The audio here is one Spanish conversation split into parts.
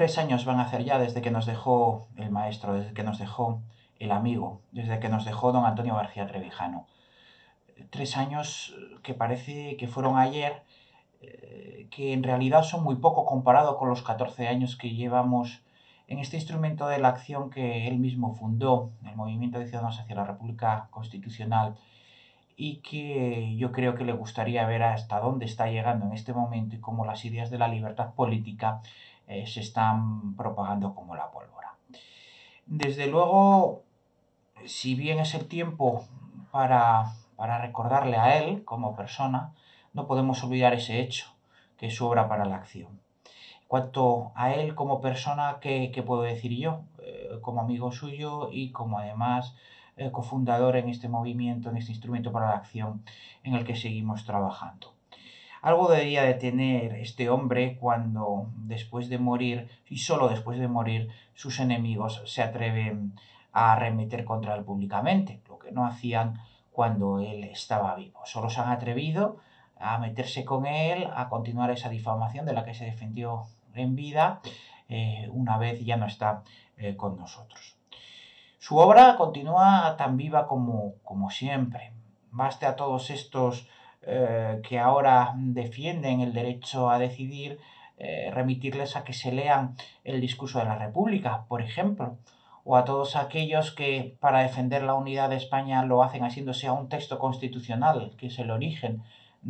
3 años van a hacer ya desde que nos dejó el maestro, desde que nos dejó el amigo, desde que nos dejó don Antonio García Trevijano. 3 años que parece que fueron ayer, que en realidad son muy poco comparado con los 14 años que llevamos en este instrumento de la acción que él mismo fundó, el Movimiento de Ciudadanos hacia la República Constitucional, y que yo creo que le gustaría ver hasta dónde está llegando en este momento y cómo las ideas de la libertad política se están propagando como la pólvora. Desde luego, si bien es el tiempo para recordarle a él como persona, no podemos olvidar ese hecho, que es su obra para la acción. Cuanto a él como persona, ¿qué puedo decir yo? Como amigo suyo y como además cofundador en este movimiento, en este instrumento para la acción en el que seguimos trabajando. Algo debería de tener este hombre cuando después de morir, y solo después de morir, sus enemigos se atreven a arremeter contra él públicamente, lo que no hacían cuando él estaba vivo. Solo se han atrevido a meterse con él, a continuar esa difamación de la que se defendió en vida, una vez ya no está con nosotros. Su obra continúa tan viva como siempre. Baste a todos estos que ahora defienden el derecho a decidir, remitirles a que se lean el discurso de la República, por ejemplo, o a todos aquellos que para defender la unidad de España lo hacen asiéndose a un texto constitucional, que es el origen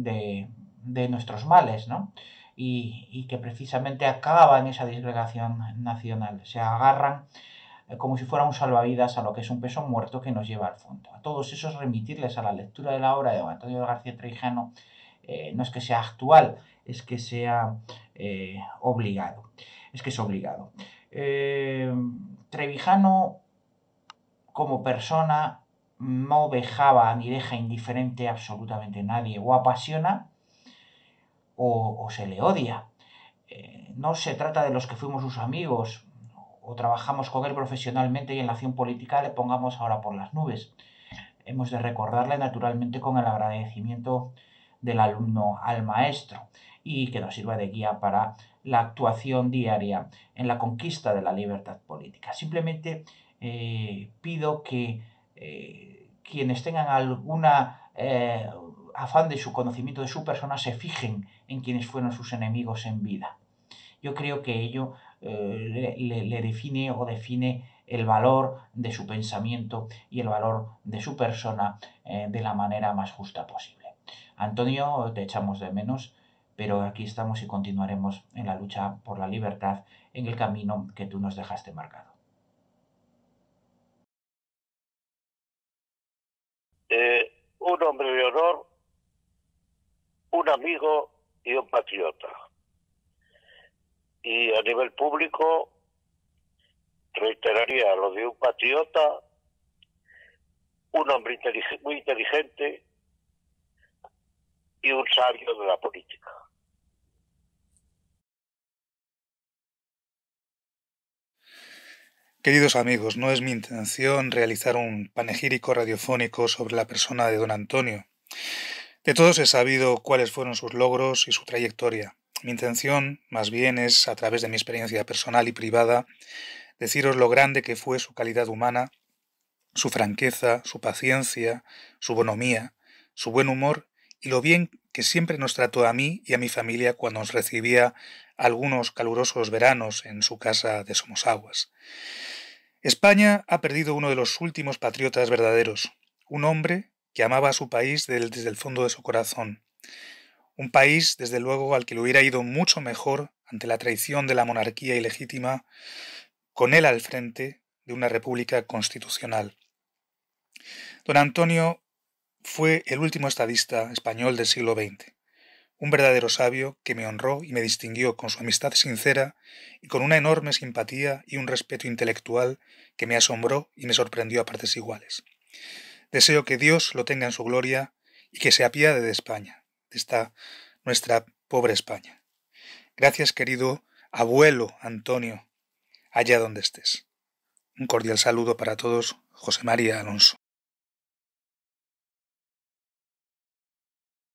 de nuestros males, ¿no? Y que precisamente acaba en esa disgregación nacional. Se agarran como si fuera un salvavidas a lo que es un peso muerto que nos lleva al fondo. A todos esos remitirles a la lectura de la obra de don Antonio García Trevijano, no es que sea actual, es que sea obligado. Es que es obligado. Trevijano, como persona, no dejaba ni deja indiferente absolutamente a nadie. O apasiona o se le odia. No se trata de los que fuimos sus amigos o trabajamos con él profesionalmente y en la acción política le pongamos ahora por las nubes. Hemos de recordarle naturalmente con el agradecimiento del alumno al maestro y que nos sirva de guía para la actuación diaria en la conquista de la libertad política. Simplemente pido que quienes tengan alguna afán de su conocimiento de su persona se fijen en quienes fueron sus enemigos en vida. Yo creo que ello le define o define el valor de su pensamiento y el valor de su persona de la manera más justa posible. Antonio, te echamos de menos, pero aquí estamos y continuaremos en la lucha por la libertad en el camino que tú nos dejaste marcado. Un hombre de honor, un amigo y un patriota. Y a nivel público reiteraría lo de un patriota, un hombre muy inteligente y un sabio de la política. Queridos amigos, no es mi intención realizar un panegírico radiofónico sobre la persona de don Antonio. De todos he sabido cuáles fueron sus logros y su trayectoria. Mi intención, más bien, es, a través de mi experiencia personal y privada, deciros lo grande que fue su calidad humana, su franqueza, su paciencia, su bonomía, su buen humor y lo bien que siempre nos trató a mí y a mi familia cuando nos recibía algunos calurosos veranos en su casa de Somosaguas. España ha perdido uno de los últimos patriotas verdaderos, un hombre que amaba a su país desde el fondo de su corazón. Un país, desde luego, al que le hubiera ido mucho mejor ante la traición de la monarquía ilegítima, con él al frente de una república constitucional. Don Antonio fue el último estadista español del siglo XX, un verdadero sabio que me honró y me distinguió con su amistad sincera y con una enorme simpatía y un respeto intelectual que me asombró y me sorprendió a partes iguales. Deseo que Dios lo tenga en su gloria y que se apiade de España, de esta nuestra pobre España. Gracias, querido abuelo Antonio, allá donde estés. Un cordial saludo para todos, José María Alonso.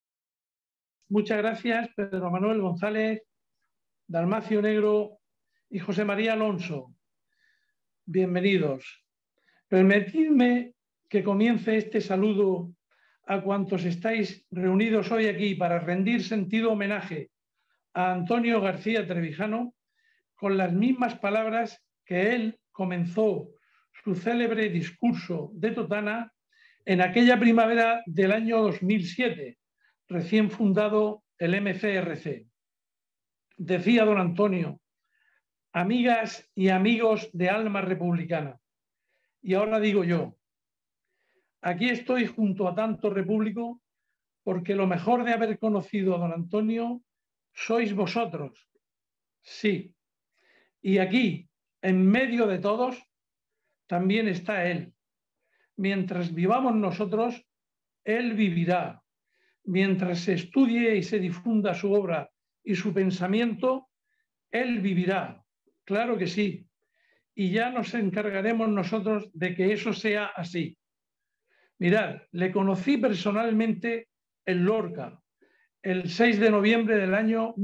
Muchas gracias, Pedro Manuel González, Dalmacio Negro y José María Alonso, bienvenidos. Permitidme que comience este saludo a cuantos estáis reunidos hoy aquí para rendir sentido homenaje a Antonio García Trevijano con las mismas palabras que él comenzó su célebre discurso de Totana en aquella primavera del año 2007, recién fundado el MCRC. Decía don Antonio: amigas y amigos de alma republicana. Y ahora digo yo, aquí estoy junto a tanto repúblico porque lo mejor de haber conocido a don Antonio sois vosotros. Sí. Y aquí, en medio de todos, también está él. Mientras vivamos nosotros, él vivirá. Mientras se estudie y se difunda su obra y su pensamiento, él vivirá. Claro que sí. Y ya nos encargaremos nosotros de que eso sea así. Mirad, le conocí personalmente en Lorca, el 6 de noviembre del año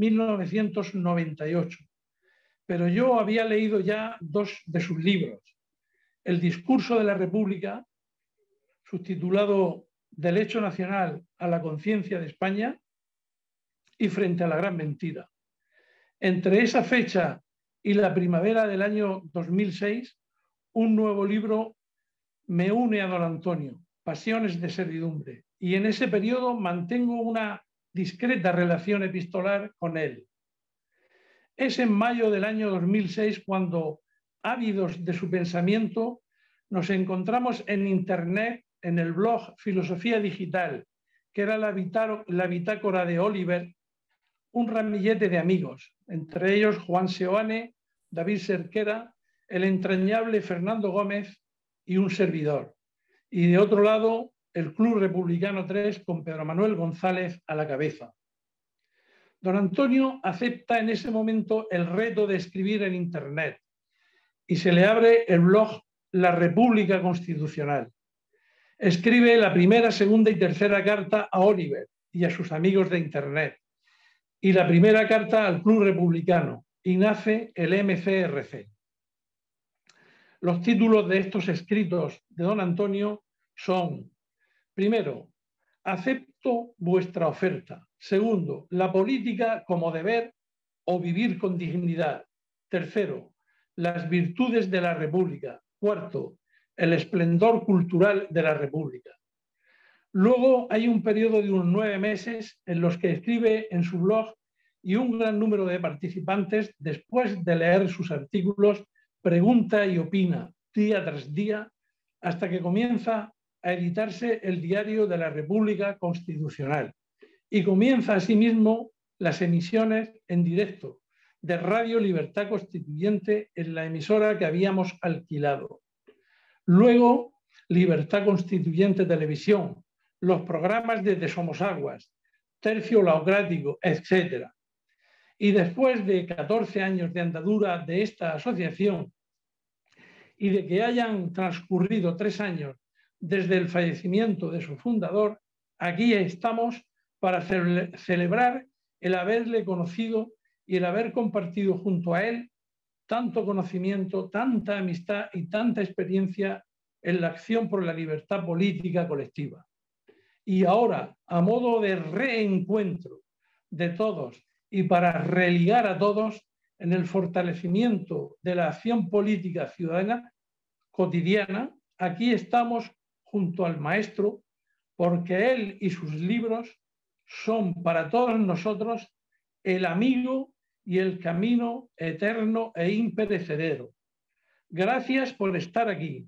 1998. Pero yo había leído ya 2 de sus libros. El discurso de la República, subtitulado Del hecho nacional a la conciencia de España, y Frente a la gran mentira. Entre esa fecha y la primavera del año 2006, un nuevo libro me une a don Antonio, Pasiones de servidumbre, y en ese periodo mantengo una discreta relación epistolar con él. Es en mayo del año 2006 cuando, ávidos de su pensamiento, nos encontramos en Internet, en el blog Filosofía Digital, que era la bitácora de Oliver, un ramillete de amigos, entre ellos Juan Seoane, David Cerquera, el entrañable Fernando Gómez y un servidor. Y de otro lado, el Club Republicano 3 con Pedro Manuel González a la cabeza. Don Antonio acepta en ese momento el reto de escribir en Internet y se le abre el blog La República Constitucional. Escribe la primera, segunda y tercera carta a Oliver y a sus amigos de Internet y la primera carta al Club Republicano, y nace el MCRC. Los títulos de estos escritos de don Antonio son: primero, acepto vuestra oferta. Segundo, la política como deber o vivir con dignidad. Tercero, las virtudes de la República. Cuarto, el esplendor cultural de la República. Luego hay un periodo de unos 9 meses en los que escribe en su blog y un gran número de participantes, después de leer sus artículos, pregunta y opina día tras día hasta que comienza a editarse el Diario de la República Constitucional y comienza asimismo las emisiones en directo de Radio Libertad Constituyente en la emisora que habíamos alquilado. Luego, Libertad Constituyente Televisión, los programas de Somosaguas, Tercio Laocrático, etc. Y después de 14 años de andadura de esta asociación y de que hayan transcurrido 3 años desde el fallecimiento de su fundador, aquí estamos para celebrar el haberle conocido y el haber compartido junto a él tanto conocimiento, tanta amistad y tanta experiencia en la acción por la libertad política colectiva. Y ahora, a modo de reencuentro de todos y para religar a todos en el fortalecimiento de la acción política ciudadana cotidiana, aquí estamos junto al maestro, porque él y sus libros son para todos nosotros el amigo y el camino eterno e imperecedero. Gracias por estar aquí.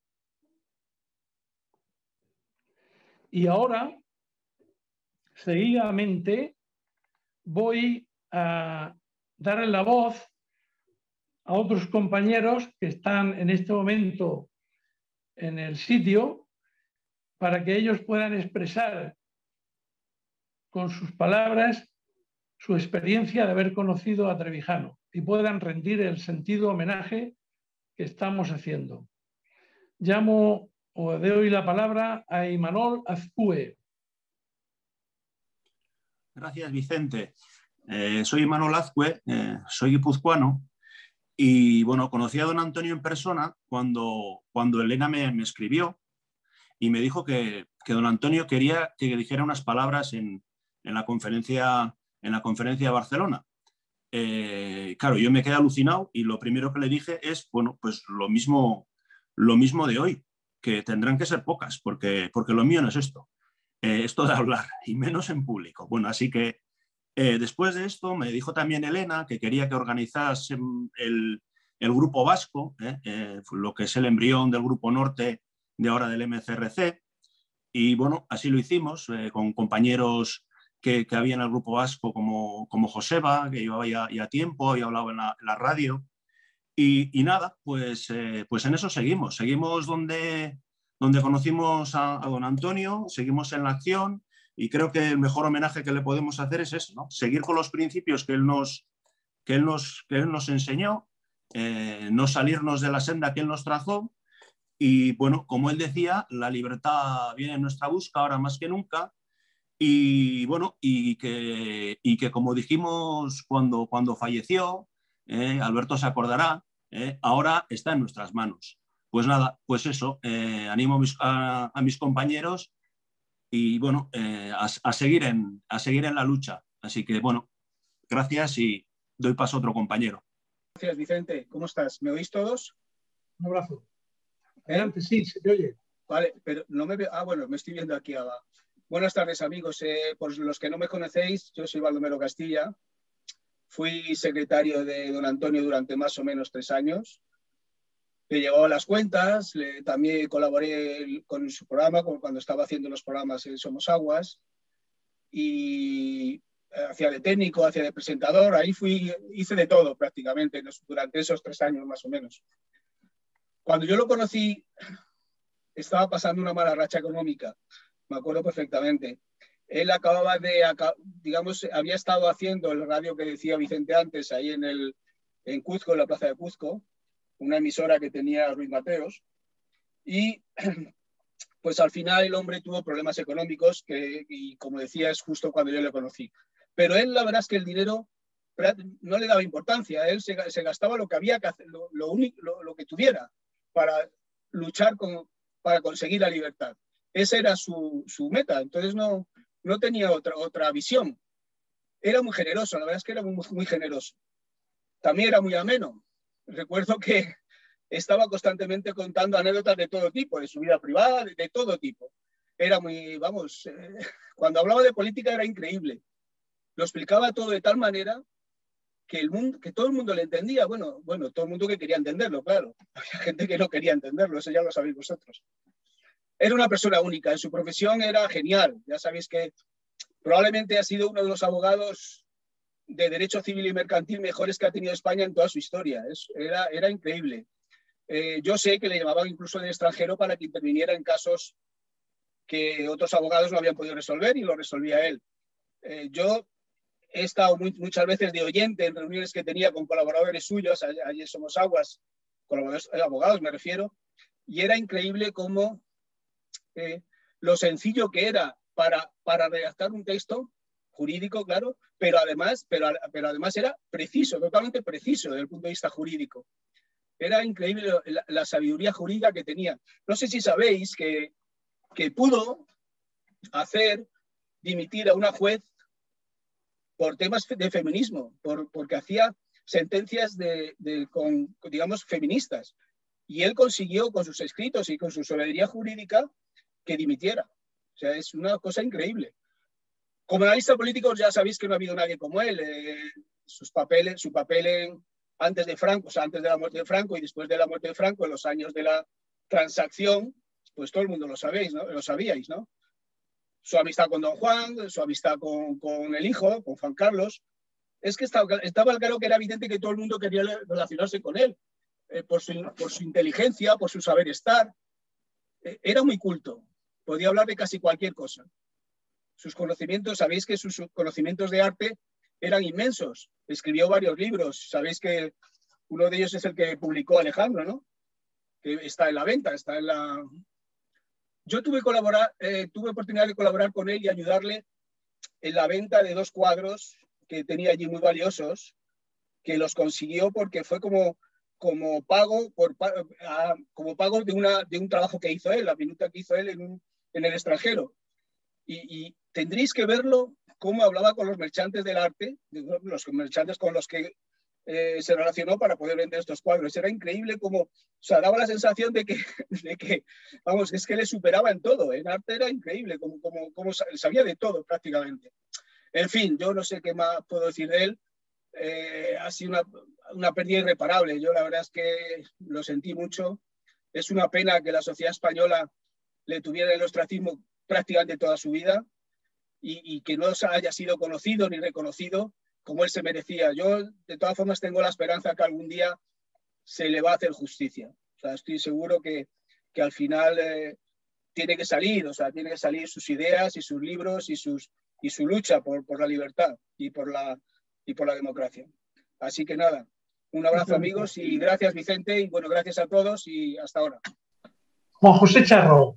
Y ahora, seguidamente, voy a dar la voz a otros compañeros que están en este momento en el sitio para que ellos puedan expresar con sus palabras su experiencia de haber conocido a Trevijano y puedan rendir el sentido homenaje que estamos haciendo. Llamo o doy la palabra a Imanol Azcue. Gracias, Vicente. Soy Imanol Azcue, soy guipuzcoano Y bueno, conocí a don Antonio en persona cuando Elena me escribió y me dijo que don Antonio quería que dijera unas palabras en la conferencia de Barcelona. Claro, yo me quedé alucinado y lo primero que le dije es, bueno, pues lo mismo de hoy, que tendrán que ser pocas, porque lo mío no es esto de hablar, y menos en público. Bueno, así que después de esto me dijo también Elena que quería que organizase el Grupo Vasco, lo que es el embrión del Grupo Norte de ahora del MCRC, y bueno, así lo hicimos, con compañeros que había en el Grupo Vasco como Joseba, que llevaba ya tiempo, había hablado en la radio, y nada, pues en eso seguimos donde conocimos a don Antonio, seguimos en la acción, y creo que el mejor homenaje que le podemos hacer es eso, ¿no? Seguir con los principios que él nos enseñó, no salirnos de la senda que él nos trazó. Y bueno, como él decía, la libertad viene en nuestra busca ahora más que nunca. Y bueno, y que como dijimos cuando falleció, Alberto se acordará, ahora está en nuestras manos. Pues nada, pues eso, animo a mis compañeros y bueno, a seguir en la lucha. Así que bueno, gracias y doy paso a otro compañero. Gracias, Vicente. ¿Cómo estás? ¿Me oís todos? Un abrazo. Adelante, sí, se te oye. Vale, pero no me veo. Ah, bueno, me estoy viendo aquí abajo. Buenas tardes, amigos. Por los que no me conocéis, yo soy Baldomero Castilla. Fui secretario de don Antonio durante más o menos 3 años. Le llevaba las cuentas, también colaboré con su programa cuando estaba haciendo los programas en Somos Aguas. Y hacía de técnico, hacía de presentador. Ahí hice de todo prácticamente durante esos 3 años más o menos. Cuando yo lo conocí, estaba pasando una mala racha económica, me acuerdo perfectamente. Él había estado haciendo el radio que decía Vicente antes, ahí en Cuzco, en la plaza de Cuzco, una emisora que tenía Ruiz Mateos, y pues al final el hombre tuvo problemas económicos y como decía, es justo cuando yo le conocí. Pero él, la verdad es que el dinero no le daba importancia, él se gastaba lo que había que hacer, lo que tuviera para luchar para conseguir la libertad. Esa era su meta, entonces no tenía otra visión. Era muy generoso, la verdad es que era muy, muy generoso. También era muy ameno. Recuerdo que estaba constantemente contando anécdotas de todo tipo, de su vida privada, de todo tipo. Era muy, cuando hablaba de política era increíble. Lo explicaba todo de tal manera que todo el mundo le entendía. Bueno, todo el mundo que quería entenderlo, claro. Había gente que no quería entenderlo, eso ya lo sabéis vosotros. Era una persona única, en su profesión era genial. Ya sabéis que probablemente ha sido uno de los abogados de derecho civil y mercantil mejores que ha tenido España en toda su historia. Era increíble. Yo sé que le llamaban incluso del extranjero para que interviniera en casos que otros abogados no habían podido resolver y lo resolvía él. Yo he estado muchas veces de oyente en reuniones que tenía con colaboradores suyos, allí en Somos Aguas, abogados me refiero, y era increíble cómo lo sencillo que era para redactar un texto jurídico, claro, pero además era preciso, totalmente preciso desde el punto de vista jurídico. Era increíble la sabiduría jurídica que tenía. No sé si sabéis que pudo hacer dimitir a una juez por temas de feminismo, porque hacía sentencias digamos, feministas. Y él consiguió, con sus escritos y con su sabiduría jurídica, que dimitiera. O sea, es una cosa increíble. Como analista político ya sabéis que no ha habido nadie como él. Su papel antes de Franco, o sea, antes de la muerte de Franco y después de la muerte de Franco, en los años de la transacción, pues todo el mundo lo sabéis, ¿no? Lo sabíais, ¿no? Su amistad con Don Juan, su amistad con el hijo, con Juan Carlos. Es que estaba claro que era evidente que todo el mundo quería relacionarse con él, por su inteligencia, por su saber estar. Era muy culto, podía hablar de casi cualquier cosa. Sus conocimientos, sabéis que sus conocimientos de arte eran inmensos. Escribió varios libros, sabéis que uno de ellos es el que publicó Alejandro, ¿no? Que está en la venta, está en la... Yo tuve oportunidad de colaborar con él y ayudarle en la venta de 2 cuadros que tenía allí muy valiosos, que los consiguió porque fue como pago, como pago de un trabajo que hizo él, la minuta que hizo él en el extranjero. Y tendréis que verlo, cómo hablaba con los mercantes del arte, los mercantes con los que se relacionó para poder vender estos cuadros. Era increíble como, o sea, daba la sensación de que, vamos, es que le superaba en todo. En arte era increíble, como sabía de todo prácticamente. En fin, yo no sé qué más puedo decir de él. Ha sido una pérdida irreparable. Yo la verdad es que lo sentí mucho. Es una pena que la sociedad española le tuviera el ostracismo prácticamente toda su vida y que no haya sido conocido ni reconocido como él se merecía. Yo, de todas formas, tengo la esperanza que algún día se le va a hacer justicia. O sea, estoy seguro que al final tiene que salir, o sea, tiene que salir sus ideas y sus libros y su lucha por la libertad y por la democracia. Así que nada, un abrazo, amigos, y gracias, Vicente, y bueno, gracias a todos y hasta ahora. Juan José Charro.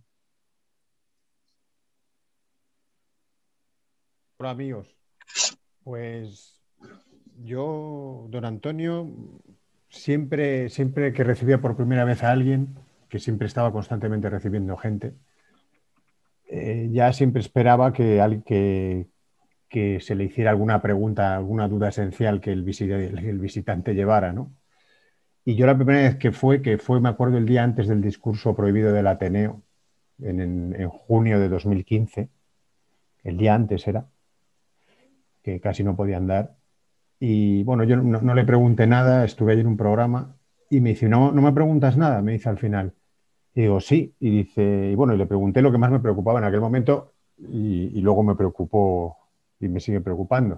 Hola, amigos. Pues yo, don Antonio, siempre que recibía por primera vez a alguien, que siempre estaba constantemente recibiendo gente, ya siempre esperaba que se le hiciera alguna pregunta, alguna duda esencial que el visitante llevara, ¿no? Y yo la primera vez que fue, me acuerdo, el día antes del discurso prohibido del Ateneo, en junio de 2015, el día antes era, que casi no podía andar. Y bueno, yo no le pregunté nada, estuve ahí en un programa y me dice, no me preguntas nada, me dice al final. Y digo, sí, y dice, y bueno, y le pregunté lo que más me preocupaba en aquel momento y luego me preocupó y me sigue preocupando.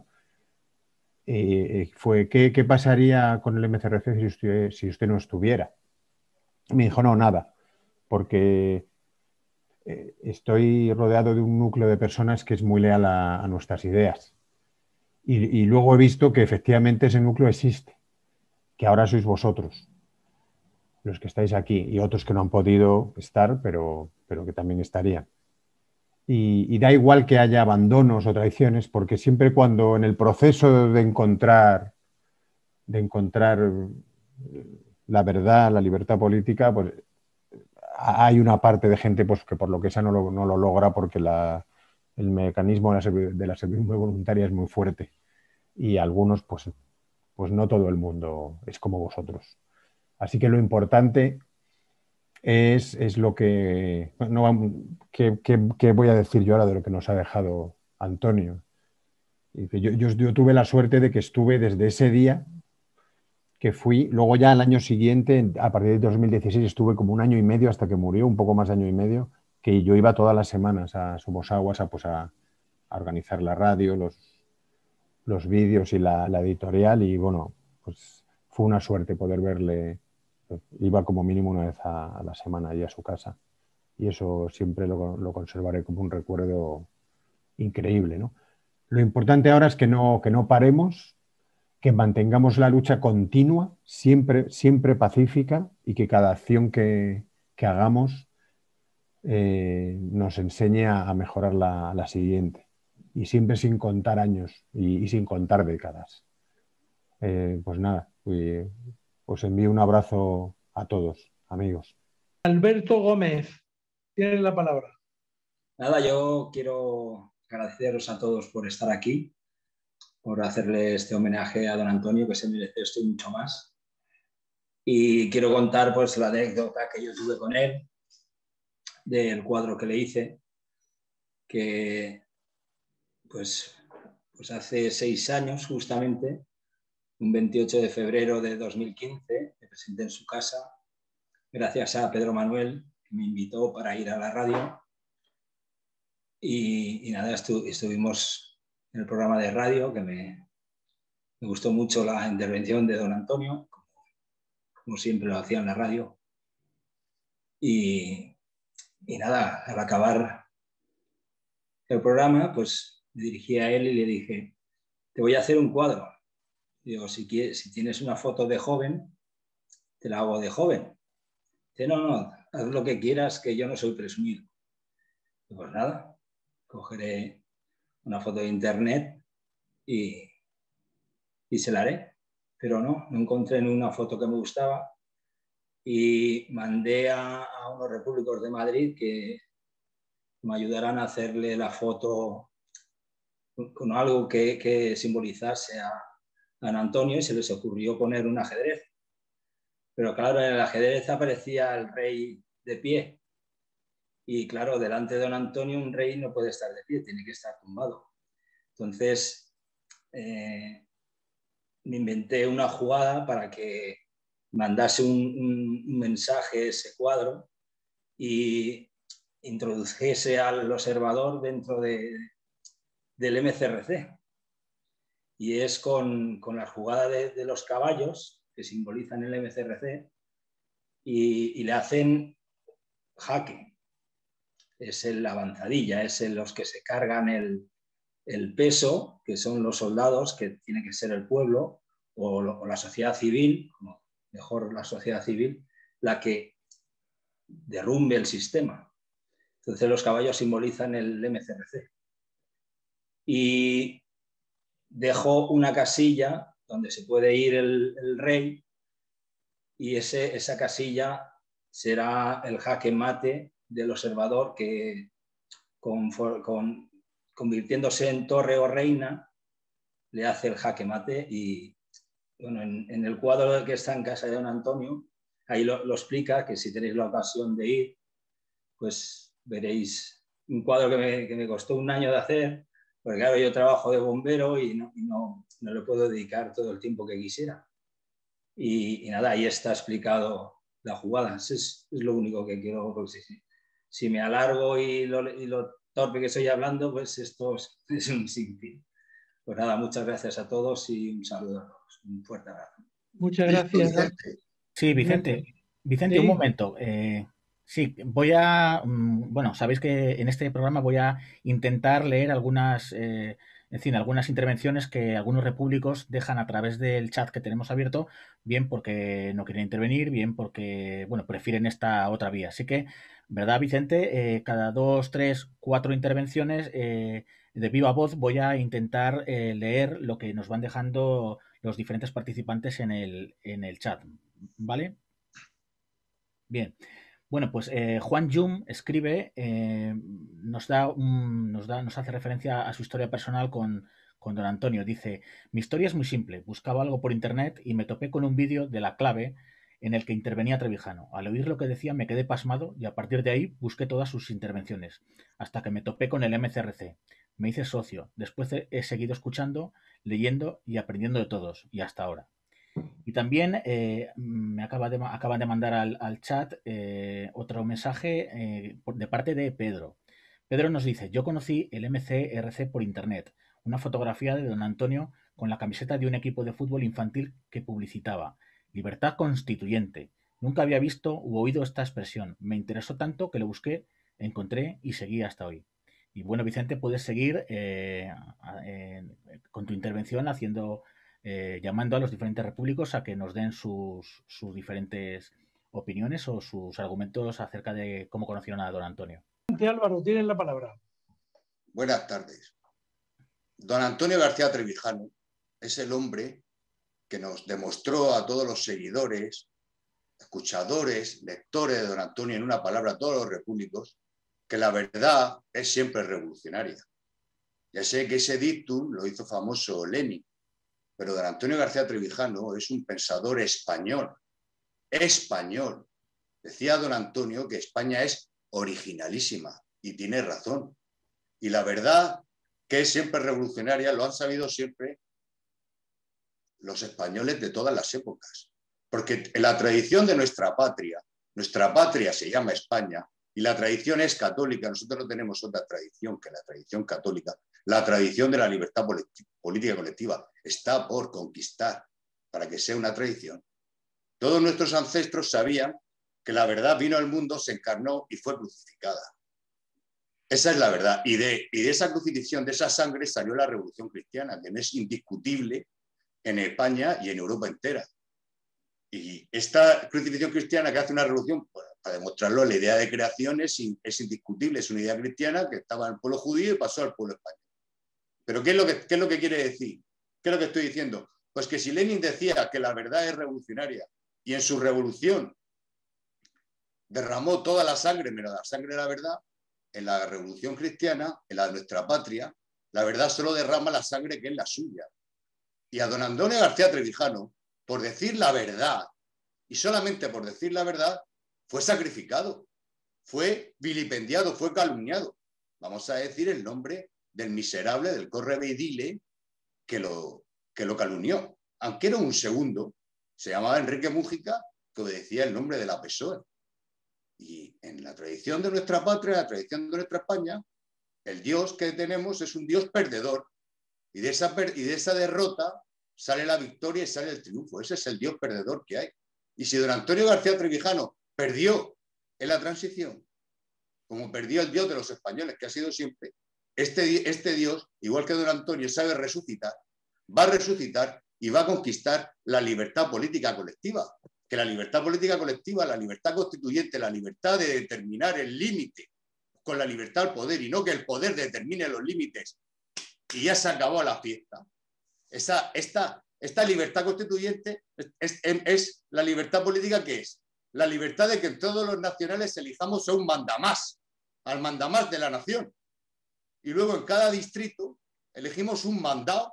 Fue, ¿qué pasaría con el MCRC si usted no estuviera? Y me dijo, no, nada, porque estoy rodeado de un núcleo de personas que es muy leal a nuestras ideas. Y luego he visto que efectivamente ese núcleo existe, que ahora sois vosotros, los que estáis aquí, y otros que no han podido estar, pero que también estarían. Y da igual que haya abandonos o traiciones, porque siempre cuando en el proceso de encontrar la verdad, la libertad política, pues hay una parte de gente pues, que por lo que sea no lo logra porque el mecanismo de la servidumbre voluntaria es muy fuerte. Y algunos, pues no todo el mundo es como vosotros. Así que lo importante es lo que... ¿Qué voy a decir yo ahora de lo que nos ha dejado Antonio? Yo tuve la suerte de que estuve desde ese día que fui, luego ya el año siguiente, a partir de 2016, estuve como un año y medio hasta que murió, un poco más de año y medio, que yo iba todas las semanas a Somosaguas a organizar la radio, los vídeos y la editorial, y bueno, pues fue una suerte poder verle. Iba como mínimo una vez a la semana allí a su casa, y eso siempre lo conservaré como un recuerdo increíble, ¿no? Lo importante ahora es que no paremos, que mantengamos la lucha continua, siempre pacífica, y que cada acción que hagamos nos enseñe a mejorar la siguiente. Y siempre sin contar años y sin contar décadas. Pues nada, os envío un abrazo a todos, amigos. Alberto Gómez, tienes la palabra. Nada, yo quiero agradeceros a todos por estar aquí, por hacerle este homenaje a don Antonio, que se merece esto y mucho más. Y quiero contar pues la anécdota que yo tuve con él, del cuadro que le hice, que pues hace 6 años justamente, un 28 de febrero de 2015, me presenté en su casa, gracias a Pedro Manuel, que me invitó para ir a la radio. Y nada, estuvimos en el programa de radio, que me gustó mucho la intervención de don Antonio, como siempre lo hacía en la radio. Y nada, al acabar el programa, pues me dirigí a él y le dije, te voy a hacer un cuadro. Digo, si tienes una foto de joven, te la hago de joven. Dice, no, haz lo que quieras, que yo no soy presumido. Y pues nada, cogeré una foto de internet y se la haré. pero no encontré ninguna foto que me gustaba y mandé a unos repúblicos de Madrid que me ayudaran a hacerle la foto con algo que simbolizase a don Antonio, y se les ocurrió poner un ajedrez. Pero claro, en el ajedrez aparecía el rey de pie. Y claro, delante de don Antonio un rey no puede estar de pie, tiene que estar tumbado. Entonces, me inventé una jugada para que mandase un mensaje ese cuadro y introdujese al observador dentro del MCRC. Y es con la jugada de los caballos que simbolizan el MCRC y le hacen jaque. Es la avanzadilla, es los que se cargan el peso, que son los soldados, que tiene que ser el pueblo o la sociedad civil, mejor la sociedad civil, la que derrumbe el sistema. Entonces los caballos simbolizan el MCRC. Y dejo una casilla donde se puede ir el rey y esa casilla será el jaque mate del observador que convirtiéndose en torre o reina le hace el jaque mate. Y bueno, en el cuadro que está en casa de don Antonio, ahí lo explica, que si tenéis la ocasión de ir, pues veréis un cuadro que me costó un año de hacer, porque claro, yo trabajo de bombero y no le puedo dedicar todo el tiempo que quisiera. Y nada, ahí está explicado la jugada. Es lo único que quiero, porque si me alargo y lo torpe que estoy hablando, pues esto es un sinfín. Pues nada, muchas gracias a todos y un saludo a todos. Un fuerte abrazo. Muchas gracias. Sí, Vicente, Sí. un momento. Sí, voy a, bueno, sabéis que en este programa voy a intentar leer algunas, en fin, algunas intervenciones que algunos repúblicos dejan a través del chat que tenemos abierto, bien porque no quieren intervenir, bien porque, bueno, prefieren esta otra vía. Así que, ¿verdad, Vicente? Cada 2, 3, 4 intervenciones de viva voz voy a intentar leer lo que nos van dejando los diferentes participantes en el chat, ¿vale? Bien. Bueno, pues Juan Yum escribe, nos hace referencia a su historia personal con don Antonio. Dice, mi historia es muy simple. Buscaba algo por internet y me topé con un vídeo de La Clave en el que intervenía Trevijano. Al oír lo que decía me quedé pasmado y a partir de ahí busqué todas sus intervenciones, hasta que me topé con el MCRC. Me hice socio. Después he seguido escuchando, leyendo y aprendiendo de todos, y hasta ahora. Y también me acaban de mandar al chat otro mensaje de parte de Pedro. Pedro nos dice, yo conocí el MCRC por internet, una fotografía de don Antonio con la camiseta de un equipo de fútbol infantil que publicitaba Libertad Constituyente. Nunca había visto u oído esta expresión. Me interesó tanto que lo busqué, encontré y seguí hasta hoy. Y bueno, Vicente, puedes seguir con tu intervención haciendo... llamando a los diferentes repúblicos a que nos den sus diferentes opiniones o sus argumentos acerca de cómo conocieron a don Antonio. Álvaro, tienes la palabra. Buenas tardes. Don Antonio García Trevijano es el hombre que nos demostró a todos los seguidores, escuchadores, lectores de don Antonio, en una palabra, a todos los repúblicos, que la verdad es siempre revolucionaria. Ya sé que ese dictum lo hizo famoso Lenin, pero don Antonio García Trevijano es un pensador español. Español. Decía don Antonio que España es originalísima y tiene razón. Y la verdad que es siempre revolucionaria, lo han sabido siempre los españoles de todas las épocas. Porque en la tradición de nuestra patria se llama España y la tradición es católica. Nosotros no tenemos otra tradición que la tradición católica. La tradición de la libertad política colectiva está por conquistar para que sea una tradición. Todos nuestros ancestros sabían que la verdad vino al mundo, se encarnó y fue crucificada. Esa es la verdad. Y de esa crucifixión, de esa sangre, salió la Revolución Cristiana, que no es indiscutible en España y en Europa entera. Y esta crucifixión cristiana que hace una revolución, pues, para demostrarlo, la idea de creación es indiscutible, es una idea cristiana que estaba en el pueblo judío y pasó al pueblo español. Pero ¿qué es lo que quiere decir? ¿Qué es lo que estoy diciendo? Pues que si Lenin decía que la verdad es revolucionaria y en su revolución derramó toda la sangre, menos la sangre de la verdad, en la revolución cristiana, en la de nuestra patria, la verdad solo derrama la sangre que es la suya. Y a don Antonio García Trevijano, por decir la verdad, y solamente por decir la verdad, fue sacrificado, fue vilipendiado, fue calumniado. Vamos a decir el nombre del miserable, del correveidile que lo calumnió. Aunque era un segundo, se llamaba Enrique Mújica, que obedecía el nombre de la PSOE. Y en la tradición de nuestra patria, la tradición de nuestra España, el Dios que tenemos es un Dios perdedor. Y de esa derrota sale la victoria y sale el triunfo. Ese es el Dios perdedor que hay. Y si don Antonio García Trevijano perdió en la transición, como perdió el Dios de los españoles, que ha sido siempre, este Dios, igual que don Antonio sabe resucitar, va a resucitar y va a conquistar la libertad política colectiva. Que la libertad política colectiva, la libertad constituyente, la libertad de determinar el límite con la libertad al poder y no que el poder determine los límites y ya se acabó la fiesta. Esta libertad constituyente es la libertad política, que es la libertad de que todos los nacionales elijamos a un mandamás, al mandamás de la nación. Y luego en cada distrito elegimos un mandado,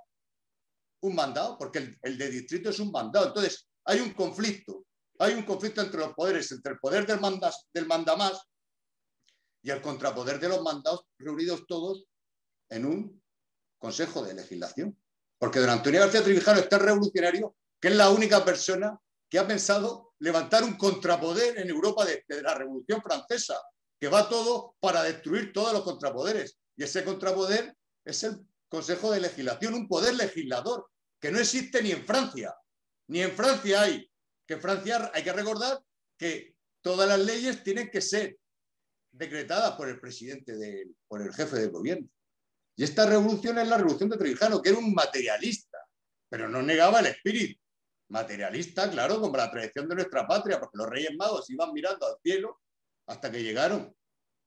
porque el de distrito es un mandado. Entonces hay un conflicto entre los poderes, entre el poder del mandamás y el contrapoder de los mandados, reunidos todos en un consejo de legislación. Porque don Antonio García Trevijano es tan revolucionario que es la única persona que ha pensado levantar un contrapoder en Europa de la Revolución Francesa, que va todo para destruir todos los contrapoderes. Y ese contrapoder es el Consejo de Legislación, un poder legislador que no existe ni en Francia. Ni en Francia hay. Que en Francia hay que recordar que todas las leyes tienen que ser decretadas por el presidente, por el jefe del gobierno. Y esta revolución es la revolución de Trevijano, que era un materialista, pero no negaba el espíritu. Materialista, claro, como la tradición de nuestra patria, porque los Reyes Magos iban mirando al cielo hasta que llegaron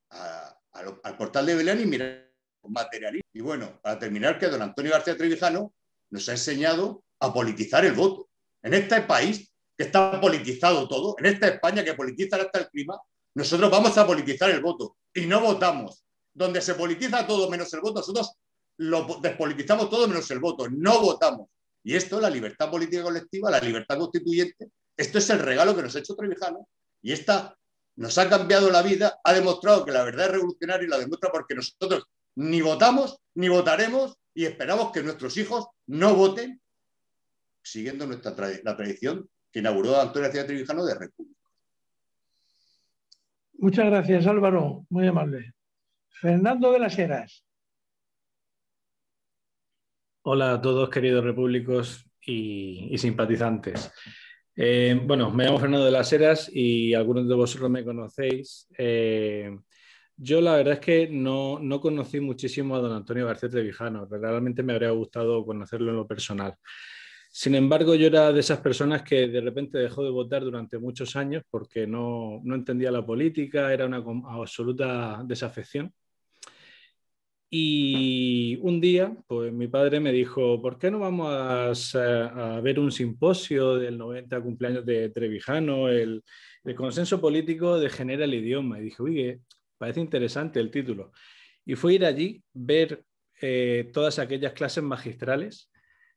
al portal de Belén y miraron materialista. Y bueno, para terminar, que don Antonio García Trevijano nos ha enseñado a politizar el voto. En este país que está politizado todo, en esta España que politiza hasta el clima, nosotros vamos a politizar el voto y no votamos. Donde se politiza todo menos el voto, nosotros lo despolitizamos todo menos el voto, no votamos. Y esto, la libertad política colectiva, la libertad constituyente, esto es el regalo que nos ha hecho Trevijano, y esta nos ha cambiado la vida, ha demostrado que la verdad es revolucionaria y la demuestra porque nosotros ni votamos, ni votaremos, y esperamos que nuestros hijos no voten, siguiendo la tradición que inauguró Antonio García Trevijano de república. Muchas gracias, Álvaro, muy amable. Fernando de las Heras. Hola a todos, queridos repúblicos y simpatizantes. Bueno, me llamo Fernando de las Heras y algunos de vosotros me conocéis. Yo la verdad es que no conocí muchísimo a don Antonio García Trevijano. Realmente me habría gustado conocerlo en lo personal. Sin embargo, yo era de esas personas que de repente dejó de votar durante muchos años porque no entendía la política, era una absoluta desafección. Y un día, pues mi padre me dijo, ¿por qué no vamos a ver un simposio del 90 cumpleaños de Trevijano? El consenso político degenera el idioma. Y dije, oye, parece interesante el título. Y fue ir allí, ver todas aquellas clases magistrales,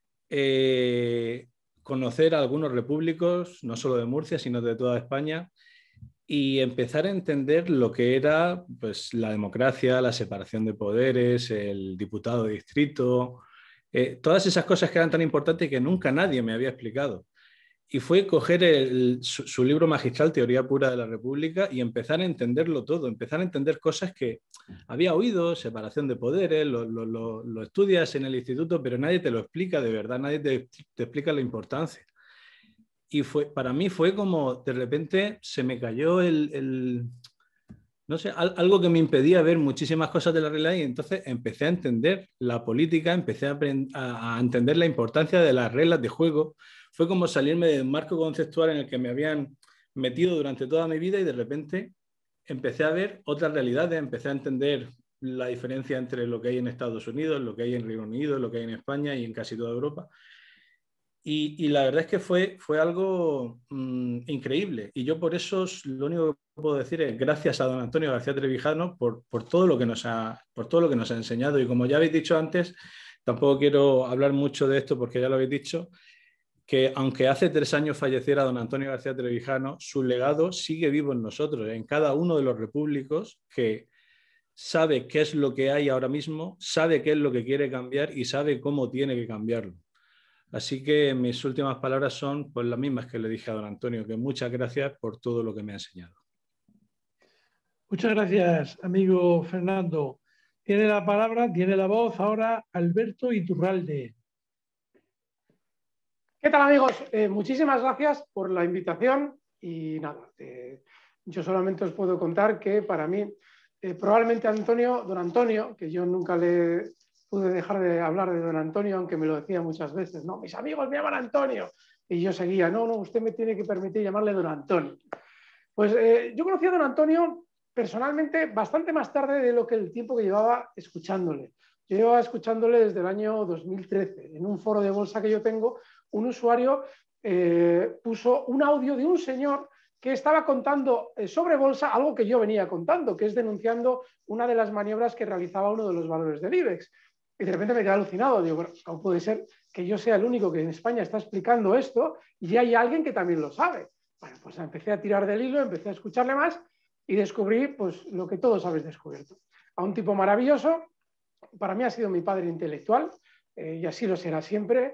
conocer a algunos repúblicos, no solo de Murcia, sino de toda España, y empezar a entender lo que era, pues, la democracia, la separación de poderes, el diputado de distrito, todas esas cosas que eran tan importantes y que nunca nadie me había explicado. Y fue coger su libro magistral, Teoría Pura de la República, y empezar a entenderlo todo, empezar a entender cosas que había oído, separación de poderes, lo estudias en el instituto, pero nadie te lo explica de verdad, nadie te explica la importancia. Y para mí fue como, de repente, se me cayó no sé, algo que me impedía ver muchísimas cosas de la realidad, y entonces empecé a entender la política, empecé a entender la importancia de las reglas de juego. Fue como salirme del marco conceptual en el que me habían metido durante toda mi vida y de repente empecé a ver otras realidades, empecé a entender la diferencia entre lo que hay en Estados Unidos, lo que hay en Reino Unido, lo que hay en España y en casi toda Europa. Y la verdad es que fue algo increíble. Y yo por eso lo único que puedo decir es gracias a don Antonio García Trevijano por todo lo que nos ha enseñado. Y como ya habéis dicho antes, tampoco quiero hablar mucho de esto porque ya lo habéis dicho, que aunque hace 3 años falleciera don Antonio García Trevijano, su legado sigue vivo en nosotros, en cada uno de los repúblicos que sabe qué es lo que hay ahora mismo, sabe qué es lo que quiere cambiar y sabe cómo tiene que cambiarlo. Así que mis últimas palabras son pues las mismas que le dije a don Antonio, que muchas gracias por todo lo que me ha enseñado. Muchas gracias, amigo Fernando. Tiene la palabra, tiene la voz ahora Alberto Iturralde. ¿Qué tal, amigos? Muchísimas gracias por la invitación y nada, yo solamente os puedo contar que para mí, probablemente don Antonio, que yo nunca le pude dejar de hablar de don Antonio, aunque me lo decía muchas veces, no, mis amigos me llaman Antonio, y yo seguía, no, usted me tiene que permitir llamarle don Antonio. Pues yo conocí a don Antonio personalmente bastante más tarde de lo que el tiempo que llevaba escuchándole. Yo llevaba escuchándole desde el año 2013, en un foro de bolsa que yo tengo. Un usuario puso un audio de un señor que estaba contando sobre bolsa algo que yo venía contando, que es denunciando una de las maniobras que realizaba uno de los valores del IBEX. Y de repente me quedé alucinado. Digo, bueno, ¿cómo puede ser que yo sea el único que en España está explicando esto y hay alguien que también lo sabe? Bueno, pues empecé a tirar del hilo, empecé a escucharle más y descubrí pues, lo que todos habéis descubierto. A un tipo maravilloso, para mí ha sido mi padre intelectual y así lo será siempre.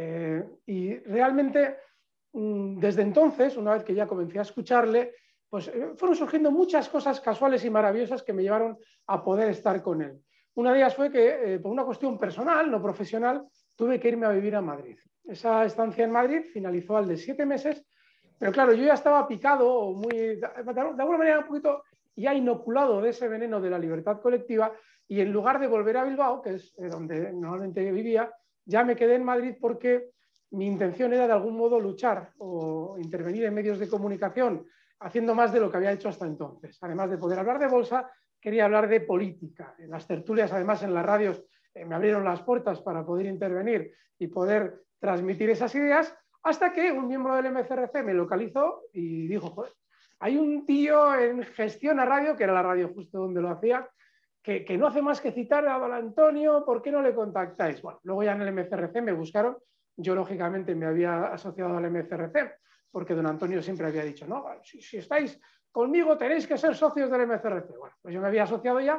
Y realmente desde entonces, una vez que ya comencé a escucharle, pues fueron surgiendo muchas cosas casuales y maravillosas que me llevaron a poder estar con él. Una de ellas fue que por una cuestión personal, no profesional, tuve que irme a vivir a Madrid. Esa estancia en Madrid finalizó al de 7 meses, pero claro, yo ya estaba picado, de alguna manera un poquito ya inoculado de ese veneno de la libertad colectiva, y en lugar de volver a Bilbao, que es donde normalmente vivía, ya me quedé en Madrid porque mi intención era de algún modo luchar o intervenir en medios de comunicación haciendo más de lo que había hecho hasta entonces. Además de poder hablar de bolsa, quería hablar de política. En las tertulias, además en las radios, me abrieron las puertas para poder intervenir y poder transmitir esas ideas, hasta que un miembro del MCRC me localizó y dijo, joder, hay un tío en Gestión a Radio, que era la radio justo donde lo hacía, que no hace más que citar a don Antonio, ¿por qué no le contactáis? Bueno, luego ya en el MCRC me buscaron, yo lógicamente me había asociado al MCRC, porque don Antonio siempre había dicho, no, si estáis conmigo tenéis que ser socios del MCRC. Bueno, pues yo me había asociado ya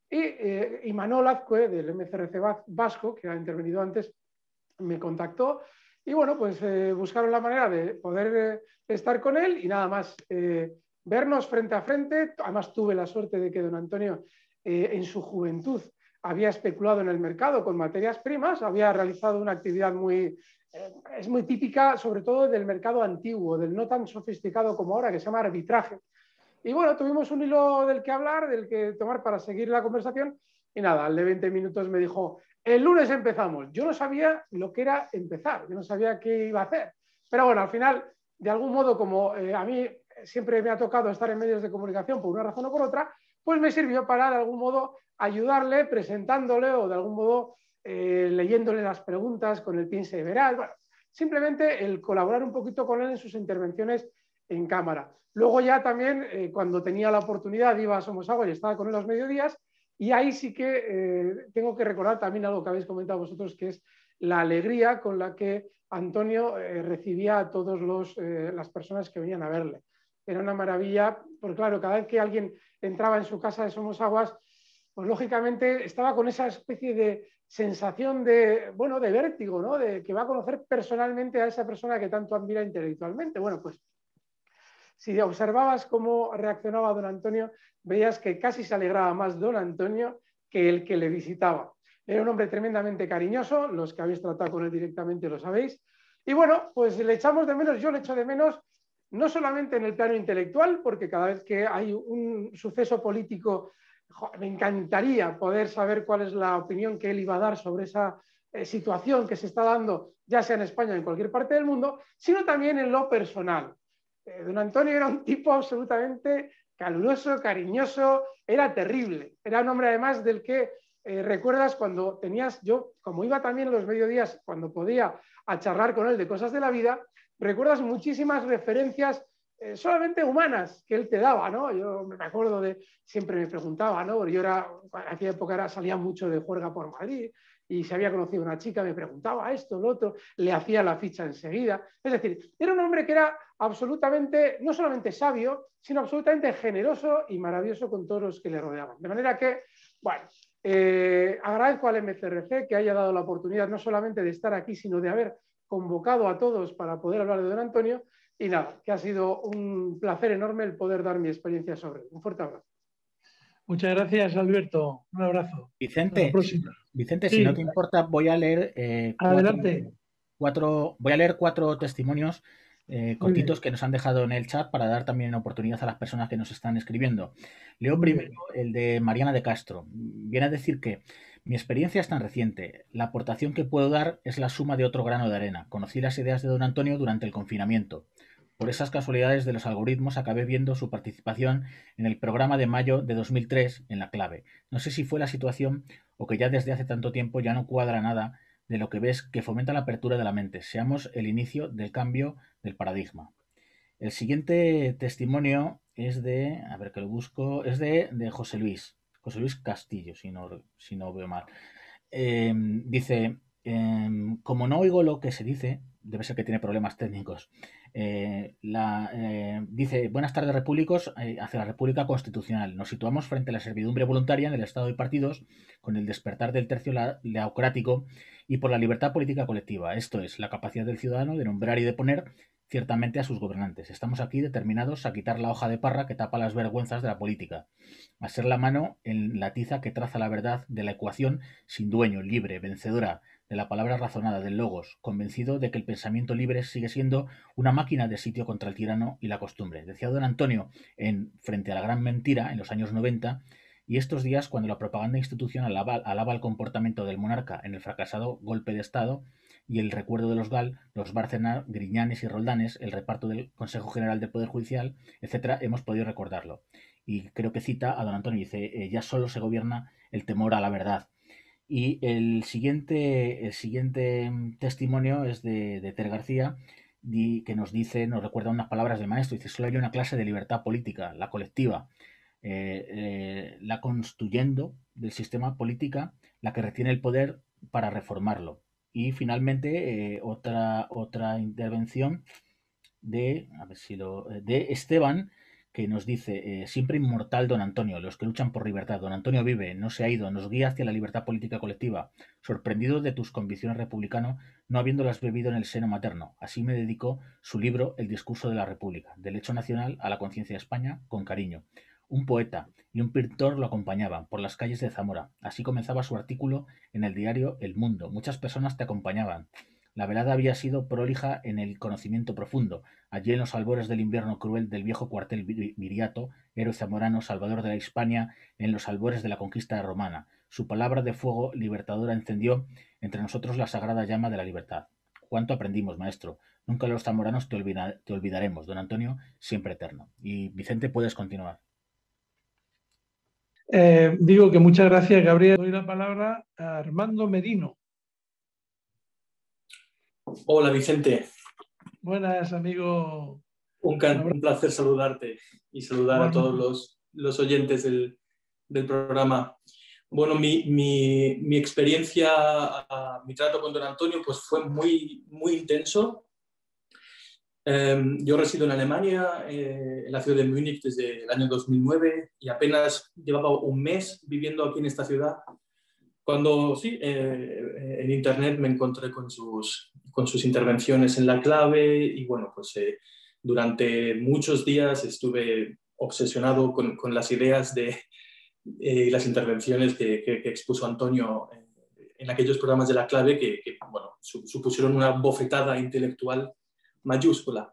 y Imanol Azcue del MCRC Vasco, que ha intervenido antes, me contactó y bueno, pues buscaron la manera de poder estar con él y nada más vernos frente a frente. Además tuve la suerte de que don Antonio en su juventud había especulado en el mercado con materias primas, había realizado una actividad es muy típica, sobre todo del mercado antiguo, del no tan sofisticado como ahora, que se llama arbitraje. Y bueno, tuvimos un hilo del que hablar, del que tomar para seguir la conversación, y nada, al de 20 minutos me dijo, el lunes empezamos. Yo no sabía lo que era empezar, yo no sabía qué iba a hacer. Pero bueno, al final, de algún modo, como a mí siempre me ha tocado estar en medios de comunicación por una razón o por otra, pues me sirvió para, de algún modo, ayudarle, presentándole o, de algún modo, leyéndole las preguntas con el piensa y verás. Bueno, simplemente el colaborar un poquito con él en sus intervenciones en cámara. Luego ya también, cuando tenía la oportunidad, iba a Somosaguas y estaba con él los mediodías, y ahí sí que tengo que recordar también algo que habéis comentado vosotros, que es la alegría con la que Antonio recibía a todas las personas que venían a verle. Era una maravilla, porque claro, cada vez que alguien entraba en su casa de Somosaguas, pues lógicamente estaba con esa especie de sensación de vértigo, ¿no? De que va a conocer personalmente a esa persona que tanto admira intelectualmente. Bueno, pues si observabas cómo reaccionaba don Antonio, veías que casi se alegraba más don Antonio que el que le visitaba. Era un hombre tremendamente cariñoso, los que habéis tratado con él directamente lo sabéis. Y bueno, pues le echamos de menos, yo le echo de menos, no solamente en el plano intelectual, porque cada vez que hay un suceso político, me encantaría poder saber cuál es la opinión que él iba a dar sobre esa situación que se está dando, ya sea en España o en cualquier parte del mundo, sino también en lo personal. Don Antonio era un tipo absolutamente caluroso, cariñoso, era terrible. Era un hombre además del que recuerdas cuando tenías, yo como iba también los mediodías, cuando podía, a charlar con él de cosas de la vida, recuerdas muchísimas referencias solamente humanas que él te daba, ¿no? Yo me acuerdo siempre me preguntaba, ¿no? Yo en aquella época salía mucho de juerga por Madrid y si había conocido a una chica me preguntaba esto, lo otro, le hacía la ficha enseguida. Es decir, era un hombre que era absolutamente, no solamente sabio, sino absolutamente generoso y maravilloso con todos los que le rodeaban. De manera que, bueno, agradezco al MCRC que haya dado la oportunidad no solamente de estar aquí, sino de haber convocado a todos para poder hablar de don Antonio. Y nada, que ha sido un placer enorme el poder dar mi experiencia sobre él. Un fuerte abrazo. Muchas gracias, Alberto. Un abrazo. Vicente, Hasta la próxima. Vicente, Sí. si no te importa, voy a leer Adelante. cuatro testimonios cortitos bien. que nos han dejado en el chat para dar también oportunidad a las personas que nos están escribiendo. Leo Muy primero el de Mariana de Castro. Viene a decir que mi experiencia es tan reciente. La aportación que puedo dar es la suma de otro grano de arena. Conocí las ideas de don Antonio durante el confinamiento. Por esas casualidades de los algoritmos acabé viendo su participación en el programa de mayo de 2003 en La Clave. No sé si fue la situación o que ya desde hace tanto tiempo ya no cuadra nada de lo que ves que fomenta la apertura de la mente. Seamos el inicio del cambio del paradigma. El siguiente testimonio es de, a ver que lo busco, es de José Luis Castillo, si no veo mal. Dice, como no oigo lo que se dice, debe ser que tiene problemas técnicos. Dice, buenas tardes repúblicos, hacia la República Constitucional. Nos situamos frente a la servidumbre voluntaria en el Estado de partidos con el despertar del tercio leocrático y por la libertad política colectiva. Esto es, la capacidad del ciudadano de nombrar y de poner ciertamente a sus gobernantes. Estamos aquí determinados a quitar la hoja de parra que tapa las vergüenzas de la política, a ser la mano en la tiza que traza la verdad de la ecuación sin dueño, libre, vencedora, de la palabra razonada, del logos, convencido de que el pensamiento libre sigue siendo una máquina de sitio contra el tirano y la costumbre. Decía don Antonio en Frente a la gran mentira, en los años 90, y estos días, cuando la propaganda institucional alaba el comportamiento del monarca en el fracasado golpe de Estado y el recuerdo de los GAL, los Bárcenas, Griñanes y Roldanes, el reparto del Consejo General del Poder Judicial, etcétera, hemos podido recordarlo. Y creo que cita a don Antonio y dice, ya solo se gobierna el temor a la verdad. Y el siguiente testimonio es de Ter García, que nos recuerda unas palabras del maestro. Dice, solo hay una clase de libertad política, la colectiva, la construyendo del sistema política, la que retiene el poder para reformarlo. Y finalmente otra intervención de Esteban, que nos dice, siempre inmortal don Antonio, los que luchan por libertad. Don Antonio vive, no se ha ido, nos guía hacia la libertad política colectiva. Sorprendido de tus convicciones republicano, no habiéndolas bebido en el seno materno. Así me dedicó su libro El discurso de la República, del hecho nacional a la conciencia de España, con cariño. Un poeta y un pintor lo acompañaban por las calles de Zamora. Así comenzaba su artículo en el diario El Mundo. Muchas personas te acompañaban. La velada había sido prolija en el conocimiento profundo, allí en los albores del invierno cruel del viejo cuartel Viriato, héroe zamorano, salvador de la Hispania, en los albores de la conquista romana. Su palabra de fuego libertadora encendió entre nosotros la sagrada llama de la libertad. ¿Cuánto aprendimos, maestro? Nunca los zamoranos te olvidaremos, don Antonio, siempre eterno. Y Vicente, puedes continuar. Digo que muchas gracias, Gabriel. Doy la palabra a Armando Merino. Hola, Vicente. Buenas, amigo. Un placer saludarte y saludar a todos los oyentes del programa. Bueno, mi experiencia, mi trato con don Antonio pues fue muy intenso. Yo resido en Alemania, en la ciudad de Múnich desde el año 2009 y apenas llevaba un mes viviendo aquí en esta ciudad cuando en internet me encontré con sus intervenciones en La Clave y bueno, pues durante muchos días estuve obsesionado con las ideas y las intervenciones que expuso Antonio en aquellos programas de La Clave que bueno, supusieron una bofetada intelectual mayúscula.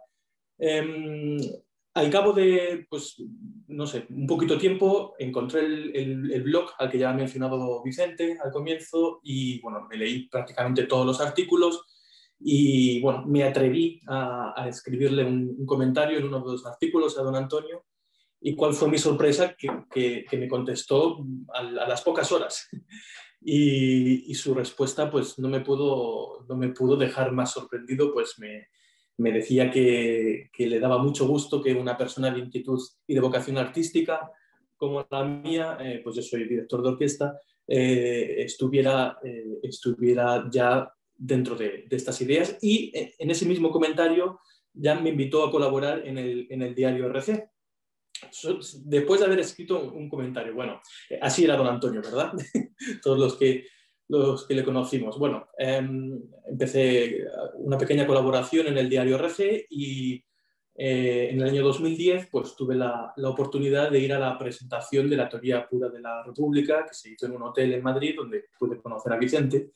Al cabo de, pues, no sé, un poquito tiempo, encontré el blog al que ya ha mencionado Vicente al comienzo y, bueno, me leí prácticamente todos los artículos y, bueno, me atreví a escribirle un comentario en uno de los artículos a don Antonio y cuál fue mi sorpresa que me contestó a las pocas horas. y su respuesta pues no me pudo dejar más sorprendido, pues me decía que le daba mucho gusto que una persona de inquietud y de vocación artística como la mía, pues yo soy director de orquesta, estuviera ya dentro de estas ideas, y en ese mismo comentario ya me invitó a colaborar en el diario RC. Después de haber escrito un comentario, bueno, así era don Antonio, ¿verdad? Todos los que le conocimos. Bueno, empecé una pequeña colaboración en el diario RC y en el año 2010 pues tuve la oportunidad de ir a la presentación de la teoría pura de la República, que se hizo en un hotel en Madrid, donde pude conocer a Vicente,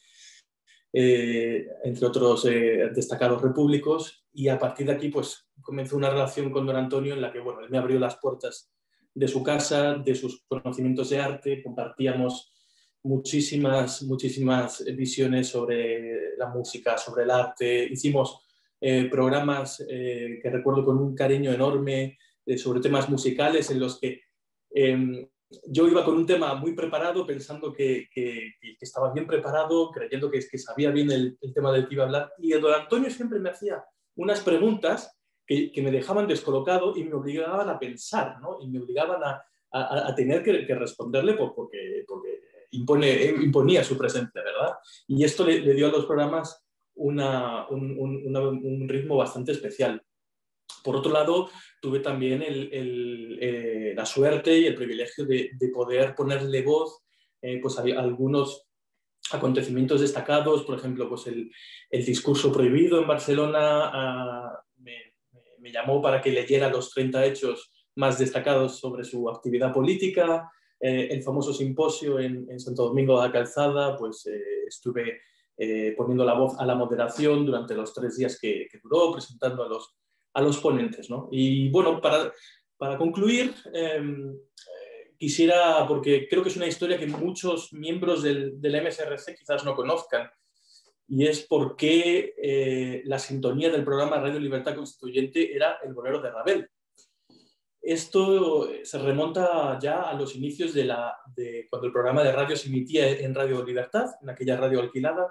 entre otros destacados repúblicos, y a partir de aquí pues comenzó una relación con don Antonio en la que, bueno, él me abrió las puertas de su casa, de sus conocimientos de arte, compartíamos muchísimas visiones sobre la música, sobre el arte, hicimos programas que recuerdo con un cariño enorme sobre temas musicales en los que yo iba con un tema muy preparado, pensando que estaba bien preparado, creyendo que sabía bien el tema del que iba a hablar, y el don Antonio siempre me hacía unas preguntas que me dejaban descolocado y me obligaban a pensar, ¿no? Y me obligaban a tener que responderle porque imponía su presencia, ¿verdad? Y esto le dio a los programas un ritmo bastante especial. Por otro lado, tuve también la suerte y el privilegio de poder ponerle voz pues a algunos acontecimientos destacados. Por ejemplo, pues el discurso prohibido en Barcelona me llamó para que leyera los 30 hechos más destacados sobre su actividad política. El famoso simposio en Santo Domingo de la Calzada, pues estuve poniendo la voz a la moderación durante los 3 días que duró, presentando a los ponentes, ¿no? Y bueno, para concluir, quisiera, porque creo que es una historia que muchos miembros del MCRC quizás no conozcan, y es por qué la sintonía del programa Radio Libertad Constituyente era el bolero de Ravel. Esto se remonta ya a los inicios de cuando el programa de radio se emitía en Radio Libertad, en aquella radio alquilada.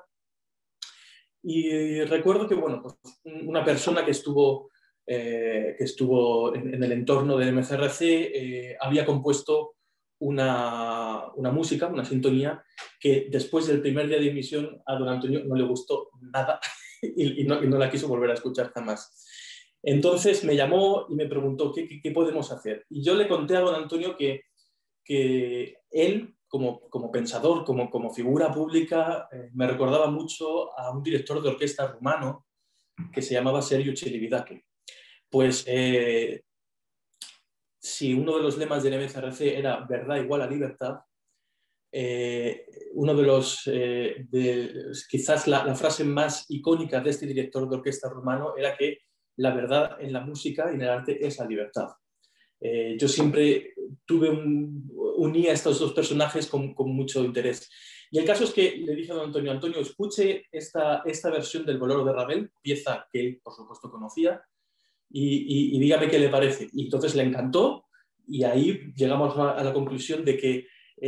Y recuerdo que, bueno, pues una persona que estuvo en el entorno del MCRC había compuesto una música, una sintonía, que después del primer día de emisión a don Antonio no le gustó nada y no la quiso volver a escuchar jamás. Entonces me llamó y me preguntó qué podemos hacer. Y yo le conté a don Antonio que él, como pensador, como figura pública, me recordaba mucho a un director de orquesta rumano que se llamaba Sergiu Celibidache. Pues si uno de los lemas del MCRC era verdad igual a libertad, uno de los, quizás la frase más icónica de este director de orquesta rumano era que la verdad en la música y en el arte es la libertad. Yo siempre unía a estos dos personajes con mucho interés. Y el caso es que le dije a don Antonio: Antonio, escuche esta versión del bolero de Ravel, pieza que él, por supuesto, conocía, y dígame qué le parece. Y entonces le encantó, y ahí llegamos a la conclusión de que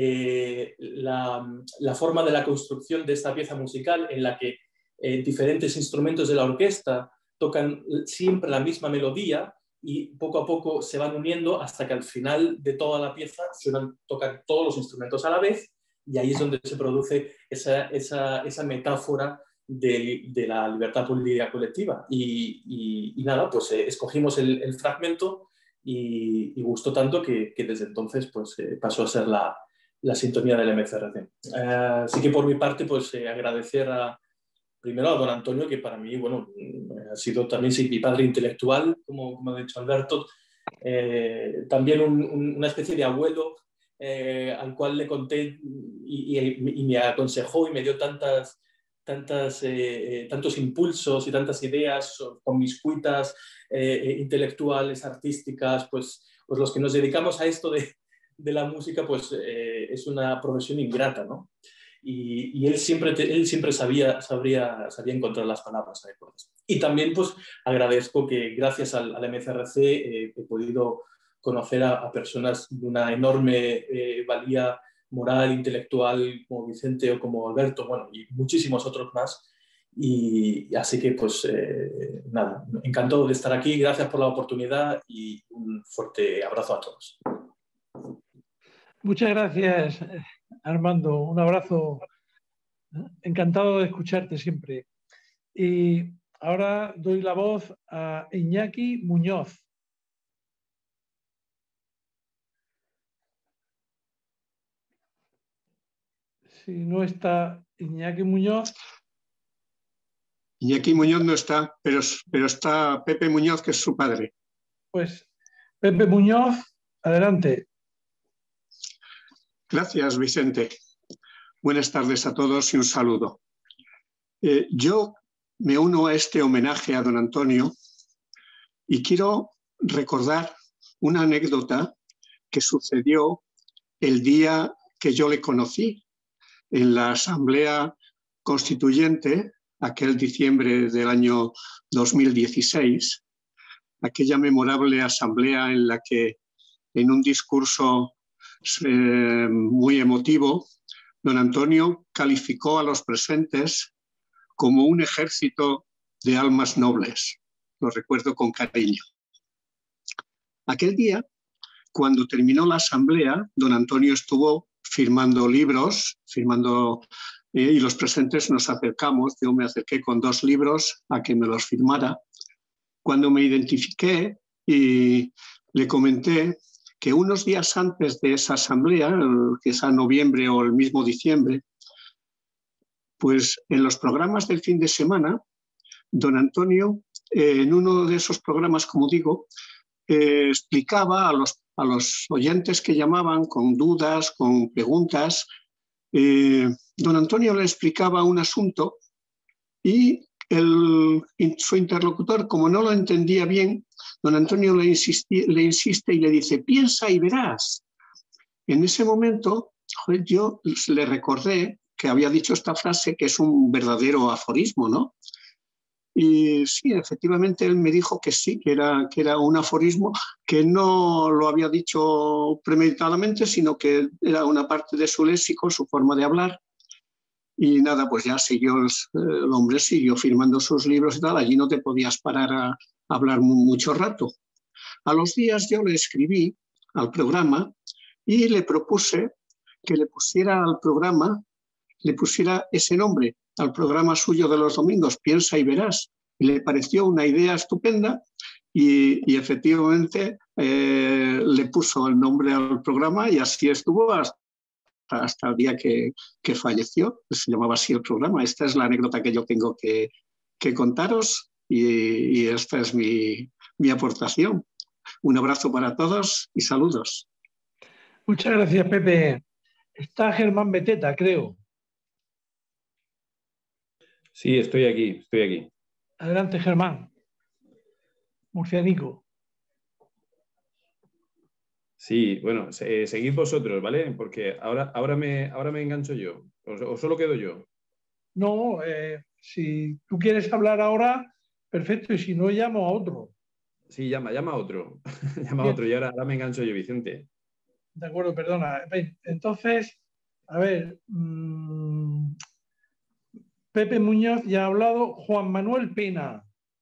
la forma de la construcción de esta pieza musical, en la que diferentes instrumentos de la orquesta tocan siempre la misma melodía y poco a poco se van uniendo hasta que al final de toda la pieza tocan todos los instrumentos a la vez, y ahí es donde se produce esa metáfora de la libertad política colectiva. Y nada, pues escogimos el fragmento y gustó tanto que desde entonces pues, pasó a ser la sintonía del MCRC. Así que por mi parte, pues agradecer primero a don Antonio, que para mí, bueno, ha sido también mi padre intelectual, como ha dicho Alberto, también una especie de abuelo al cual le conté y me aconsejó y me dio tantos impulsos y tantas ideas con mis cuitas intelectuales, artísticas, pues los que nos dedicamos a esto de la música, pues es una profesión ingrata, ¿no? Y él siempre sabía encontrar las palabras adecuadas. Y también pues agradezco que gracias al MCRC he podido conocer a personas de una enorme valía moral, intelectual, como Vicente o como Alberto, bueno, y muchísimos otros más. Y así que, pues, nada, encantado de estar aquí, gracias por la oportunidad y un fuerte abrazo a todos. Muchas gracias, Armando. Un abrazo. Encantado de escucharte siempre. Y ahora doy la voz a Iñaki Muñoz. Si no está Iñaki Muñoz. Iñaki Muñoz no está, pero está Pepe Muñoz, que es su padre. Pues Pepe Muñoz, adelante. Gracias, Vicente. Buenas tardes a todos y un saludo. Yo me uno a este homenaje a don Antonio y quiero recordar una anécdota que sucedió el día que yo le conocí en la Asamblea Constituyente, aquel diciembre del año 2016, aquella memorable asamblea en la que, en un discurso muy emotivo, don Antonio calificó a los presentes como un ejército de almas nobles. Lo recuerdo con cariño. Aquel día, cuando terminó la asamblea, don Antonio estuvo firmando libros, y los presentes nos acercamos. Yo me acerqué con 2 libros a que me los firmara. Cuando me identifiqué y le comenté que unos días antes de esa asamblea, que es a noviembre o el mismo diciembre, pues en los programas del fin de semana, don Antonio, en uno de esos programas, como digo, explicaba a los oyentes que llamaban con dudas, con preguntas. Don Antonio le explicaba un asunto y su interlocutor, como no lo entendía bien, don Antonio le insiste y le dice: piensa y verás. En ese momento, yo le recordé que había dicho esta frase, que es un verdadero aforismo, ¿no? Y sí, efectivamente él me dijo que sí, que era un aforismo, que no lo había dicho premeditadamente, sino que era una parte de su léxico, su forma de hablar. Y nada, pues ya siguió, el hombre siguió firmando sus libros y tal. Allí no te podías parar a hablar mucho rato. A los días yo le escribí al programa y le propuse que le pusiera al programa, le pusiera ese nombre al programa suyo de los domingos, Piensa y verás. Y le pareció una idea estupenda y efectivamente le puso el nombre al programa y así estuvo hasta el día que falleció. Se llamaba así el programa. Esta es la anécdota que yo tengo que contaros y esta es mi aportación. Un abrazo para todos y saludos. Muchas gracias, Pepe. Está Germán Beteta, creo. Sí, estoy aquí. Adelante, Germán. Murcianico. Sí, bueno, seguid vosotros, ¿vale? Porque ahora me engancho yo. ¿O solo quedo yo? No, si tú quieres hablar ahora, perfecto, y si no, llamo a otro. Sí, llama a otro. Llama a otro y ahora me engancho yo, Vicente. De acuerdo, perdona. Entonces, a ver, Pepe Muñoz ya ha hablado. Juan Manuel Pena.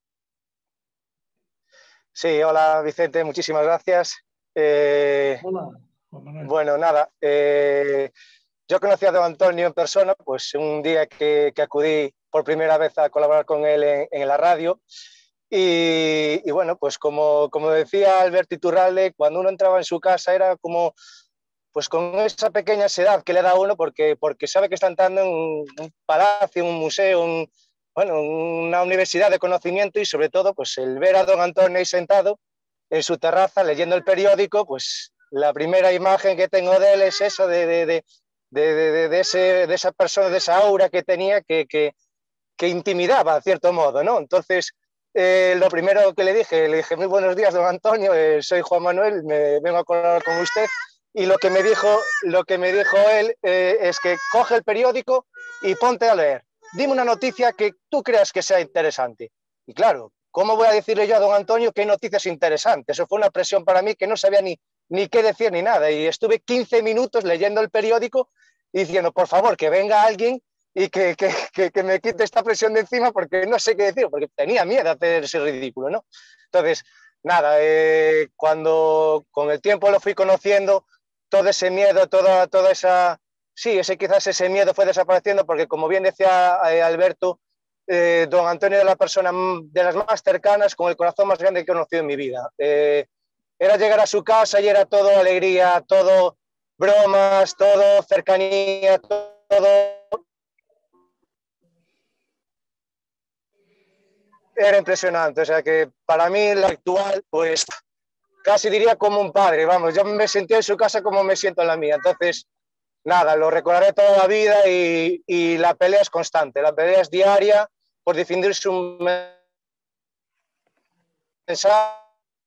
Sí, hola Vicente, muchísimas gracias. Hola, Juan Manuel. Bueno, nada, yo conocí a don Antonio en persona, pues un día que acudí por primera vez a colaborar con él en la radio. Y bueno, pues como decía Alberto Iturralde, cuando uno entraba en su casa era como, pues con esa pequeña ansiedad que le da a uno porque sabe que está entrando en un palacio, un museo, una universidad de conocimiento, y sobre todo pues el ver a don Antonio ahí sentado en su terraza leyendo el periódico, pues la primera imagen que tengo de él es eso, de esa persona, de esa aura que tenía que intimidaba, en cierto modo, ¿no? Entonces, lo primero que le dije, muy buenos días, don Antonio, soy Juan Manuel, me vengo a colaborar con usted, y lo que me dijo él es que coge el periódico y ponte a leer. Dime una noticia que tú creas que sea interesante. Y claro, ¿cómo voy a decirle yo a don Antonio qué noticia es interesante? Eso fue una presión para mí, que no sabía ni qué decir ni nada. Y estuve 15 minutos leyendo el periódico y diciendo, por favor, que venga alguien y que me quite esta presión de encima porque no sé qué decir, porque tenía miedo de hacer ese ridículo, ¿no? Entonces, nada, cuando con el tiempo lo fui conociendo, todo ese miedo, toda esa... Sí, quizás ese miedo fue desapareciendo porque, como bien decía Alberto, don Antonio era la persona de las más cercanas, con el corazón más grande que he conocido en mi vida. Era llegar a su casa y era todo alegría, todo bromas, todo cercanía, todo... Era impresionante, o sea que para mí la actual, pues casi diría como un padre, vamos, yo me sentí en su casa como me siento en la mía, entonces nada, lo recordaré toda la vida y la pelea es constante, la pelea es diaria por defender su mensaje,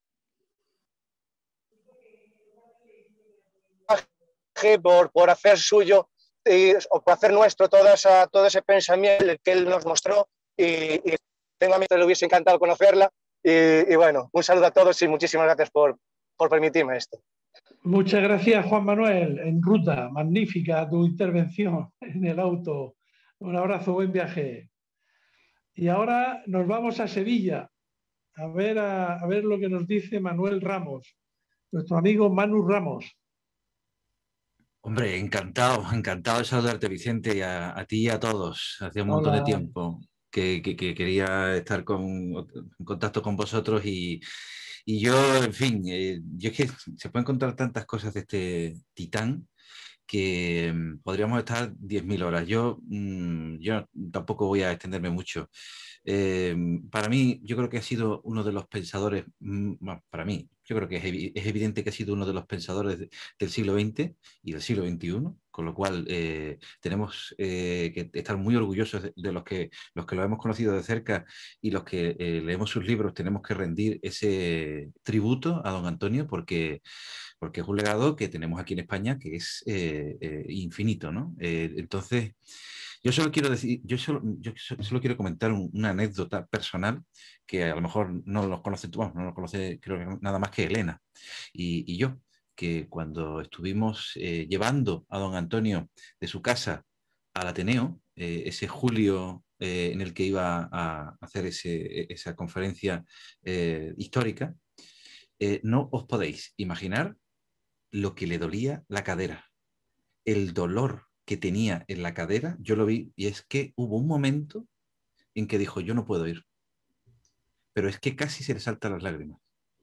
por hacer suyo o por hacer nuestro todo ese pensamiento que él nos mostró y tengo a mí que le hubiese encantado conocerla y bueno, un saludo a todos y muchísimas gracias por permitirme esto. Muchas gracias, Juan Manuel, en ruta, magnífica tu intervención en el auto. Un abrazo, buen viaje. Y ahora nos vamos a Sevilla a ver lo que nos dice Manuel Ramos, nuestro amigo Manu Ramos. Hombre, encantado de saludarte, Vicente, y a ti y a todos. Hacía un montón de tiempo que quería estar en contacto con vosotros y yo, en fin, yo es que se pueden contar tantas cosas de este titán que podríamos estar 10.000 horas. Yo tampoco voy a extenderme mucho. Para mí, yo creo que ha sido uno de los pensadores, para mí, yo creo que es evidente que ha sido uno de los pensadores del siglo XX y del siglo XXI, con lo cual tenemos que estar muy orgullosos de los que lo hemos conocido de cerca y los que leemos sus libros, tenemos que rendir ese tributo a don Antonio porque es un legado que tenemos aquí en España que es infinito, ¿no? Entonces, yo solo quiero decir, yo solo quiero comentar una anécdota personal que a lo mejor no lo conoce tú, no lo conoce creo que nada más que Elena y yo, que cuando estuvimos llevando a don Antonio de su casa al Ateneo, ese julio en el que iba a hacer esa conferencia histórica, no os podéis imaginar lo que le dolía la cadera, el dolor que tenía en la cadera, yo lo vi y es que hubo un momento en que dijo, yo no puedo ir, pero es que casi se le saltan las lágrimas.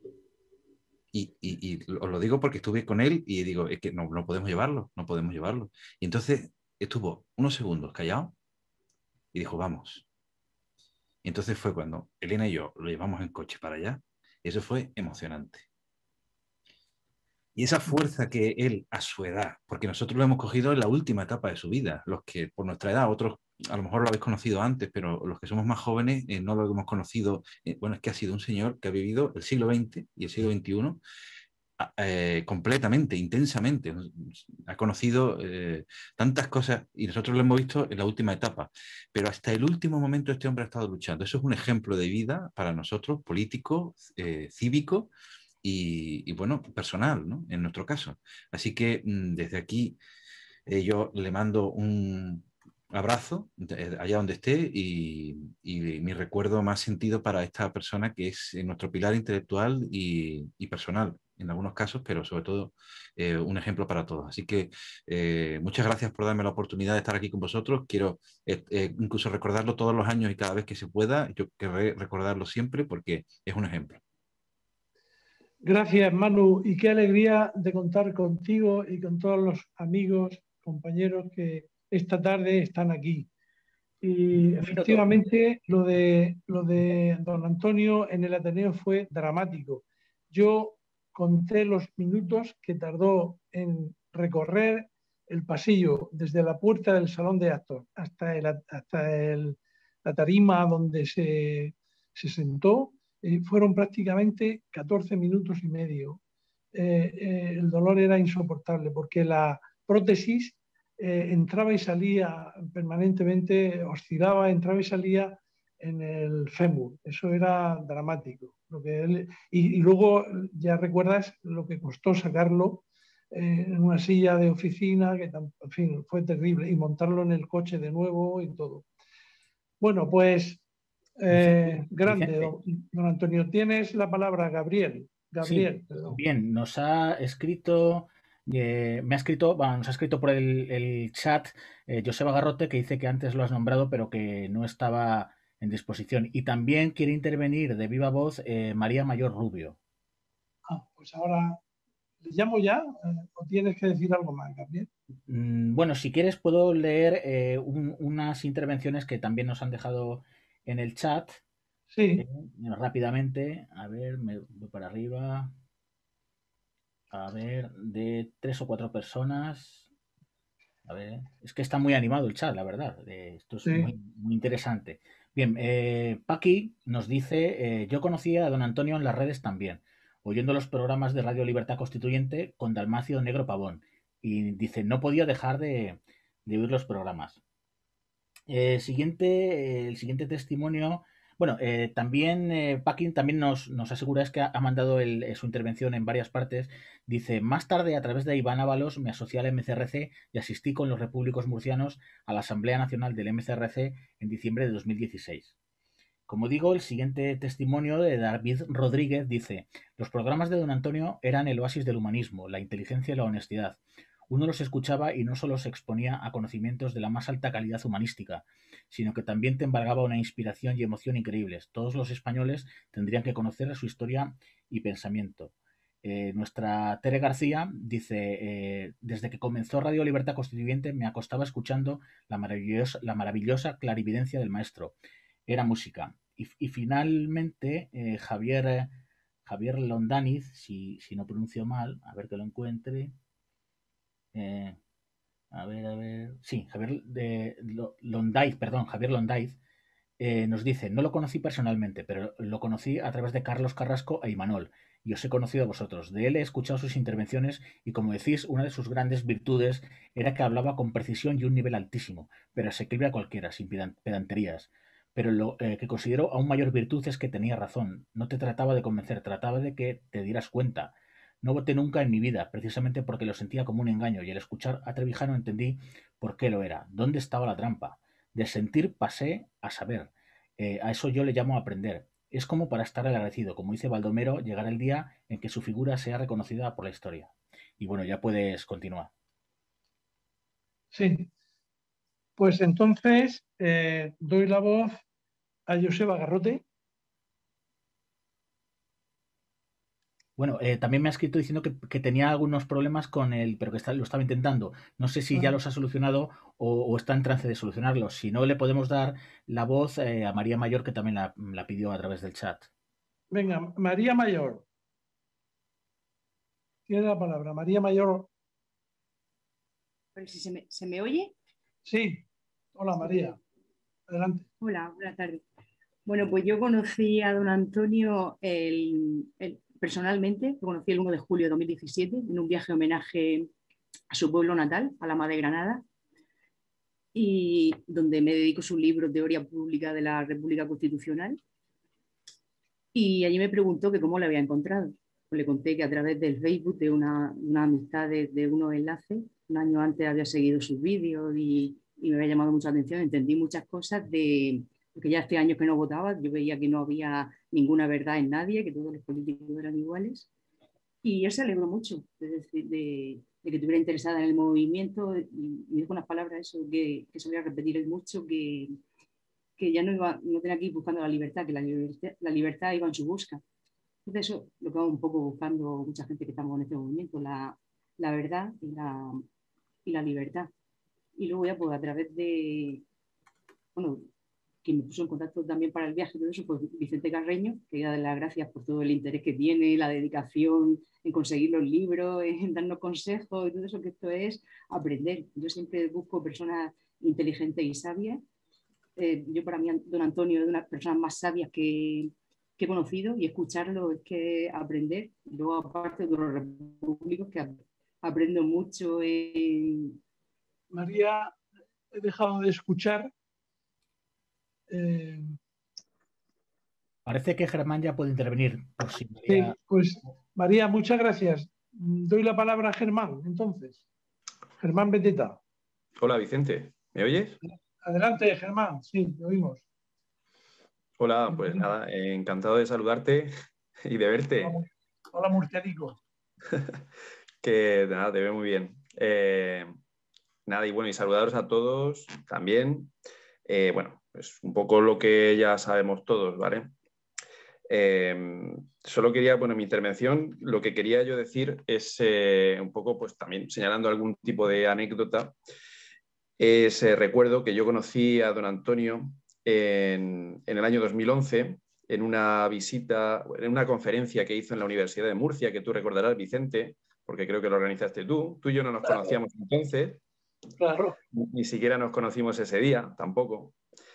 Y os lo digo porque estuve con él y digo, es que no podemos llevarlo, no podemos llevarlo. Y entonces estuvo unos segundos callado y dijo, vamos. Y entonces fue cuando Elena y yo lo llevamos en coche para allá. Y eso fue emocionante. Y esa fuerza que él, a su edad, porque nosotros lo hemos cogido en la última etapa de su vida, los que por nuestra edad, otros a lo mejor lo habéis conocido antes, pero los que somos más jóvenes no lo hemos conocido. Bueno, es que ha sido un señor que ha vivido el siglo XX y el siglo XXI completamente, intensamente. Ha conocido tantas cosas y nosotros lo hemos visto en la última etapa, pero hasta el último momento este hombre ha estado luchando. Eso es un ejemplo de vida para nosotros, político, cívico, y bueno, personal, ¿no? En nuestro caso. Así que desde aquí yo le mando un abrazo allá donde esté y mi recuerdo más sentido para esta persona que es nuestro pilar intelectual y personal en algunos casos, pero sobre todo un ejemplo para todos. Así que muchas gracias por darme la oportunidad de estar aquí con vosotros. Quiero incluso recordarlo todos los años y cada vez que se pueda. Yo querré recordarlo siempre porque es un ejemplo. Gracias, Manu, y qué alegría de contar contigo y con todos los amigos, compañeros que esta tarde están aquí. Y efectivamente lo de don Antonio en el Ateneo fue dramático. Yo conté los minutos que tardó en recorrer el pasillo desde la puerta del salón de actos hasta la tarima donde se sentó. Fueron prácticamente 14 minutos y medio. El dolor era insoportable porque la prótesis entraba y salía permanentemente, oscilaba, entraba y salía en el fémur. Eso era dramático. Y luego ya recuerdas lo que costó sacarlo en una silla de oficina, que en fin, fue terrible, y montarlo en el coche de nuevo y todo. Bueno, pues grande, don Antonio. Tienes la palabra, Gabriel. Gabriel, sí, perdón. Bien, nos ha escrito, nos ha escrito por el chat Joseba Garrote, que dice que antes lo has nombrado, pero que no estaba en disposición. Y también quiere intervenir de viva voz María Mayor Rubio. Pues ahora, ¿le llamo ya o tienes que decir algo más, Gabriel? Bueno, si quieres puedo leer unas intervenciones que también nos han dejado en el chat. Sí. Rápidamente, a ver, me voy para arriba. A ver, de 3 o 4 personas. A ver, es que está muy animado el chat, la verdad. Esto es Sí. muy interesante. Bien, Paqui nos dice, yo conocía a don Antonio en las redes también, oyendo los programas de Radio Libertad Constituyente con Dalmacio Negro Pavón. Y dice, no podía dejar de oír los programas. El siguiente testimonio. Bueno, también Packing también nos asegura es que ha mandado su intervención en varias partes. Dice, más tarde a través de Iván Ábalos me asocié al MCRC y asistí con los repúblicos murcianos a la Asamblea Nacional del MCRC en diciembre de 2016. Como digo, el siguiente testimonio de David Rodríguez dice, los programas de don Antonio eran el oasis del humanismo, la inteligencia y la honestidad. Uno los escuchaba y no solo se exponía a conocimientos de la más alta calidad humanística, sino que también te embargaba una inspiración y emoción increíbles. Todos los españoles tendrían que conocer su historia y pensamiento. Nuestra Tere García dice, desde que comenzó Radio Libertad Constituyente me acostaba escuchando la maravillosa clarividencia del maestro. Era música. Y finalmente, Javier Londaniz, si no pronuncio mal, a ver que lo encuentre. A ver. Sí, Javier Londaiz nos dice, no lo conocí personalmente, pero lo conocí a través de Carlos Carrasco e Imanol, y os he conocido a vosotros. De él he escuchado sus intervenciones y, como decís, una de sus grandes virtudes era que hablaba con precisión y un nivel altísimo, pero asequible a cualquiera, sin pedanterías. Pero lo que considero aún mayor virtud es que tenía razón. No te trataba de convencer, trataba de que te dieras cuenta. No voté nunca en mi vida, precisamente porque lo sentía como un engaño, y al escuchar a Trevijano entendí por qué lo era. ¿Dónde estaba la trampa? De sentir pasé a saber. A eso yo le llamo aprender. Es como para estar agradecido. Como dice Baldomero, llegará el día en que su figura sea reconocida por la historia. Y bueno, ya puedes continuar. Sí. Pues entonces doy la voz a Joseba Garrote. Bueno, también me ha escrito diciendo que tenía algunos problemas con él, pero que lo estaba intentando. No sé si ya los ha solucionado o está en trance de solucionarlos. Si no, le podemos dar la voz a María Mayor, que también la pidió a través del chat. Venga, María Mayor. Tiene la palabra. María Mayor. Pero si ¿se me oye? Sí. Hola, María. Adelante. Hola, buenas tardes. Bueno, pues yo conocí a don Antonio personalmente, lo conocí el 1 de julio de 2017 en un viaje homenaje a su pueblo natal, a la Madre Granada, y donde me dedico su libro Teoría Pública de la República Constitucional. Y allí me preguntó que cómo le había encontrado. Pues le conté que a través del Facebook, de una amistad de unos enlaces, un año antes había seguido sus vídeos y me había llamado mucha atención. Entendí muchas cosas porque ya hace años que no votaba, yo veía que no había ninguna verdad en nadie, que todos los políticos eran iguales. Y él se alegró mucho de que estuviera interesada en el movimiento y me dijo unas palabras eso que solía repetir él mucho, que ya no tenía que ir buscando la libertad, que la libertad iba en su busca. Entonces eso lo que vamos un poco buscando mucha gente que estamos en este movimiento, la verdad y la libertad. Y luego ya pues a través de, bueno, quien me puso en contacto también para el viaje y todo eso fue Vicente Carreño, que da las gracias por todo el interés que tiene, la dedicación en conseguir los libros, en darnos consejos y todo eso, que esto es aprender. Yo siempre busco personas inteligentes y sabias. Yo para mí don Antonio es de las personas más sabias que he conocido, y escucharlo es que aprender. Luego aparte de los repúblicos que aprendo mucho en... María, he dejado de escuchar. Parece que Germán ya puede intervenir. Por si Sí, pues María, muchas gracias. Doy la palabra a Germán, entonces. Germán Beteta. Hola, Vicente. ¿Me oyes? Adelante, Germán. Sí, te oímos. Hola, pues nada, encantado de saludarte y de verte. Hola, Murcianico. Que nada, te veo muy bien. Nada, y bueno, y saludaros a todos también. Bueno, pues un poco lo que ya sabemos todos, ¿vale? Solo quería, bueno, mi intervención, lo que quería yo decir es un poco, pues también señalando algún tipo de anécdota. Recuerdo que yo conocí a don Antonio en el año 2011 en una visita, en una conferencia que hizo en la Universidad de Murcia, que tú recordarás, Vicente, porque creo que lo organizaste tú. Tú y yo no nos conocíamos entonces. Claro. Ni siquiera nos conocimos ese día, tampoco.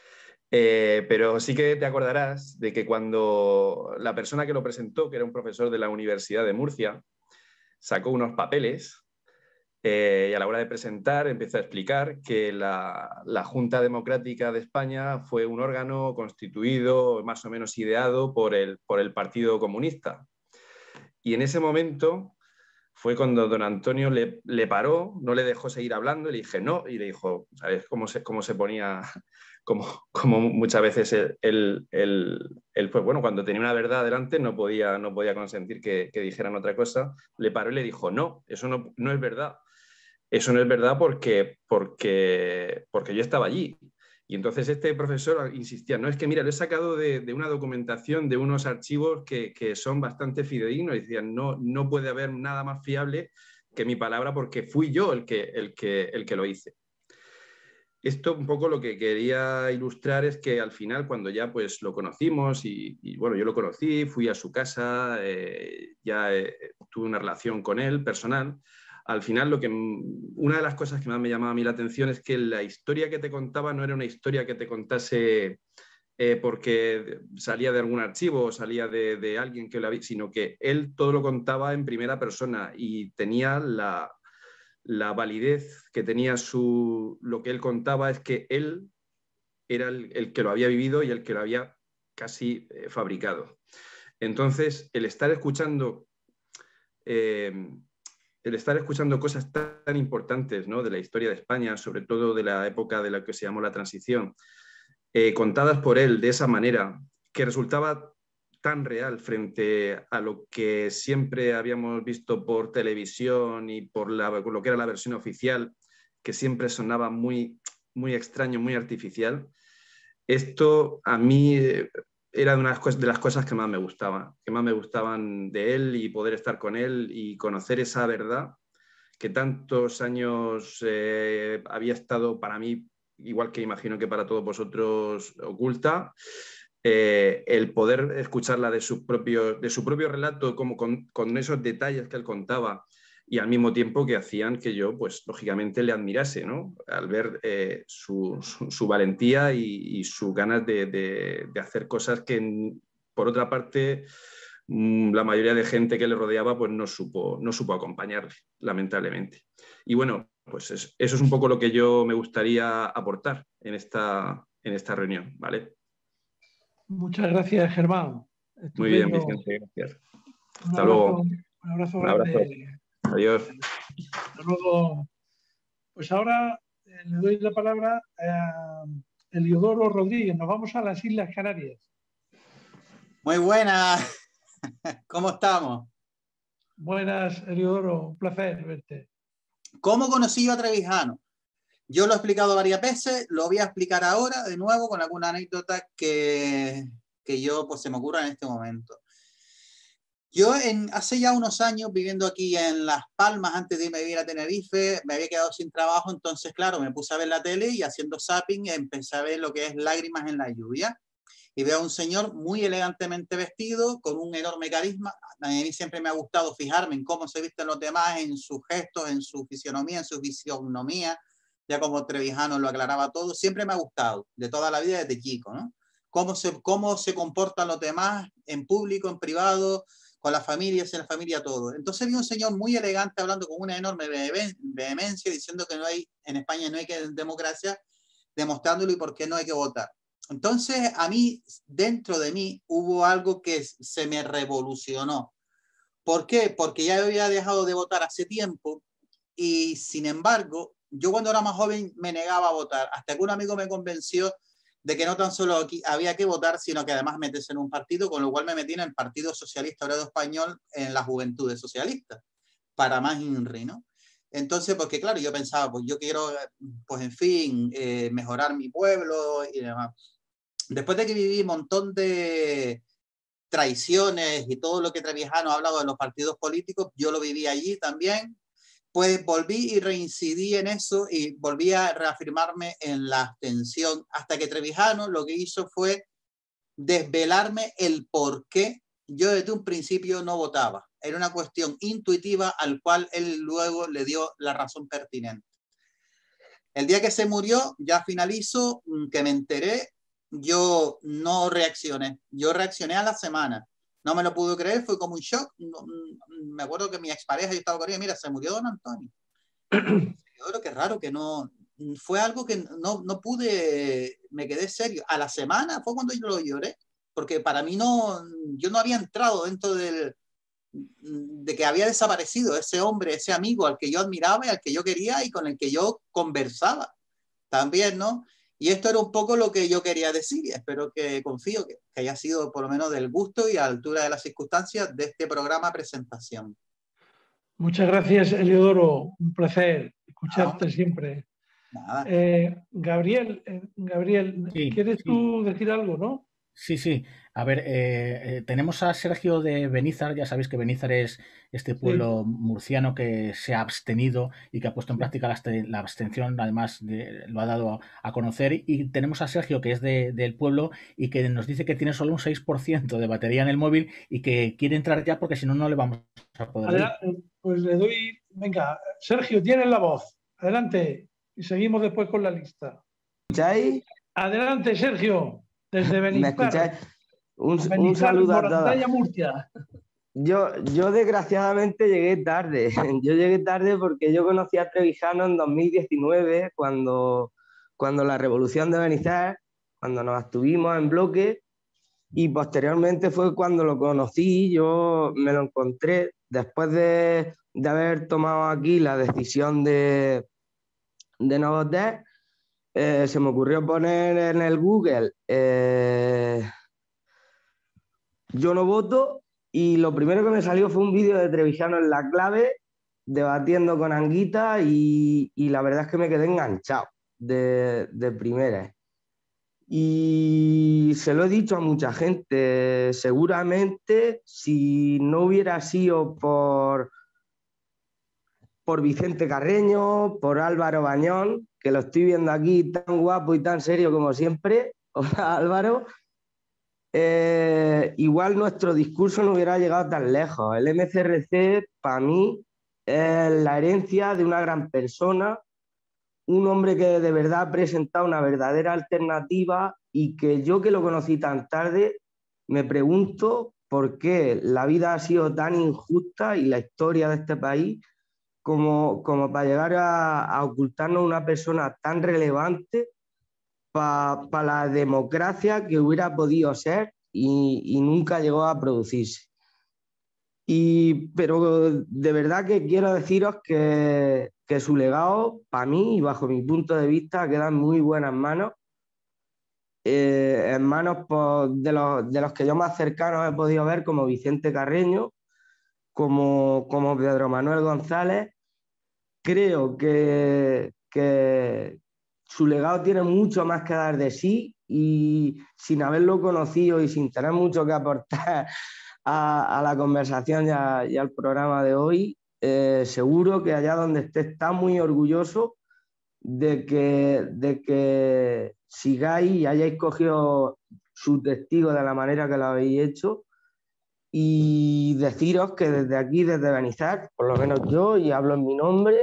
Pero sí que te acordarás de que cuando la persona que lo presentó, que era un profesor de la Universidad de Murcia, sacó unos papeles y a la hora de presentar empezó a explicar que la Junta Democrática de España fue un órgano constituido, más o menos ideado por el Partido Comunista. Y en ese momento fue cuando don Antonio le paró, no le dejó seguir hablando, y le dije no, y le dijo, ¿sabes cómo se ponía? Como muchas veces él, pues bueno, cuando tenía una verdad delante no podía consentir que dijeran otra cosa, le paró y le dijo, no, eso no es verdad. Eso no es verdad porque yo estaba allí. Y entonces este profesor insistía, no, es que mira, lo he sacado de una documentación, de unos archivos que son bastante fidedignos, y decían, no puede haber nada más fiable que mi palabra porque fui yo el que lo hice. Esto un poco lo que quería ilustrar es que al final, cuando ya pues lo conocimos y bueno, yo lo conocí, fui a su casa, tuve una relación con él personal. Al final, una de las cosas que más me llamaba a mí la atención es que la historia que te contaba no era una historia que te contase porque salía de algún archivo o salía de alguien que lo había, sino que él todo lo contaba en primera persona y tenía la validez que tenía lo que él contaba, es que él era el que lo había vivido y el que lo había casi fabricado. Entonces, el estar escuchando cosas tan importantes, ¿no?, de la historia de España, sobre todo de la época de la que se llamó la transición, contadas por él de esa manera, que resultaba tan real frente a lo que siempre habíamos visto por televisión y por lo que era la versión oficial, que siempre sonaba muy, muy extraño, muy artificial. Esto a mí era de las cosas que más me gustaban de él, y poder estar con él y conocer esa verdad que tantos años había estado para mí, igual que imagino que para todos vosotros, oculta. El poder escucharla de su propio relato, como con esos detalles que él contaba, y al mismo tiempo que hacían que yo, pues lógicamente, le admirase, ¿no?, al ver su valentía y sus ganas de hacer cosas que, por otra parte, la mayoría de gente que le rodeaba pues no supo acompañarle, lamentablemente. Y bueno, pues eso es un poco lo que yo me gustaría aportar en esta reunión, ¿vale? Muchas gracias, Germán. Estupendo. Muy bien, Vicente, gracias. Hasta luego. Un abrazo abrazo. grande. Adiós. Hasta luego. Pues ahora le doy la palabra a Eliodoro Rodríguez. Nos vamos a las Islas Canarias. Muy buenas. ¿Cómo estamos? Buenas, Eliodoro. Un placer verte. ¿Cómo conocí yo a Trevijano? Yo lo he explicado varias veces, lo voy a explicar ahora de nuevo con alguna anécdota que yo pues se me ocurra en este momento. Yo hace ya unos años, viviendo aquí en Las Palmas, antes de irme a vivir a Tenerife, me había quedado sin trabajo, entonces claro, me puse a ver la tele y haciendo zapping empecé a ver lo que es Lágrimas en la lluvia. Y veo a un señor muy elegantemente vestido, con un enorme carisma. A mí siempre me ha gustado fijarme en cómo se visten los demás, en sus gestos, en su fisionomía, en su fisionomía, ya como Trevijano lo aclaraba todo. Siempre me ha gustado, de toda la vida, desde chico, ¿no? Cómo se comportan los demás en público, en privado, con las familias, en la familia, todo. Entonces vi un señor muy elegante hablando con una enorme vehemencia, diciendo que en España no hay democracia, demostrándolo y por qué no hay que votar. Entonces, a mí, dentro de mí, hubo algo que se me revolucionó. ¿Por qué? Porque ya había dejado de votar hace tiempo y, sin embargo, yo cuando era más joven me negaba a votar, hasta que un amigo me convenció de que no tan solo aquí había que votar, sino que además meterse en un partido, con lo cual me metí en el Partido Socialista Obrero Español en las Juventudes Socialistas, para más INRI, ¿no? Entonces, porque claro, yo pensaba, pues yo quiero, pues en fin, mejorar mi pueblo y demás. Después de que viví un montón de traiciones y todo lo que Trevijano ha hablado de los partidos políticos, yo lo viví allí también, pues volví y reincidí en eso y volví a reafirmarme en la abstención, hasta que Trevijano lo que hizo fue desvelarme el por qué yo desde un principio no votaba. Era una cuestión intuitiva al cual él luego le dio la razón pertinente. El día que se murió, ya finalizo, que me enteré, yo no reaccioné. Yo reaccioné a la semana. No me lo pude creer, fue como un shock. Me acuerdo que mi expareja, yo estaba con ella, mira, se murió don Antonio. Yo, qué raro que no, fue algo que no pude, me quedé serio. A la semana fue cuando yo lo lloré, porque para mí no, yo no había entrado dentro de que había desaparecido ese hombre, ese amigo al que yo admiraba y al que yo quería y con el que yo conversaba también, ¿no? Y esto era un poco lo que yo quería decir y espero que, confío que haya sido por lo menos del gusto y a la altura de las circunstancias de este programa presentación. Muchas gracias, Eliodoro. Un placer escucharte siempre. Nada. Gabriel, Sí, ¿quieres tú decir algo, no? Sí, sí. A ver, tenemos a Sergio de Benizar. Ya sabéis que Benizar es este pueblo murciano que se ha abstenido y que ha puesto en práctica la abstención, además lo ha dado a conocer. Y tenemos a Sergio, que es del pueblo y que nos dice que tiene solo un 6% de batería en el móvil y que quiere entrar ya porque si no, no le vamos a poder oír. Pues le doy... Venga, Sergio, tienes la voz. Adelante. Y seguimos después con la lista. ¿Escucháis? Adelante, Sergio. Desde Benizar. ¿Me escucháis? Un saludo a todos. Murcia. Yo desgraciadamente llegué tarde. Yo llegué tarde porque yo conocí a Trevijano en 2019, cuando la revolución de Benizar, cuando nos abstuvimos en bloque, y posteriormente fue cuando lo conocí. Yo me lo encontré después de haber tomado aquí la decisión de no votar. Se me ocurrió poner en el Google yo no voto, y lo primero que me salió fue un vídeo de Trevijano en La Clave debatiendo con Anguita, y la verdad es que me quedé enganchado de primeras. Y se lo he dicho a mucha gente, seguramente si no hubiera sido por Vicente Carreño, por Álvaro Bañón, que lo estoy viendo aquí tan guapo y tan serio como siempre. Hola, Álvaro. Igual nuestro discurso no hubiera llegado tan lejos. El MCRC, para mí, es la herencia de una gran persona, un hombre que de verdad ha presentado una verdadera alternativa, y que yo, que lo conocí tan tarde, me pregunto por qué la vida ha sido tan injusta y la historia de este país como para llegar a ocultarnos una persona tan relevante para la democracia que hubiera podido ser y nunca llegó a producirse. Pero de verdad que quiero deciros que su legado, para mí y bajo mi punto de vista, queda en muy buenas manos, en manos de los que yo más cercanos he podido ver, como Vicente Carreño, como Pedro Manuel González. Creo que su legado tiene mucho más que dar de sí, y sin haberlo conocido y sin tener mucho que aportar a la conversación y al programa de hoy, seguro que allá donde esté está muy orgulloso de que sigáis y hayáis cogido su testigo de la manera que lo habéis hecho. Y deciros que desde aquí, desde Benizar, por lo menos yo, y hablo en mi nombre,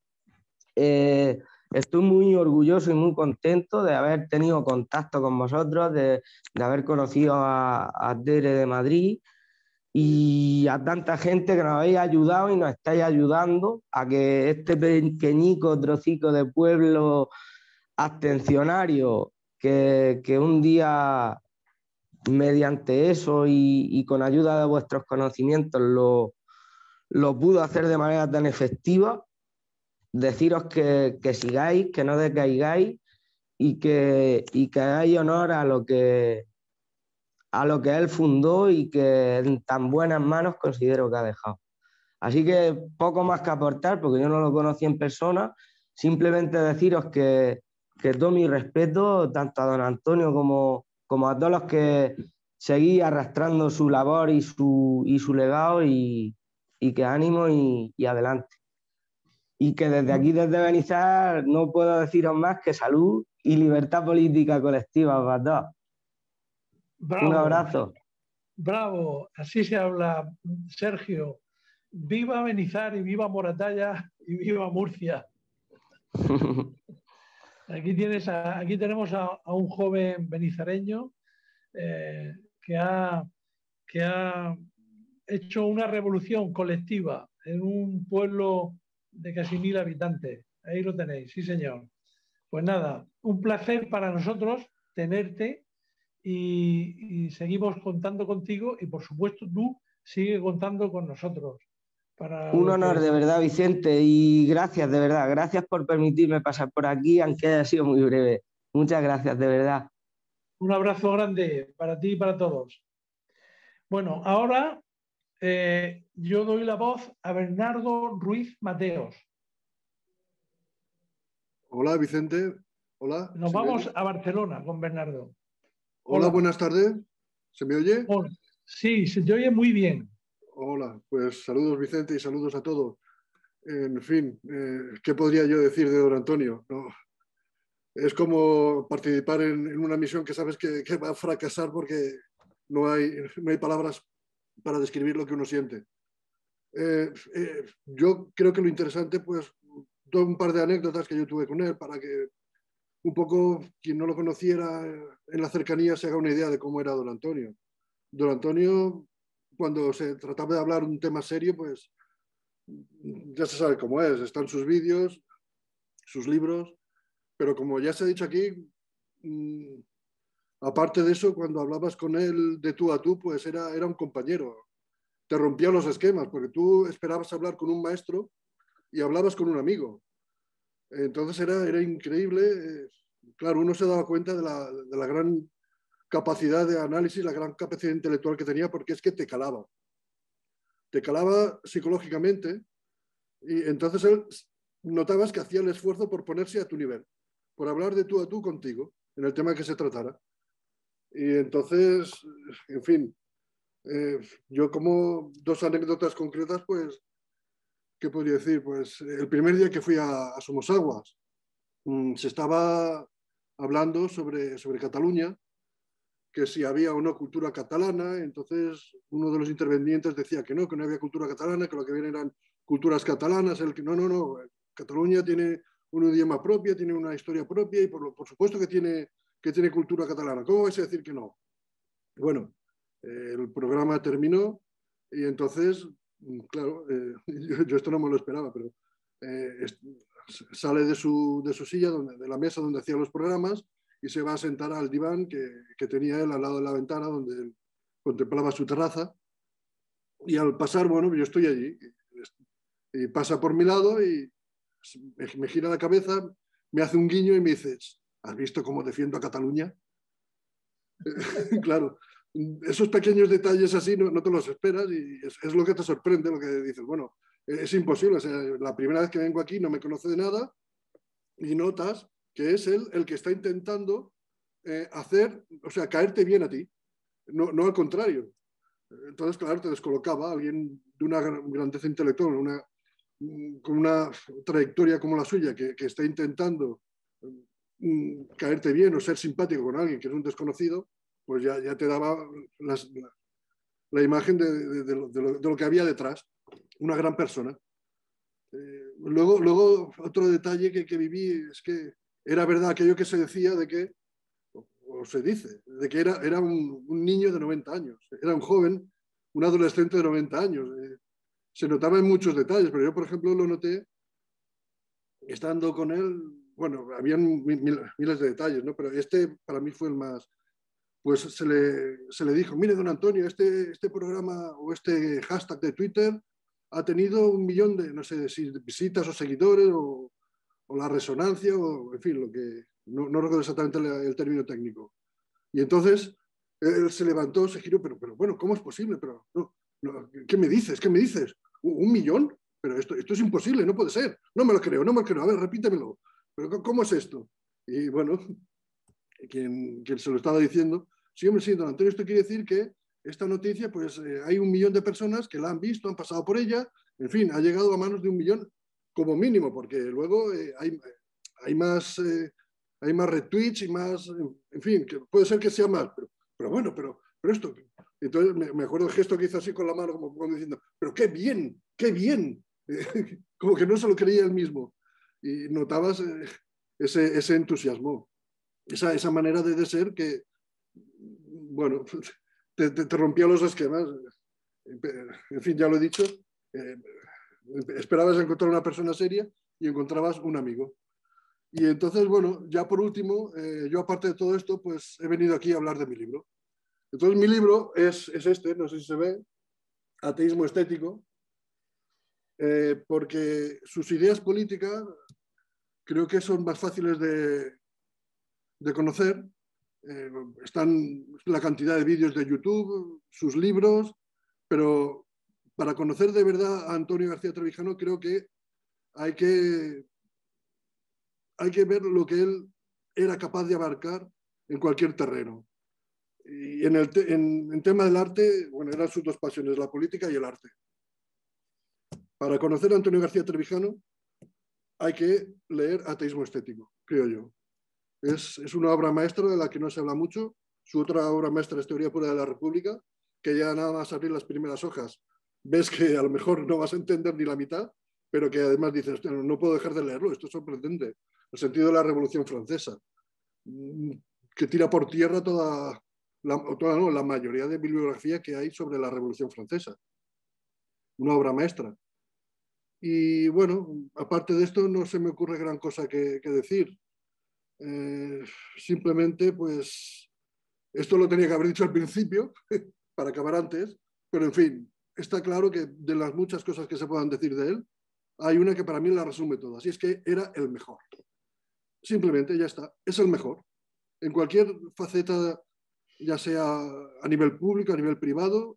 estoy muy orgulloso y muy contento de haber tenido contacto con vosotros, de haber conocido a Tere de Madrid y a tanta gente que nos habéis ayudado y nos estáis ayudando a que este pequeñico trocico de pueblo abstencionario, que un día, mediante eso y con ayuda de vuestros conocimientos, lo pudo hacer de manera tan efectiva. Deciros que sigáis, que no decaigáis y que hagáis honor a lo que él fundó y que en tan buenas manos considero que ha dejado. Así que poco más que aportar, porque yo no lo conocí en persona, simplemente deciros que todo mi respeto, tanto a don Antonio como a todos los que seguís arrastrando su labor y su legado, y que ánimo y adelante. Y que desde aquí, desde Benizar, no puedo deciros más que salud y libertad política colectiva para todos. Bravo, un abrazo. Bravo, así se habla, Sergio. Viva Benizar y viva Moratalla y viva Murcia. Aquí tenemos a un joven benizareño que ha hecho una revolución colectiva en un pueblo de casi 1000 habitantes. Ahí lo tenéis, sí señor. Pues nada, un placer para nosotros tenerte y seguimos contando contigo y por supuesto tú sigue contando con nosotros. Un honor de verdad, Vicente, y gracias de verdad, gracias por permitirme pasar por aquí, aunque haya sido muy breve. Muchas gracias de verdad. Un abrazo grande para ti y para todos. Bueno, ahora yo doy la voz a Bernardo Ruiz Mateos. Hola, Vicente. Hola. Nos vamos a Barcelona con Bernardo. Hola, buenas tardes. ¿Se me oye? Hola. Sí, se te oye muy bien. Hola, pues saludos, Vicente, y saludos a todos. En fin, ¿qué podría yo decir de don Antonio? No, es como participar en una misión que sabes que va a fracasar porque no hay palabras para describir lo que uno siente. Yo creo que lo interesante, pues, doy un par de anécdotas que yo tuve con él para que un poco quien no lo conociera en la cercanía se haga una idea de cómo era don Antonio. Don Antonio, cuando se trataba de hablar un tema serio, pues ya se sabe cómo es. Están sus vídeos, sus libros, pero como ya se ha dicho aquí, aparte de eso, cuando hablabas con él de tú a tú, pues era un compañero. Te rompía los esquemas, porque tú esperabas hablar con un maestro y hablabas con un amigo. Entonces era increíble. Claro, uno se daba cuenta de la gran capacidad de análisis, la gran capacidad intelectual que tenía, porque es que te calaba. Te calaba psicológicamente y entonces él notabas que hacía el esfuerzo por ponerse a tu nivel, por hablar de tú a tú contigo, en el tema que se tratara. Y entonces, en fin, yo como dos anécdotas concretas, pues, ¿qué podría decir? Pues el primer día que fui a Somosaguas, se estaba hablando sobre Cataluña, que si había o no cultura catalana. Entonces uno de los intervenientes decía que no había cultura catalana, que lo que vienen eran culturas catalanas. El que no, Cataluña tiene un idioma propio, tiene una historia propia y por supuesto que tiene cultura catalana. ¿Cómo vais a decir que no? Bueno, el programa terminó y entonces, claro, yo esto no me lo esperaba, pero sale de su silla, de la mesa donde hacía los programas, y se va a sentar al diván que tenía él al lado de la ventana donde él contemplaba su terraza. Y al pasar, bueno, yo estoy allí, y pasa por mi lado y me gira la cabeza, me hace un guiño y me dice: ¿has visto cómo defiendo a Cataluña? Claro, esos pequeños detalles así no te los esperas y es lo que te sorprende, lo que dices, bueno, es imposible. O sea, la primera vez que vengo aquí no me conoce de nada y notas que es él el que está intentando caerte bien a ti, no al contrario. Entonces, claro, te descolocaba. Alguien de una grandeza intelectual, con una trayectoria como la suya, que está intentando caerte bien o ser simpático con alguien que es un desconocido, pues ya te daba la imagen de lo que había detrás. Una gran persona. Luego, otro detalle que viví es que era verdad aquello que se decía de que, o se dice, de que era un niño de 90 años. Era un joven, un adolescente de 90 años. Se notaba en muchos detalles, pero yo, por ejemplo, lo noté estando con él. bueno, habían miles de detalles, ¿no? Pero este para mí fue el más, pues se le dijo, mire, don Antonio, este programa o este hashtag de Twitter ha tenido 1 millón de, no sé, de visitas o seguidores o la resonancia o, en fin, lo que, no recuerdo exactamente el término técnico. Y entonces él se levantó, se giró, pero bueno, ¿cómo es posible? Pero, no, ¿qué me dices? ¿Qué me dices? ¿1 millón? Pero esto es imposible, no puede ser. No me lo creo. A ver, repítemelo. ¿Pero cómo es esto? Y bueno, quien se lo estaba diciendo, sí, hombre, sí, don Antonio, esto quiere decir que esta noticia, pues hay 1 millón de personas que la han visto, han pasado por ella, en fin, ha llegado a manos de 1 millón como mínimo, porque luego hay más retweets y más, en fin, que puede ser que sea más, pero bueno, pero esto. Entonces me acuerdo el gesto que hizo así con la mano, como diciendo, pero qué bien, como que no se lo creía él mismo. Y notabas ese entusiasmo, esa manera de ser que, bueno, te rompía los esquemas. En fin, ya lo he dicho, esperabas encontrar una persona seria y encontrabas un amigo. Y entonces, bueno, ya por último, yo aparte de todo esto, pues he venido aquí a hablar de mi libro. Entonces mi libro es este, no sé si se ve, Ateísmo Estético, porque sus ideas políticas creo que son más fáciles de conocer. Están la cantidad de vídeos de YouTube, sus libros, pero para conocer de verdad a Antonio García Trevijano creo que hay que ver lo que él era capaz de abarcar en cualquier terreno. Y en tema del arte, bueno, eran sus 2 pasiones, la política y el arte. Para conocer a Antonio García Trevijano hay que leer Ateísmo Estético, creo yo. Es una obra maestra de la que no se habla mucho. Su otra obra maestra es Teoría Pura de la República, que ya nada más abrir las primeras hojas ves que a lo mejor no vas a entender ni la mitad, pero que además dices, no puedo dejar de leerlo, esto es sorprendente. El sentido de la Revolución Francesa, que tira por tierra toda la mayoría de bibliografía que hay sobre la Revolución Francesa. Una obra maestra. Y bueno, aparte de esto no se me ocurre gran cosa que decir. Simplemente, pues, esto lo tenía que haber dicho al principio, para acabar antes, pero en fin, está claro que de las muchas cosas que se puedan decir de él, hay una que para mí la resume todas, y es que era el mejor. Simplemente, ya está, es el mejor. En cualquier faceta, ya sea a nivel público, a nivel privado,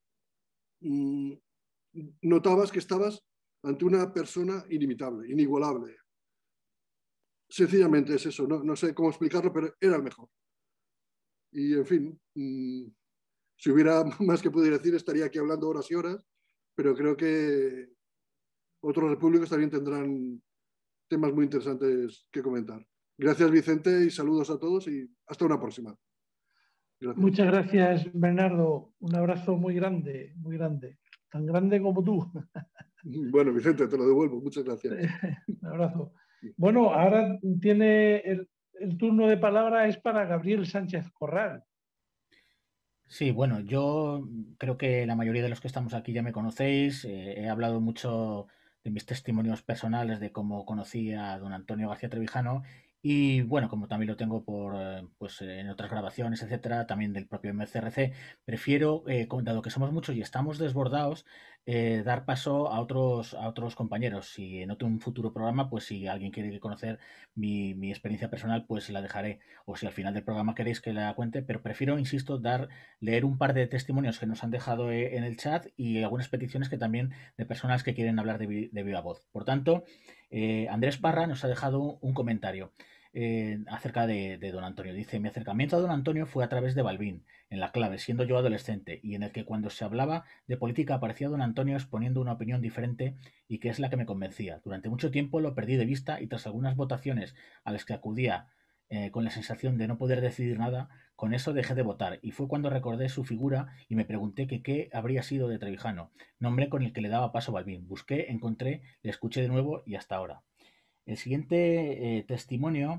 notabas que estabas ante una persona inimitable, inigualable. Sencillamente es eso, no sé cómo explicarlo, pero era el mejor. Y en fin, si hubiera más que pudiera decir, estaría aquí hablando horas y horas, pero creo que otros repúblicos también tendrán temas muy interesantes que comentar. Gracias, Vicente, y saludos a todos y hasta una próxima. Gracias. Muchas gracias, Bernardo. Un abrazo muy grande, tan grande como tú. Bueno, Vicente, te lo devuelvo. Muchas gracias. Un abrazo. Bueno, ahora tiene el turno de palabra es para Gabriel Sánchez Corral. Sí, bueno, yo creo que la mayoría de los que estamos aquí ya me conocéis. He hablado mucho de mis testimonios personales de cómo conocí a don Antonio García Trevijano y bueno, como también lo tengo por pues en otras grabaciones, etcétera, también del propio MCRC, prefiero, dado que somos muchos y estamos desbordados, dar paso a otros compañeros. Si en un futuro programa, pues si alguien quiere conocer mi experiencia personal, pues la dejaré. O si al final del programa queréis que la cuente, pero prefiero, insisto, leer un par de testimonios que nos han dejado en el chat y algunas peticiones que también de personas que quieren hablar de viva voz. Por tanto, Andrés Parra nos ha dejado un comentario acerca de don Antonio. Dice, mi acercamiento a don Antonio fue a través de Balbín, en La Clave, siendo yo adolescente, y en el que cuando se hablaba de política aparecía don Antonio exponiendo una opinión diferente y que es la que me convencía. Durante mucho tiempo lo perdí de vista y tras algunas votaciones a las que acudía con la sensación de no poder decidir nada, con eso dejé de votar y fue cuando recordé su figura y me pregunté que qué habría sido de Trevijano, nombre con el que le daba paso Balbín. Busqué, encontré, le escuché de nuevo y hasta ahora. El siguiente testimonio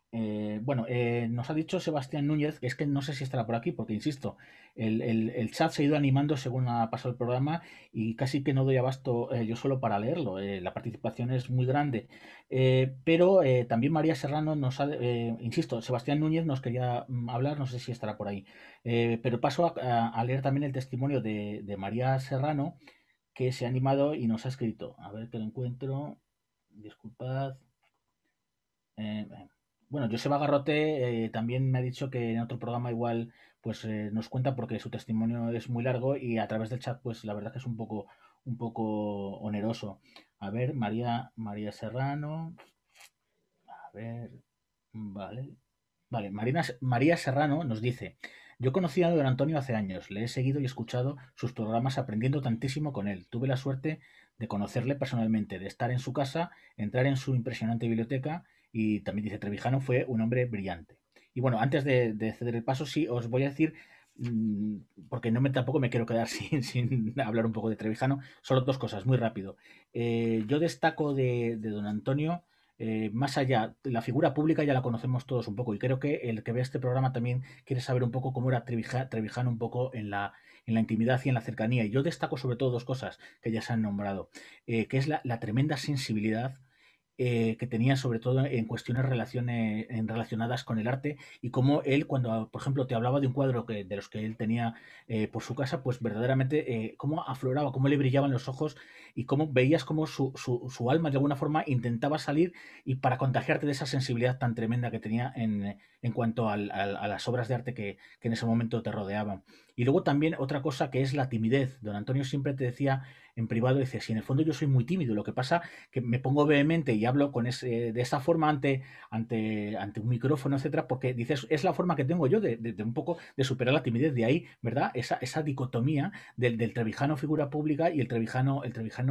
Bueno, nos ha dicho Sebastián Núñez, es que no sé si estará por aquí, porque insisto, el chat se ha ido animando según ha pasado el programa y casi que no doy abasto yo solo para leerlo. La participación es muy grande. Pero también María Serrano nos ha, insisto, Sebastián Núñez nos quería hablar, no sé si estará por ahí. Pero paso a leer también el testimonio de María Serrano, que se ha animado y nos ha escrito. A ver que lo encuentro. Disculpad. Bueno, Joseba Garrote también me ha dicho que en otro programa igual pues nos cuenta porque su testimonio es muy largo y a través del chat pues la verdad que es un poco oneroso. A ver, María Serrano. A ver, vale. Vale, María Serrano nos dice, yo conocí a don Antonio hace años, le he seguido y escuchado sus programas aprendiendo tantísimo con él. Tuve la suerte de conocerle personalmente, de estar en su casa, entrar en su impresionante biblioteca y también dice Trevijano fue un hombre brillante. Y bueno, antes de ceder el paso, sí, os voy a decir, porque tampoco me quiero quedar sin hablar un poco de Trevijano, solo dos cosas, muy rápido. Yo destaco de don Antonio más allá, la figura pública ya la conocemos todos un poco y creo que el que ve este programa también quiere saber un poco cómo era Trevijano un poco en la intimidad y en la cercanía. Y yo destaco sobre todo dos cosas que ya se han nombrado, que es la tremenda sensibilidad que tenía sobre todo en cuestiones relacionadas con el arte y cómo él cuando por ejemplo te hablaba de un cuadro de los que él tenía por su casa pues verdaderamente cómo afloraba, cómo le brillaban los ojos y cómo veías cómo su alma de alguna forma intentaba salir y para contagiarte de esa sensibilidad tan tremenda que tenía en cuanto a las obras de arte que en ese momento te rodeaban. Y luego también otra cosa que es la timidez. Don Antonio siempre te decía en privado, dice, si en el fondo yo soy muy tímido, lo que pasa que me pongo vehemente y hablo de esa forma ante un micrófono, etcétera, porque dices, es la forma que tengo yo de un poco de superar la timidez. De ahí, ¿verdad? Esa dicotomía del trevijano figura pública y el trevijano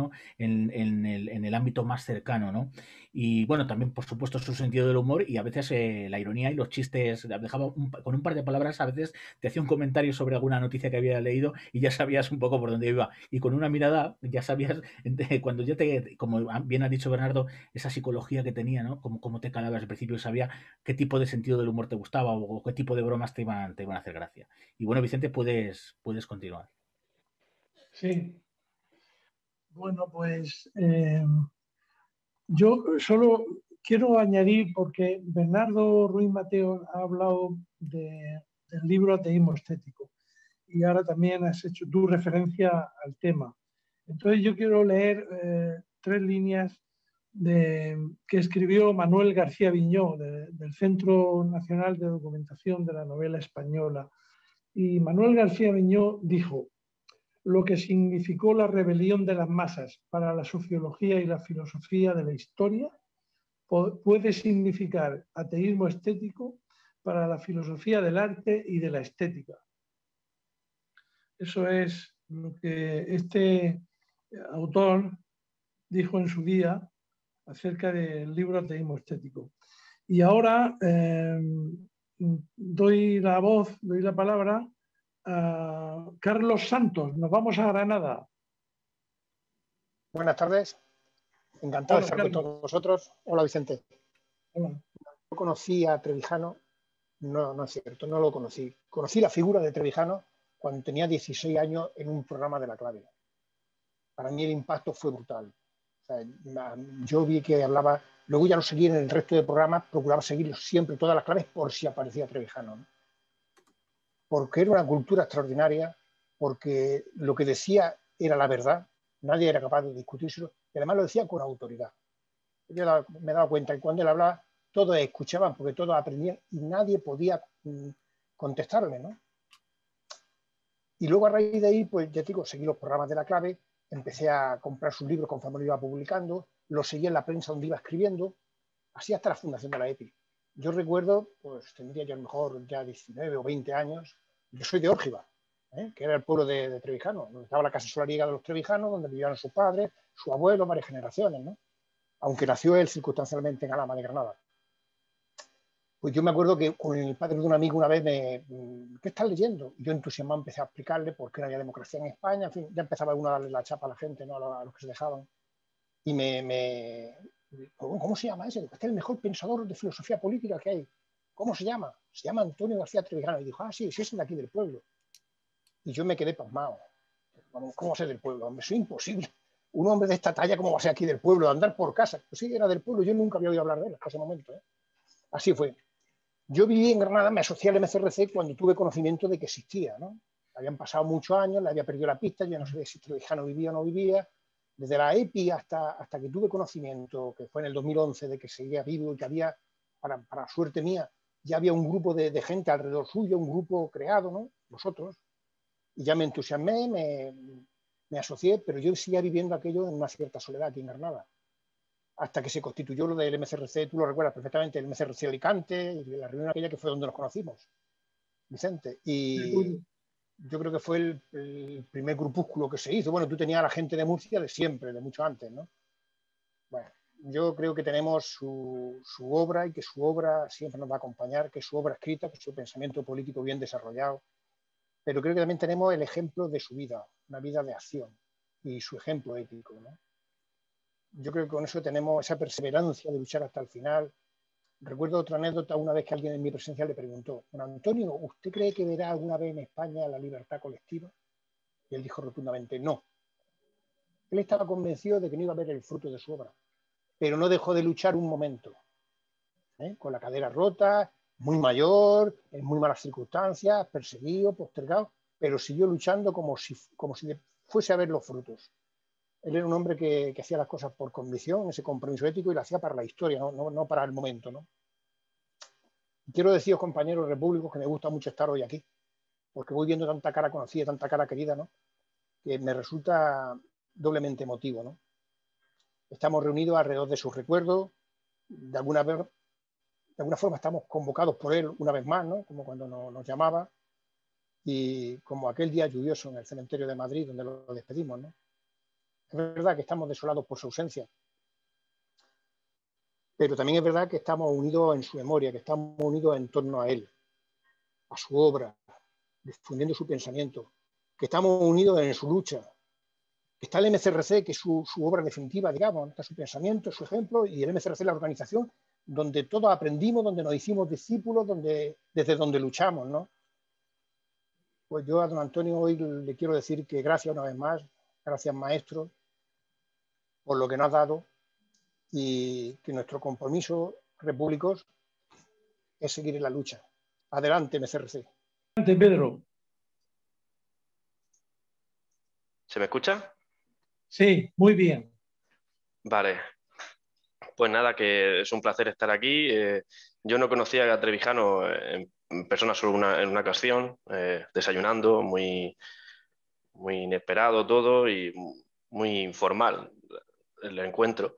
en el ámbito más cercano, ¿no? Y bueno, también, por supuesto, su sentido del humor y a veces la ironía y los chistes. Dejaba con un par de palabras, a veces te hacía un comentario sobre alguna noticia que había leído y ya sabías un poco por dónde iba. Y con una mirada ya sabías, cuando ya como bien ha dicho Bernardo, esa psicología que tenía, ¿no? Como te calabas al principio, sabía qué tipo de sentido del humor te gustaba o qué tipo de bromas te iban a hacer gracia. Y bueno, Vicente, puedes continuar. Sí. Bueno, pues yo solo quiero añadir, porque Bernardo Ruiz Mateo ha hablado del libro Ateísmo Estético y ahora también has hecho tu referencia al tema. Entonces yo quiero leer 3 líneas que escribió Manuel García Viñó del Centro Nacional de Documentación de la Novela Española. Y Manuel García Viñó dijo: lo que significó la rebelión de las masas para la sociología y la filosofía de la historia puede significar ateísmo estético para la filosofía del arte y de la estética. Eso es lo que este autor dijo en su día acerca del libro Ateísmo Estético. Y ahora doy la palabra a Carlos Santos. Nos vamos a Granada. Buenas tardes. Encantado de estar con todos vosotros. Hola, Vicente. Hola. Yo conocí a Trevijano. No es cierto, no lo conocí. Conocí la figura de Trevijano cuando tenía 16 años en un programa de La Clave. Para mí el impacto fue brutal. O sea, yo vi que hablaba, luego ya lo seguí en el resto de programas, procuraba seguir siempre todas las claves por si aparecía Trevijano, ¿no? Porque era una cultura extraordinaria, porque lo que decía era la verdad, nadie era capaz de discutírselo, y además lo decía con autoridad. Yo me he dado cuenta que cuando él hablaba, todos escuchaban, porque todos aprendían, y nadie podía contestarle, ¿no? Y luego a raíz de ahí, pues ya te digo, seguí los programas de La Clave, empecé a comprar sus libros conforme lo iba publicando, los seguía en la prensa donde iba escribiendo, así hasta la fundación de la EPI. Yo recuerdo, pues tendría yo a lo mejor ya 19 o 20 años, yo soy de Órgiva, que era el pueblo de Trevijano, donde estaba la casa solariega de los Trevijanos, donde vivían sus padres, su abuelo, varias generaciones, ¿no? Aunque nació él circunstancialmente en Alhama de Granada. Pues yo me acuerdo que con el padre de un amigo una vez ¿qué estás leyendo? Y yo entusiasmado empecé a explicarle por qué no había democracia en España, en fin, ya empezaba uno a darle la chapa a la gente, ¿no? A los que se dejaban. Y me ¿Cómo se llama ese? Este es el mejor pensador de filosofía política que hay. ¿Cómo se llama? Se llama Antonio García Trevijano. Y dijo, ah, sí, sí, es el de aquí del pueblo. Y yo me quedé pasmado. ¿Cómo va a ser del pueblo? Hombre, eso es imposible. Un hombre de esta talla, ¿cómo va a ser aquí del pueblo? De andar por casa. Pues sí, era del pueblo. Yo nunca había oído hablar de él hasta ese momento. Así fue. Yo viví en Granada, me asocié al MCRC cuando tuve conocimiento de que existía, ¿no? Habían pasado muchos años, le había perdido la pista, yo no sabía si Trevijano vivía o no vivía. Desde la EPI hasta que tuve conocimiento, que fue en el 2011, de que seguía vivo y que había, para suerte mía, ya había un grupo de gente alrededor suyo, un grupo creado, ¿no? Vosotros. Y ya me entusiasmé, me asocié, pero yo seguía viviendo aquello en una cierta soledad aquí en Granada. Hasta que se constituyó lo del MCRC, tú lo recuerdas perfectamente, el MCRC Alicante, y la reunión aquella que fue donde nos conocimos, Vicente. Y yo creo que fue el primer grupúsculo que se hizo. Bueno, tú tenías a la gente de Murcia de siempre, de mucho antes, ¿no? Bueno, yo creo que tenemos su obra y que su obra siempre nos va a acompañar, que es su obra escrita, que es su pensamiento político bien desarrollado. Pero creo que también tenemos el ejemplo de su vida, una vida de acción y su ejemplo ético, ¿no? Yo creo que con eso tenemos esa perseverancia de luchar hasta el final. Recuerdo otra anécdota, una vez que alguien en mi presencia le preguntó, don Antonio, ¿usted cree que verá alguna vez en España la libertad colectiva? Y él dijo rotundamente, no. Él estaba convencido de que no iba a ver el fruto de su obra, pero no dejó de luchar un momento, con la cadera rota, muy mayor, en muy malas circunstancias, perseguido, postergado, pero siguió luchando como si fuese a ver los frutos. Él era un hombre que hacía las cosas por convicción, ese compromiso ético, y lo hacía para la historia, no para el momento, ¿no? Quiero deciros, compañeros repúblicos, que me gusta mucho estar hoy aquí, porque voy viendo tanta cara conocida, tanta cara querida, ¿no? Que me resulta doblemente emotivo, ¿no? Estamos reunidos alrededor de sus recuerdos, de alguna forma estamos convocados por él una vez más, ¿no? Como cuando nos llamaba, y como aquel día lluvioso en el cementerio de Madrid, donde lo despedimos, ¿no? Es verdad que estamos desolados por su ausencia, pero también es verdad que estamos unidos en su memoria, que estamos unidos en torno a él, a su obra, difundiendo su pensamiento, que estamos unidos en su lucha, que está el MCRC, que es su obra definitiva, digamos, está su pensamiento, su ejemplo, y el MCRC, la organización, donde todos aprendimos, donde nos hicimos discípulos, desde donde luchamos, ¿no? Pues yo a don Antonio hoy le quiero decir que gracias una vez más, gracias maestro, por lo que nos has dado, y que nuestro compromiso repúblicos es seguir en la lucha. Adelante, MCRC. Adelante, Pedro. ¿Se me escucha? Sí, muy bien. Vale. Pues nada, que es un placer estar aquí. Yo no conocía a Trevijano en persona solo en una ocasión, desayunando, muy inesperado todo y muy informal el encuentro.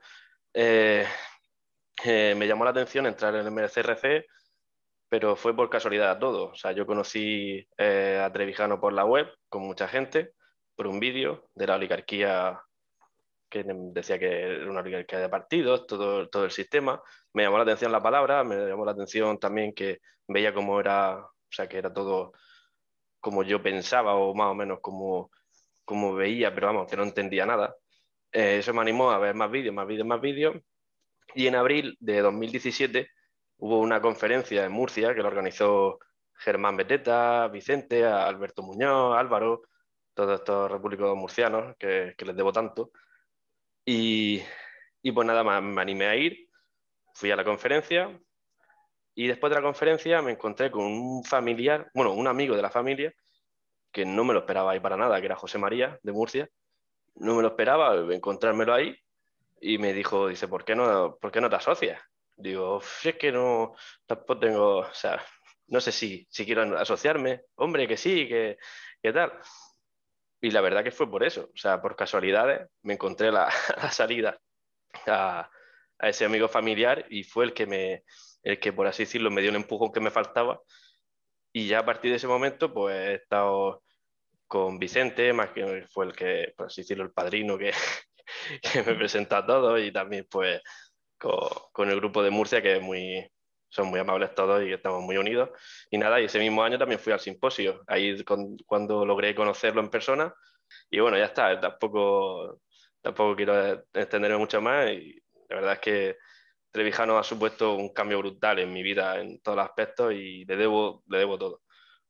Me llamó la atención entrar en el MCRC, pero fue por casualidad todo. O sea, yo conocí a Trevijano por la web, con mucha gente, por un vídeo de la oligarquía que decía que era una oligarquía de partidos, todo el sistema. Me llamó la atención la palabra, me llamó la atención también que veía cómo era, o sea, que era todo como yo pensaba o más o menos como veía, pero vamos, que no entendía nada. Eso me animó a ver más vídeos, más vídeos, más vídeos. Y en abril de 2017 hubo una conferencia en Murcia que la organizó Germán Beteta, Vicente, Alberto Muñoz, Álvaro, todos estos repúblicos murcianos que les debo tanto. Y pues nada más, me animé a ir, fui a la conferencia y después de la conferencia me encontré con un familiar, bueno, un amigo de la familia, que no me lo esperaba ahí para nada, que era José María de Murcia. No me lo esperaba encontrármelo ahí y me dijo, dice, ¿por qué no te asocias? Digo, es que no, tampoco tengo, o sea, no sé si quiero asociarme. Hombre, que sí, que tal. Y la verdad que fue por eso, o sea, por casualidades me encontré la salida a ese amigo familiar y fue el que, por así decirlo, me dio un empujón que me faltaba. Y ya a partir de ese momento, pues he estado con Vicente, más que fue el que, por así decirlo, el padrino que me presenta a todos, y también pues con el grupo de Murcia, que son muy amables todos y que estamos muy unidos. Y nada, y ese mismo año también fui al simposio, ahí cuando logré conocerlo en persona. Y bueno, ya está, tampoco quiero extenderme mucho más. Y La verdad es que Trevijano ha supuesto un cambio brutal en mi vida en todos los aspectos y le debo todo.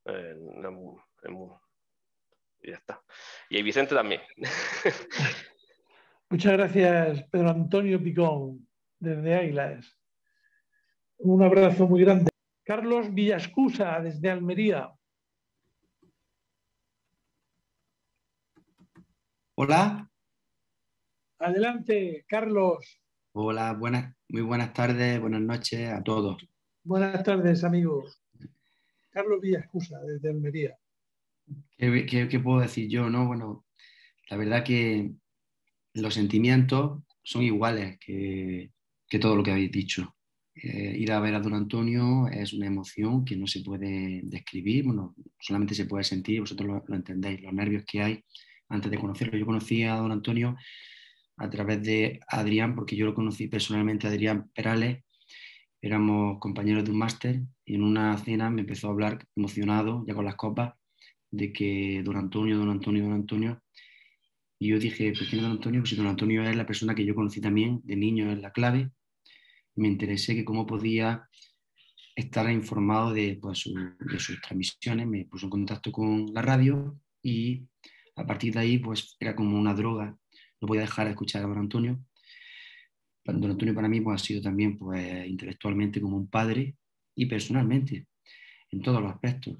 Y ya está. Y Vicente también. Muchas gracias, Pedro Antonio Picón, desde Águilas. Un abrazo muy grande. Carlos Villascusa, desde Almería. Hola. Adelante, Carlos. Hola, muy buenas tardes, buenas noches a todos. Buenas tardes, amigo. Carlos Villascusa, desde Almería. ¿Qué puedo decir yo, no? Bueno, la verdad que los sentimientos son iguales que todo lo que habéis dicho. Ir a ver a don Antonio es una emoción que no se puede describir, bueno, solamente se puede sentir, vosotros lo entendéis, los nervios que hay antes de conocerlo. Yo conocí a don Antonio a través de Adrián, porque yo lo conocí personalmente a Adrián Perales, éramos compañeros de un máster y en una cena me empezó a hablar emocionado, ya con las copas, de que don Antonio. Y yo dije, ¿por qué no don Antonio? Pues si don Antonio es la persona que yo conocí también de niño en la clave. Me interesé que cómo podía estar informado de sus transmisiones, me puso en contacto con la radio y a partir de ahí pues era como una droga, no podía dejar de escuchar a don Antonio. Don Antonio para mí pues, ha sido también pues, intelectualmente como un padre y personalmente, en todos los aspectos.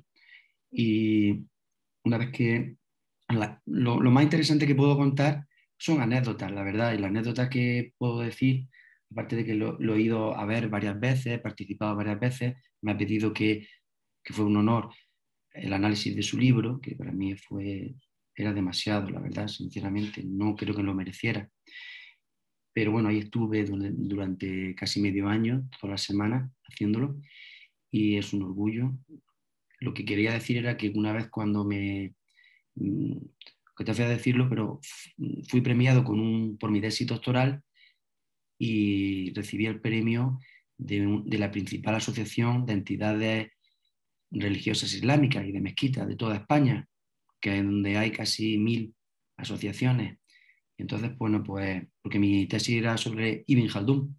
Y una vez que lo más interesante que puedo contar son anécdotas, la verdad, y las anécdotas que puedo decir, aparte de que lo he ido a ver varias veces, he participado varias veces, me ha pedido que fue un honor el análisis de su libro, que para mí era demasiado, la verdad, sinceramente, no creo que lo mereciera. Pero bueno, ahí estuve durante casi medio año, todas las semanas, haciéndolo, y es un orgullo. Lo que quería decir era que una vez cuando que te fui a decirlo, pero fui premiado por mi tesis doctoral y recibí el premio de la principal asociación de entidades religiosas islámicas y de mezquitas de toda España, que es donde hay casi 1000 asociaciones. Entonces, bueno, pues, porque mi tesis era sobre Ibn Khaldun.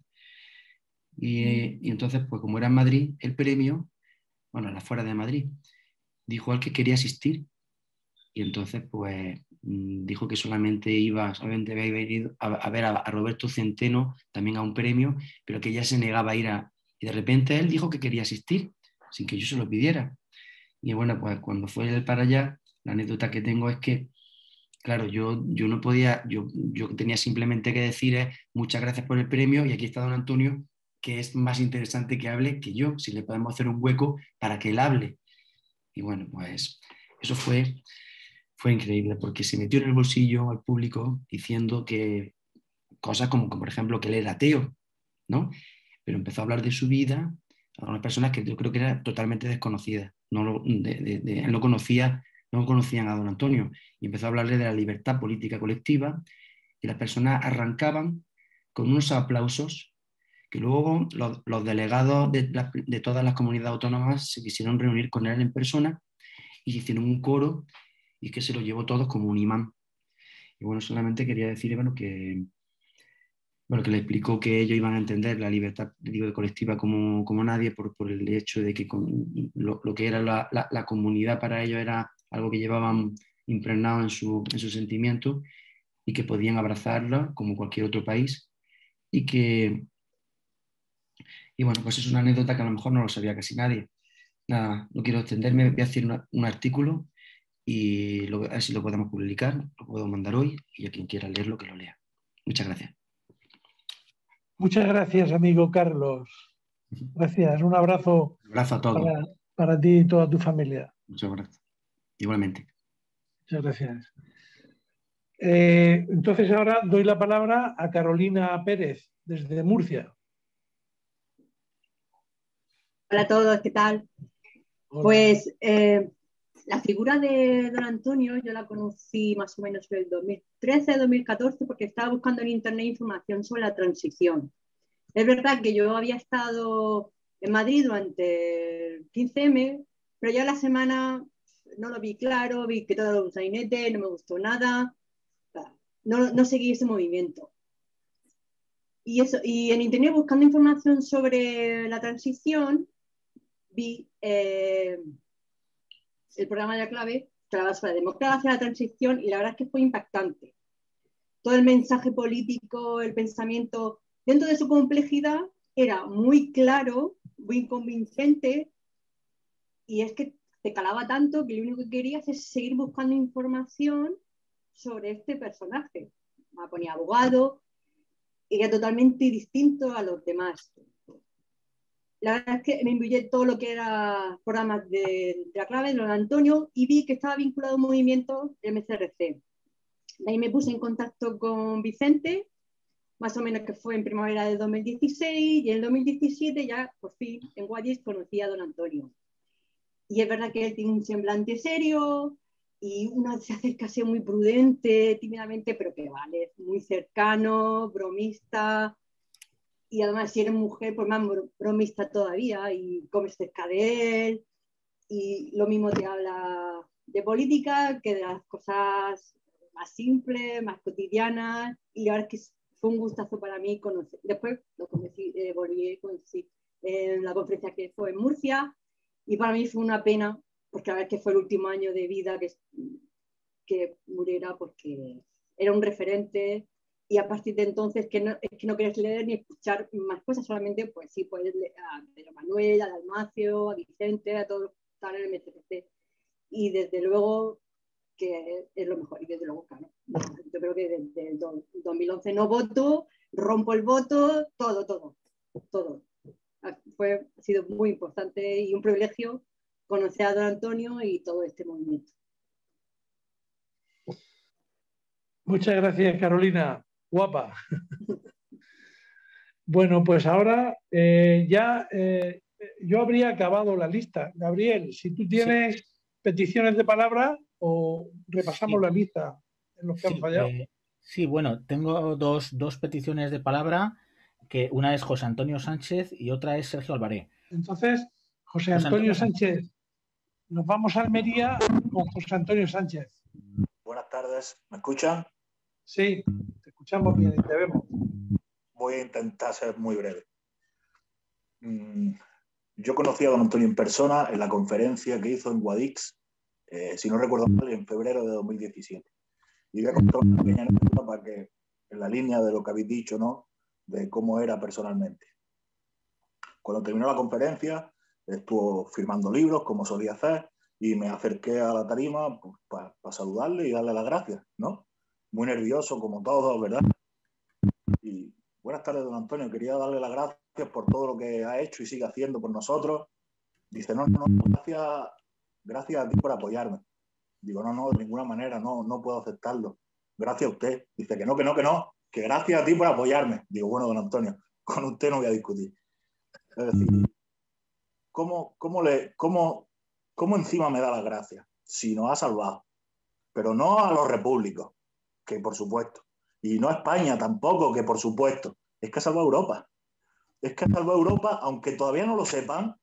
Y entonces, pues como era en Madrid, el premio, bueno, a las afueras de Madrid, dijo al que quería asistir. Y entonces, pues, dijo que solamente había ido a ver a Roberto Centeno también a un premio, pero que ella se negaba a ir Y de repente él dijo que quería asistir, sin que yo se lo pidiera. Y bueno, pues cuando fue él para allá, la anécdota que tengo es que, claro, yo no podía, yo tenía simplemente que decir muchas gracias por el premio y aquí está don Antonio, que es más interesante que hable que yo, si le podemos hacer un hueco para que él hable. Y bueno, pues eso fue increíble porque se metió en el bolsillo al público diciendo que cosas como por ejemplo que él era ateo, ¿no? Pero empezó a hablar de su vida a unas personas que yo creo que eran totalmente desconocidas. Él no conocían a don Antonio y empezó a hablarle de la libertad política colectiva y las personas arrancaban con unos aplausos que luego los delegados de todas las comunidades autónomas se quisieron reunir con él en persona y hicieron un coro y que se lo llevó todos como un imán. Y bueno, solamente quería decir que le explicó que ellos iban a entender la libertad colectiva como nadie por el hecho de que lo que era la comunidad para ellos era algo que llevaban impregnado en su sentimiento y que podían abrazarla como cualquier otro país y bueno, pues es una anécdota que a lo mejor no lo sabía casi nadie. Nada, no quiero extenderme, voy a hacer un artículo y a ver si lo podemos publicar, lo puedo mandar hoy y a quien quiera leerlo que lo lea. Muchas gracias. Muchas gracias, amigo Carlos. Gracias, un abrazo, a todos. Para ti y toda tu familia. Muchas gracias. Igualmente. Muchas gracias. Entonces ahora doy la palabra a Carolina Pérez, desde Murcia. Hola a todos, ¿qué tal? Hola. Pues la figura de don Antonio yo la conocí más o menos en el 2013-2014 porque estaba buscando en internet información sobre la transición. Es verdad que yo había estado en Madrid durante el 15M, pero ya la semana no lo vi claro, vi que todo era un sainete, no me gustó nada, no seguí ese movimiento. Y en internet, buscando información sobre la transición, vi el programa de La Clave, que hablaba sobre la democracia, la transición, y la verdad es que fue impactante. Todo el mensaje político, el pensamiento, dentro de su complejidad, era muy claro, muy convincente, y es que te calaba tanto que lo único que querías es seguir buscando información sobre este personaje. Me ponía abogado, era totalmente distinto a los demás. La verdad es que me envié todo lo que era programas de La Clave, de don Antonio, y vi que estaba vinculado a un movimiento de MCRC. De ahí me puse en contacto con Vicente, más o menos que fue en primavera de 2016, y en el 2017 ya, por fin, en Guadix conocí a don Antonio. Y es verdad que él tiene un semblante serio, y uno se acerca así muy prudente, tímidamente, pero que vale, muy cercano, bromista, y además si eres mujer, pues más bromista todavía, y comes cerca de él, y lo mismo te habla de política que de las cosas más simples, más cotidianas, y la verdad es que fue un gustazo para mí conocer. Después lo conocí, volví a conocer en la conferencia que fue en Murcia, y para mí fue una pena, porque la verdad es que fue el último año de vida que muriera, porque era un referente, y a partir de entonces es que no quieres leer ni escuchar más cosas, solamente pues sí puedes leer a Pedro Manuel, a Dalmacio, a Vicente, a todos los que están en el MCRC, y desde luego que es lo mejor, y desde luego, claro, yo creo que desde el 2011 no voto, rompo el voto, todo. Ha sido muy importante y un privilegio conocer a don Antonio y todo este movimiento. Muchas gracias, Carolina. Guapa. Bueno, pues ahora yo habría acabado la lista. Gabriel, si tú tienes peticiones de palabra o repasamos la lista en los que han fallado. Sí, bueno, tengo dos peticiones de palabra, que una es José Antonio Sánchez y otra es Sergio Alvaré. Entonces, José Antonio Sánchez, nos vamos a Almería con José Antonio Sánchez. Buenas tardes, ¿me escuchan? Sí, te escuchamos bien y te vemos. Voy a intentar ser muy breve. Yo conocí a don Antonio en persona en la conferencia que hizo en Guadix, si no recuerdo mal, en febrero de 2017. Y voy a contar una pequeña anécdota para que, en la línea de lo que habéis dicho, ¿no?, de cómo era personalmente. Cuando terminó la conferencia, estuvo firmando libros, como solía hacer, y me acerqué a la tarima pues, para saludarle y darle las gracias, ¿no? Muy nervioso, como todos, ¿verdad? Y buenas tardes, don Antonio. Quería darle las gracias por todo lo que ha hecho y sigue haciendo por nosotros. Dice, no, gracias a ti por apoyarme. Digo, no, de ninguna manera, no puedo aceptarlo. Gracias a usted. Dice que no, que gracias a ti por apoyarme. Digo, bueno, don Antonio, con usted no voy a discutir. Es decir, ¿cómo encima me da las gracias? Si nos ha salvado. Pero no a los repúblicos, que por supuesto. Y no a España tampoco, que por supuesto. Es que ha salvado Europa. Es que ha salvado Europa, aunque todavía no lo sepan,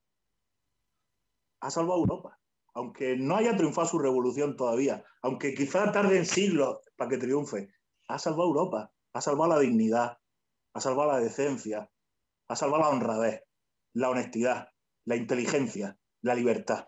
ha salvado Europa. Aunque no haya triunfado su revolución todavía, aunque quizá tarden siglos para que triunfe, ha salvado Europa, ha salvado la dignidad, ha salvado la decencia, ha salvado la honradez, la honestidad, la inteligencia, la libertad.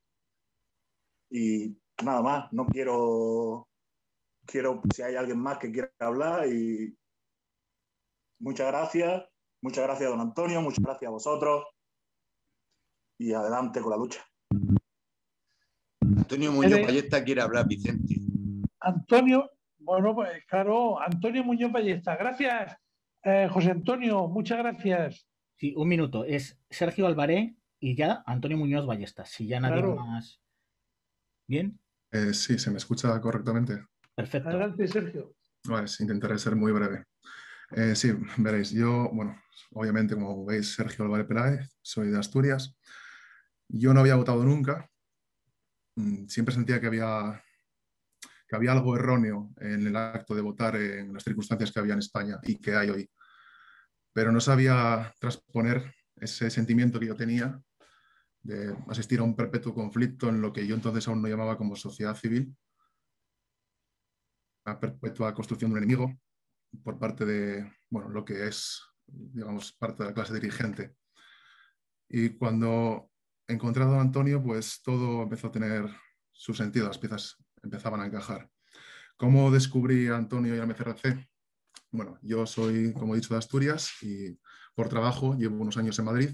Y nada más, no quiero si hay alguien más que quiera hablar, y muchas gracias don Antonio, muchas gracias a vosotros y adelante con la lucha. Antonio Muñoz Ballesta quiere hablar, Vicente. Antonio, bueno, pues claro, Antonio Muñoz Ballesta. Gracias, José Antonio, muchas gracias. Sí, un minuto. Es Sergio Alvaré y ya Antonio Muñoz Ballesta. Si ya nadie más. ¿Bien? Sí, se me escucha correctamente. Perfecto. Adelante, Sergio. Vale, intentaré ser muy breve. Sí, veréis, yo, bueno, obviamente, como veis, Sergio Álvarez Peláez, soy de Asturias. Yo no había votado nunca. Siempre sentía que había algo erróneo en el acto de votar en las circunstancias que había en España y que hay hoy. Pero no sabía transponer ese sentimiento que yo tenía de asistir a un perpetuo conflicto en lo que yo entonces aún no llamaba como sociedad civil, una perpetua construcción de un enemigo, por parte de, bueno, lo que es, digamos, parte de la clase dirigente. Y cuando encontré a don Antonio, pues todo empezó a tener su sentido, las piezas empezaban a encajar. ¿Cómo descubrí a Antonio y al MCRC? Bueno, yo soy, como he dicho, de Asturias y por trabajo llevo unos años en Madrid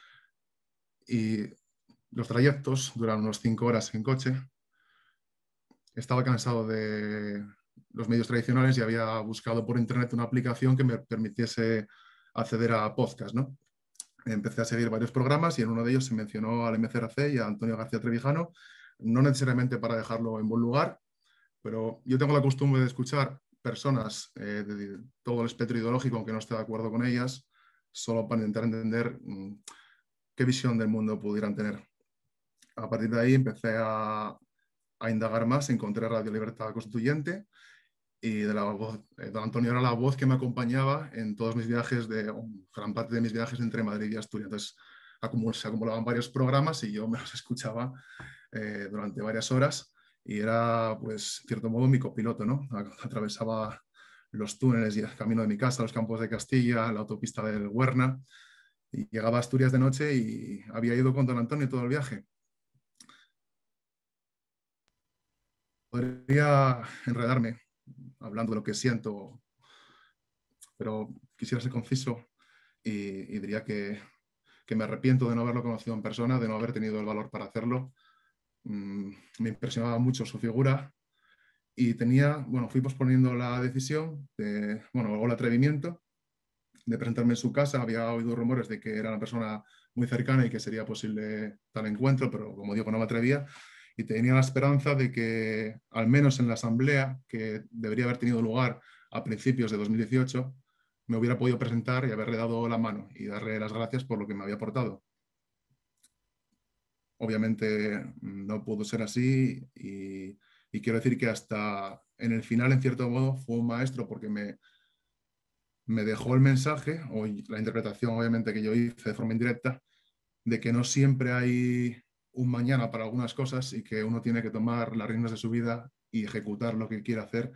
y los trayectos duran unos 5 horas en coche. Estaba cansado de los medios tradicionales y había buscado por internet una aplicación que me permitiese acceder a podcast, ¿no? Empecé a seguir varios programas y en uno de ellos se mencionó al MCRC y a Antonio García Trevijano, no necesariamente para dejarlo en buen lugar, pero yo tengo la costumbre de escuchar personas de todo el espectro ideológico, aunque no esté de acuerdo con ellas, solo para intentar entender qué visión del mundo pudieran tener. A partir de ahí empecé a indagar más, encontré Radio Libertad Constituyente y de la voz, don Antonio era la voz que me acompañaba en todos mis viajes, gran parte de mis viajes entre Madrid y Asturias. Entonces se acumulaban varios programas y yo me los escuchaba durante varias horas y era, pues, en cierto modo, mi copiloto, ¿no? Atravesaba los túneles y el camino de mi casa, los campos de Castilla, la autopista del Huerna y llegaba a Asturias de noche y había ido con don Antonio todo el viaje. Podría enredarme hablando de lo que siento, pero quisiera ser conciso y diría que me arrepiento de no haberlo conocido en persona, de no haber tenido el valor para hacerlo. Me impresionaba mucho su figura y fui posponiendo la decisión, o el atrevimiento de presentarme en su casa. Había oído rumores de que era una persona muy cercana y que sería posible tal encuentro, pero como digo, no me atrevía. Y tenía la esperanza de que, al menos en la asamblea, que debería haber tenido lugar a principios de 2018, me hubiera podido presentar y haberle dado la mano y darle las gracias por lo que me había aportado. Obviamente no pudo ser así y quiero decir que hasta en el final, en cierto modo, fue un maestro porque me dejó el mensaje, o la interpretación obviamente que yo hice de forma indirecta, de que no siempre hay un mañana para algunas cosas y que uno tiene que tomar las riendas de su vida y ejecutar lo que quiere hacer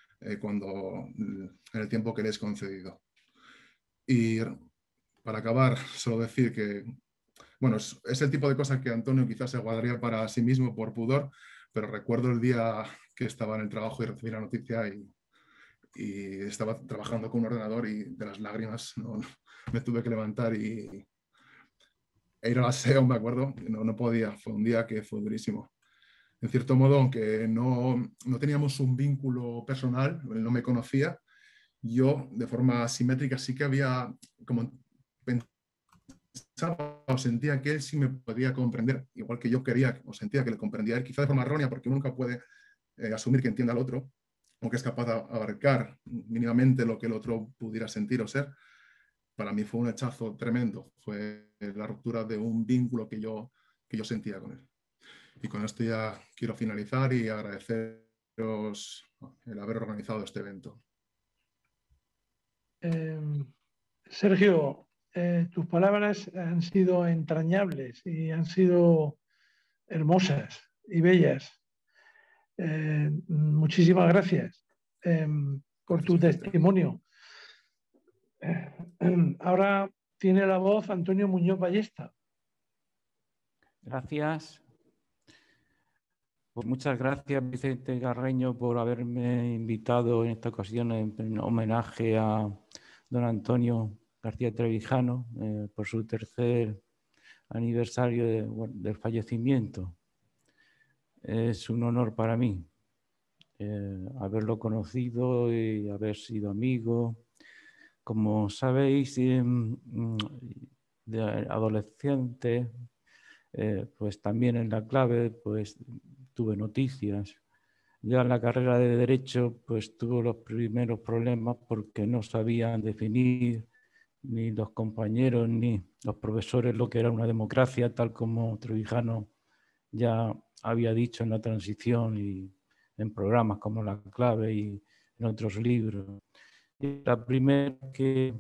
en el tiempo que le es concedido. Y para acabar, solo decir que, bueno, es el tipo de cosas que Antonio quizás se guardaría para sí mismo por pudor, pero recuerdo el día que estaba en el trabajo y recibí la noticia y estaba trabajando con un ordenador y de las lágrimas me tuve que levantar e ir al aseo, me acuerdo, no podía, fue un día que fue durísimo. En cierto modo, aunque no teníamos un vínculo personal, él no me conocía, yo de forma asimétrica sí que había como pensaba o sentía que él sí me podía comprender, igual que yo quería o sentía que le comprendía a él, quizá de forma errónea, porque uno nunca puede asumir que entienda al otro o que es capaz de abarcar mínimamente lo que el otro pudiera sentir o ser. Para mí fue un hachazo tremendo, fue la ruptura de un vínculo que yo sentía con él. Y con esto ya quiero finalizar y agradeceros el haber organizado este evento. Sergio, tus palabras han sido entrañables y han sido hermosas y bellas. Muchísimas gracias por tu testimonio. Ahora tiene la voz Antonio Muñoz Ballesta. Gracias. Pues muchas gracias, Vicente Carreño, por haberme invitado en esta ocasión en homenaje a don Antonio García Trevijano por su tercer aniversario del fallecimiento. Es un honor para mí haberlo conocido y haber sido amigo. Como sabéis, de adolescente, pues también en la clave pues tuve noticias. Ya en la carrera de Derecho pues tuve los primeros problemas porque no sabían definir ni los compañeros ni los profesores lo que era una democracia, tal como Trevijano ya había dicho en la transición y en programas como La Clave y en otros libros. Y la primera que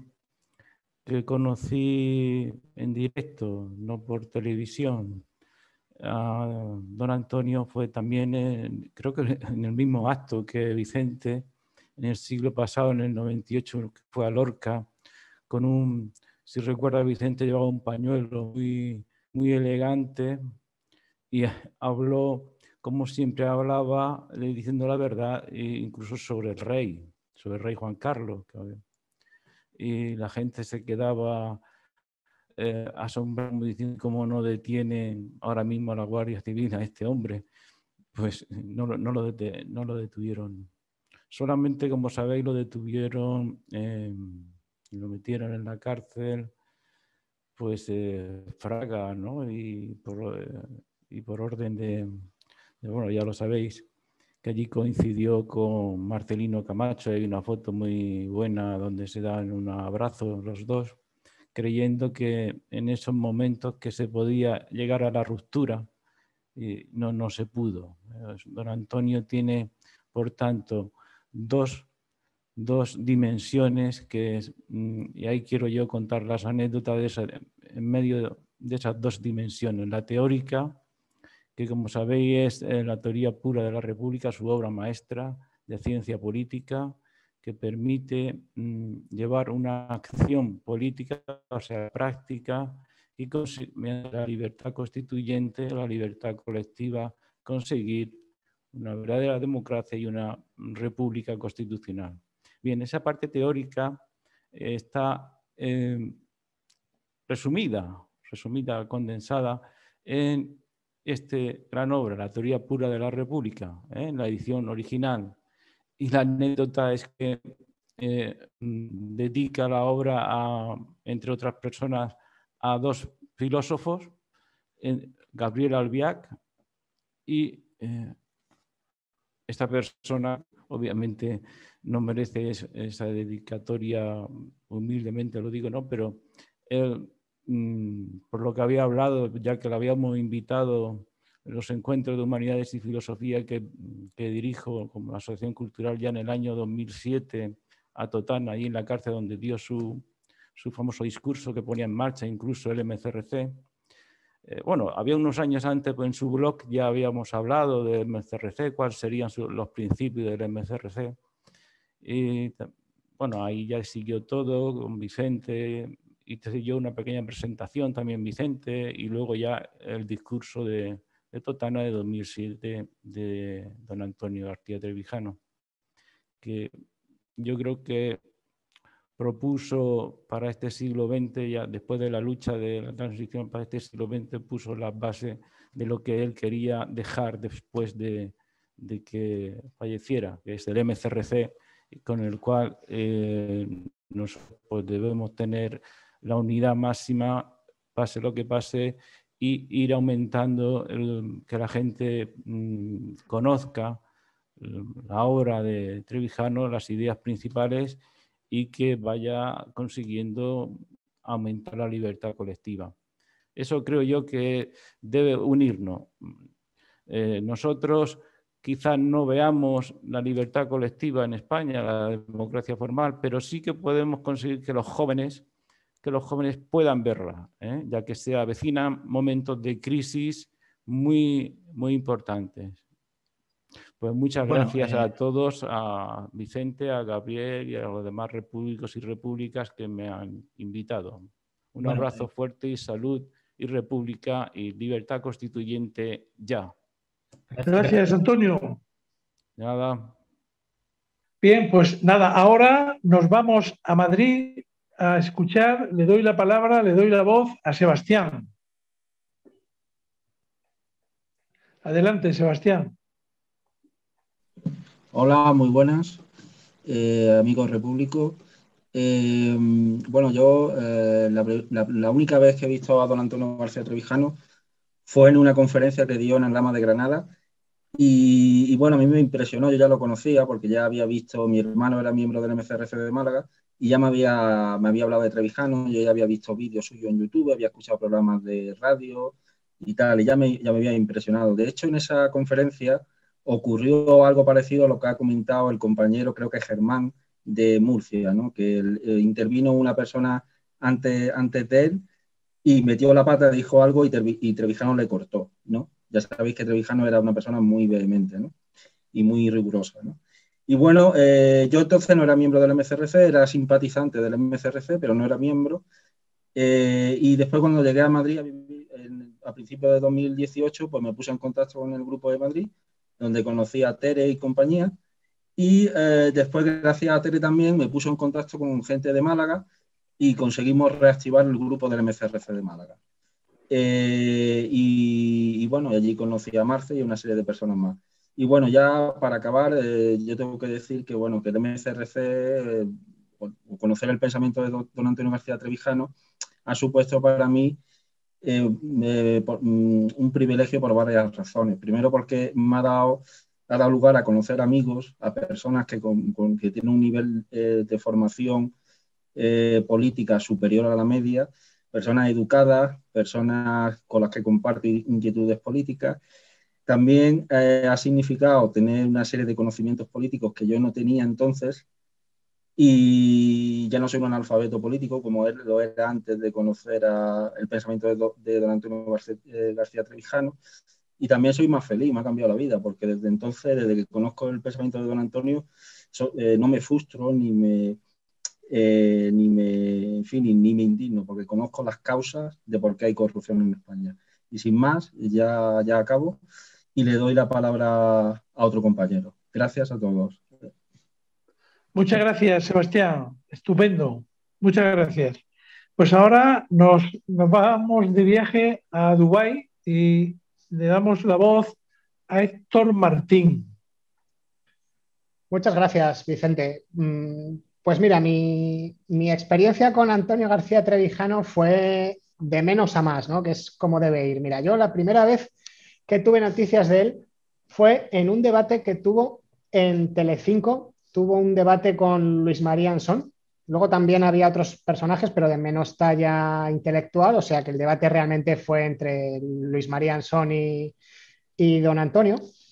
conocí en directo, no por televisión, a don Antonio fue también, creo que en el mismo acto que Vicente, en el siglo pasado, en el 98, que fue a Lorca, con un, si recuerda Vicente, llevaba un pañuelo muy, muy elegante y habló, como siempre hablaba, diciendo la verdad, incluso sobre el rey Juan Carlos. Y la gente se quedaba asombrado, diciendo cómo no detienen ahora mismo a la Guardia Civil a este hombre. Pues no lo detuvieron. Solamente, como sabéis, lo detuvieron y lo metieron en la cárcel, pues Fraga, ¿no? Y por orden de, bueno, ya lo sabéis, que allí coincidió con Marcelino Camacho. Hay una foto muy buena donde se dan un abrazo los dos, creyendo que en esos momentos que se podía llegar a la ruptura, y no se pudo. Don Antonio tiene, por tanto, dos dimensiones y ahí quiero yo contar las anécdotas en medio de esas dos dimensiones. La teórica, que como sabéis es la teoría pura de la República, su obra maestra de ciencia política, que permite llevar una acción política, o sea, práctica, y mediante la libertad constituyente, la libertad colectiva, conseguir una verdadera democracia y una república constitucional. Bien, esa parte teórica está resumida, condensada en esta gran obra, la teoría pura de la República, en la edición original. Y la anécdota es que dedica la obra, entre otras personas, a dos filósofos, Gabriel Albiac, y esta persona obviamente no merece esa dedicatoria, humildemente lo digo, ¿no? Pero él, por lo que había hablado, ya que lo habíamos invitado en los encuentros de humanidades y filosofía que dirijo como asociación cultural ya en el año 2007 a Totana, ahí en la cárcel donde dio su famoso discurso que ponía en marcha incluso el MCRC. Bueno, había unos años antes, pues en su blog ya habíamos hablado del MCRC, cuáles serían los principios del MCRC. Y bueno, ahí ya siguió todo con Vicente, hice yo una pequeña presentación también Vicente, y luego ya el discurso de Totana de 2007 de don Antonio García Trevijano, que yo creo que propuso para este siglo XX, ya después de la lucha de la transición para este siglo XX, puso las bases de lo que él quería dejar después de que falleciera, que es el MCRC, con el cual nosotros pues, debemos tener la unidad máxima, pase lo que pase, y ir aumentando que la gente conozca la obra de Trevijano, las ideas principales, y que vaya consiguiendo aumentar la libertad colectiva. Eso creo yo que debe unirnos. Nosotros quizás no veamos la libertad colectiva en España, la democracia formal, pero sí que podemos conseguir que los jóvenes puedan verla, ya que se avecinan momentos de crisis muy, muy importantes. Pues muchas gracias a todos, a Vicente, a Gabriel y a los demás repúblicos y repúblicas que me han invitado. Un abrazo fuerte y salud y república y libertad constituyente ya. Gracias, Antonio. Nada. Bien, pues nada, ahora nos vamos a Madrid a escuchar, le doy la palabra, le doy la voz a Sebastián. Adelante, Sebastián. Hola, muy buenas, amigos repúblicos. Bueno, yo la única vez que he visto a don Antonio García Trevijano fue en una conferencia que dio en el Rama de Granada y bueno, a mí me impresionó, yo ya lo conocía porque ya había visto, mi hermano era miembro del MCRC de Málaga y ya me había hablado de Trevijano, yo ya había visto vídeos suyos en YouTube, había escuchado programas de radio y tal, y ya me había impresionado. De hecho, en esa conferencia ocurrió algo parecido a lo que ha comentado el compañero, creo que Germán, de Murcia, ¿no? Que intervino una persona antes de él y metió la pata, dijo algo y Trevijano le cortó, ¿no? Ya sabéis que Trevijano era una persona muy vehemente, ¿no? Y muy rigurosa, ¿no? Y bueno, yo entonces no era miembro del MCRC, era simpatizante del MCRC, pero no era miembro. Y después cuando llegué a Madrid a principios de 2018, pues me puse en contacto con el Grupo de Madrid, donde conocí a Tere y compañía. Y después, gracias a Tere también, me puso en contacto con gente de Málaga y conseguimos reactivar el grupo del MCRC de Málaga. Y bueno, allí conocí a Marce y una serie de personas más. Y bueno, ya para acabar, yo tengo que decir que, bueno, que el MCRC, o conocer el pensamiento de don Antonio García Trevijano, ha supuesto para mí un privilegio por varias razones. Primero, porque me ha dado lugar a conocer amigos, a personas que tienen un nivel de formación política superior a la media, personas educadas, personas con las que comparto inquietudes políticas. También ha significado tener una serie de conocimientos políticos que yo no tenía entonces, y ya no soy un analfabeto político como lo era antes de conocer el pensamiento de don Antonio García Trevijano. Y también soy más feliz, me ha cambiado la vida, porque desde entonces, desde que conozco el pensamiento de don Antonio, no me frustro ni me indigno, porque conozco las causas de por qué hay corrupción en España. Y sin más, ya acabo y le doy la palabra a otro compañero. Gracias a todos. Muchas gracias, Sebastián. Estupendo. Muchas gracias. Pues ahora nos vamos de viaje a Dubái y le damos la voz a Héctor Martín. Muchas gracias, Vicente. Pues mira, mi experiencia con Antonio García Trevijano fue de menos a más, ¿no? Que es como debe ir. Mira, yo la primera vez que tuve noticias de él fue en un debate que tuvo en Telecinco. Tuvo un debate con Luis María Ansón. Luego también había otros personajes, pero de menos talla intelectual, o sea que el debate realmente fue entre Luis María Ansón y don Antonio.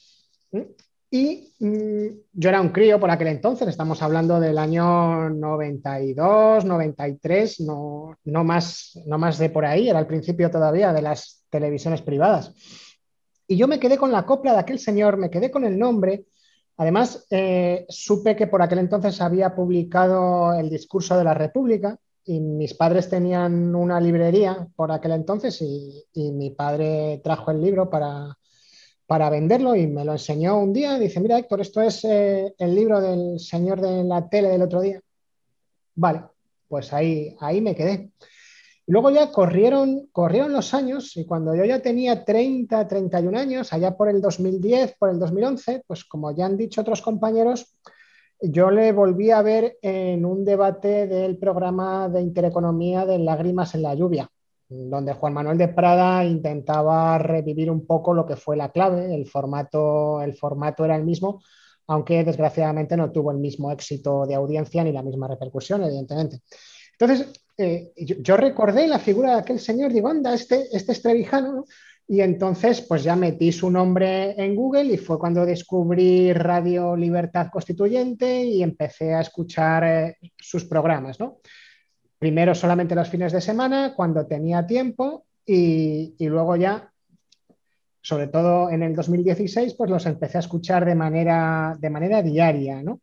Y yo era un crío por aquel entonces, estamos hablando del año 92, 93, no más de por ahí, era el principio todavía de las televisiones privadas. Y yo me quedé con la copla de aquel señor, me quedé con el nombre. Además, supe que por aquel entonces había publicado el discurso de la República y mis padres tenían una librería por aquel entonces y mi padre trajo el libro para venderlo y me lo enseñó un día. Dice, mira, Héctor, esto es el libro del señor de la tele del otro día. Vale, pues ahí me quedé. Y luego ya corrieron los años y cuando yo ya tenía 30, 31 años, allá por el 2010, por el 2011, pues como ya han dicho otros compañeros, yo le volví a ver en un debate del programa de Intereconomía de Lágrimas en la lluvia, donde Juan Manuel de Prada intentaba revivir un poco lo que fue La Clave. El formato era el mismo, aunque desgraciadamente no tuvo el mismo éxito de audiencia ni la misma repercusión, evidentemente. Entonces, yo recordé la figura de aquel señor, digo, anda, este es Trevijano, ¿no? Y entonces, pues ya metí su nombre en Google y fue cuando descubrí Radio Libertad Constituyente y empecé a escuchar sus programas, ¿no? Primero solamente los fines de semana, cuando tenía tiempo, y luego ya, sobre todo en el 2016, pues los empecé a escuchar de manera diaria, ¿no?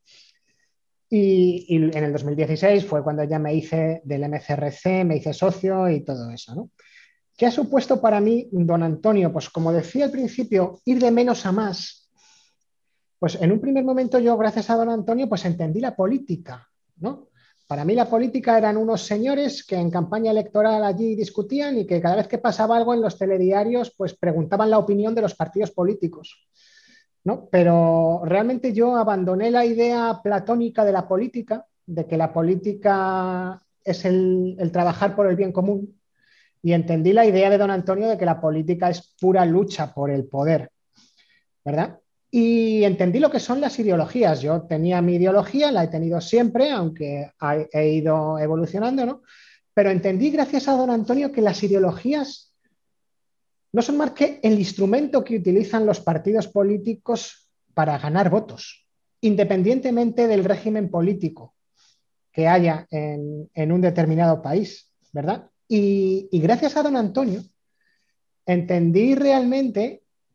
Y en el 2016 fue cuando ya me hice del MCRC, me hice socio y todo eso, ¿no? ¿Qué ha supuesto para mí don Antonio? Pues como decía al principio, ir de menos a más. Pues en un primer momento yo, gracias a don Antonio, pues entendí la política, ¿no? Para mí la política eran unos señores que en campaña electoral allí discutían y que cada vez que pasaba algo en los telediarios, pues preguntaban la opinión de los partidos políticos, ¿no? Pero realmente yo abandoné la idea platónica de la política, de que la política es el trabajar por el bien común, y entendí la idea de don Antonio de que la política es pura lucha por el poder, ¿verdad? Y entendí lo que son las ideologías. Yo tenía mi ideología, la he tenido siempre, aunque he ido evolucionando, ¿no? Pero entendí gracias a don Antonio que las ideologías no son más que el instrumento que utilizan los partidos políticos para ganar votos, independientemente del régimen político que haya en un determinado país, ¿verdad? Y gracias a don Antonio entendí realmente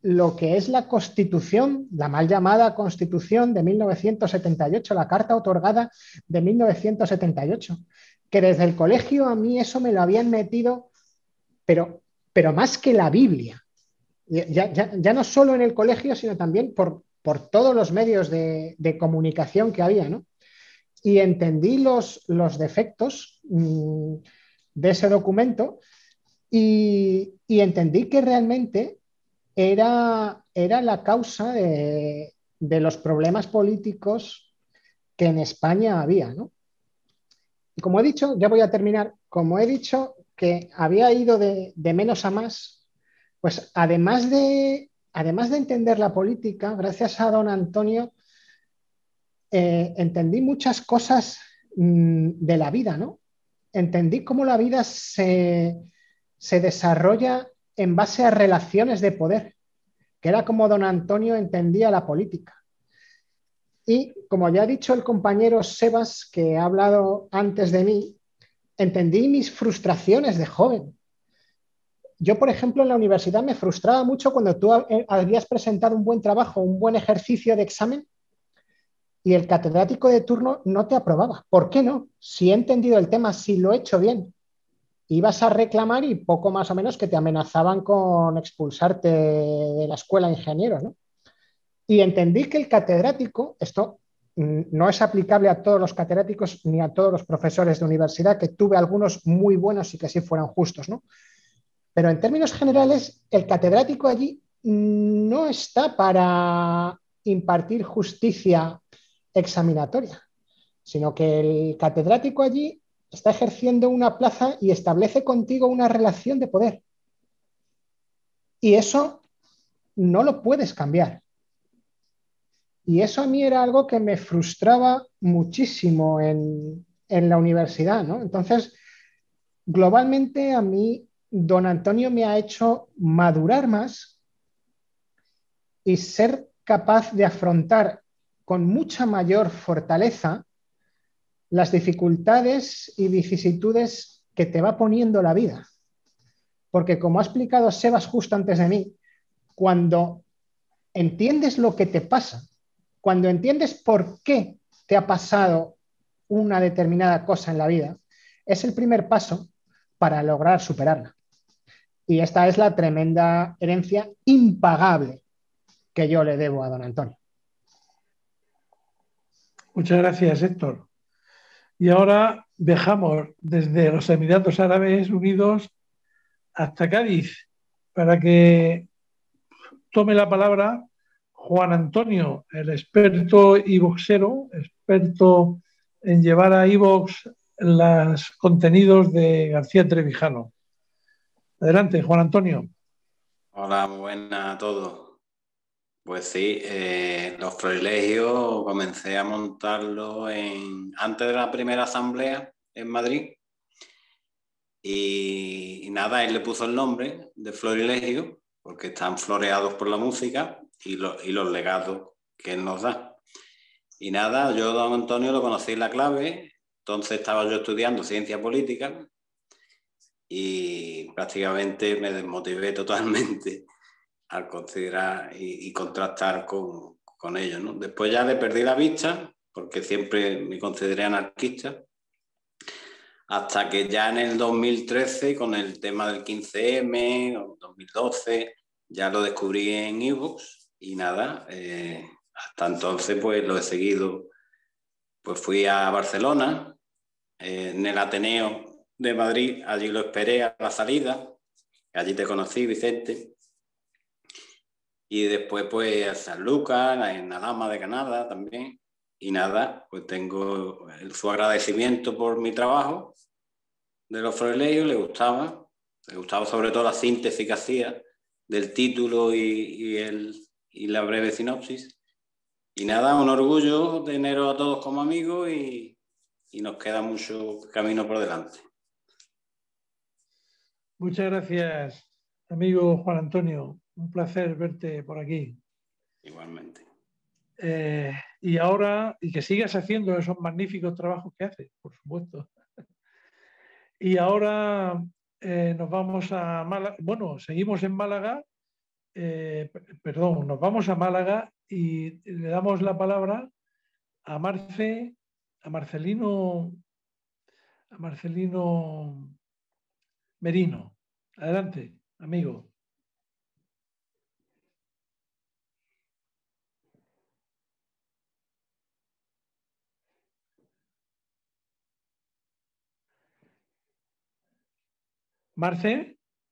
lo que es la Constitución, la mal llamada Constitución de 1978, la Carta otorgada de 1978, que desde el colegio a mí eso me lo habían metido, pero más que la Biblia. Ya no solo en el colegio, sino también por todos los medios de comunicación que había, ¿no? Y entendí los defectos de ese documento y entendí que realmente era la causa de los problemas políticos que en España había, ¿no? Y como he dicho, ya voy a terminar, como he dicho que había ido de menos a más, pues además de entender la política, gracias a don Antonio, entendí muchas cosas de la vida, ¿no? Entendí cómo la vida se desarrolla en base a relaciones de poder, que era como don Antonio entendía la política. Y como ya ha dicho el compañero Sebas, que ha hablado antes de mí, entendí mis frustraciones de joven. Yo, por ejemplo, en la universidad me frustraba mucho cuando tú habías presentado un buen trabajo, un buen ejercicio de examen y el catedrático de turno no te aprobaba. ¿Por qué no? Si he entendido el tema, si lo he hecho bien. Ibas a reclamar y poco más o menos que te amenazaban con expulsarte de la escuela de ingenieros, ¿no? Y entendí que el catedrático, esto no es aplicable a todos los catedráticos ni a todos los profesores de universidad, que tuve algunos muy buenos y que sí fueran justos, ¿no? Pero en términos generales, el catedrático allí no está para impartir justicia examinatoria, sino que el catedrático allí está ejerciendo una plaza y establece contigo una relación de poder. Y eso no lo puedes cambiar. Y eso a mí era algo que me frustraba muchísimo en la universidad, ¿no? Entonces, globalmente a mí, don Antonio me ha hecho madurar más y ser capaz de afrontar con mucha mayor fortaleza las dificultades y vicisitudes que te va poniendo la vida. Porque como ha explicado Sebas justo antes de mí, cuando entiendes lo que te pasa, cuando entiendes por qué te ha pasado una determinada cosa en la vida, es el primer paso para lograr superarla. Y esta es la tremenda herencia impagable que yo le debo a don Antonio. Muchas gracias, Héctor. Y ahora viajamos desde los Emiratos Árabes Unidos hasta Cádiz para que tome la palabra Juan Antonio, el experto iVoxero, experto en llevar a iVox los contenidos de García Trevijano. Adelante, Juan Antonio. Hola, muy buenas a todos. Pues sí, los florilegios comencé a montarlo antes de la primera asamblea en Madrid y nada, él le puso el nombre de florilegio porque están floreados por la música y los legados que él nos da. Y nada, yo don Antonio lo conocí en la clave, entonces estaba yo estudiando ciencia política y prácticamente me desmotivé totalmente al considerar y contrastar con ellos, ¿no? Después ya le perdí la vista, porque siempre me consideré anarquista, hasta que ya en el 2013, con el tema del 15M, o 2012, ya lo descubrí en iVoox y nada, hasta entonces pues lo he seguido. Pues fui a Barcelona, en el Ateneo de Madrid, allí lo esperé a la salida, allí te conocí, Vicente. Y después pues a San Lucas, en Alhama de Granada también. Y nada, pues tengo su agradecimiento por mi trabajo de los florilegios, le gustaba sobre todo la síntesis que hacía del título y la breve sinopsis. Y nada, un orgullo teneros a todos como amigos y nos queda mucho camino por delante. Muchas gracias, amigo Juan Antonio. Un placer verte por aquí. Igualmente. Y ahora, y que sigas haciendo esos magníficos trabajos que haces, por supuesto. Y ahora nos vamos a Málaga. Bueno, seguimos en Málaga perdón, nos vamos a Málaga y le damos la palabra a Marcelino Merino. Adelante, amigo. Marce.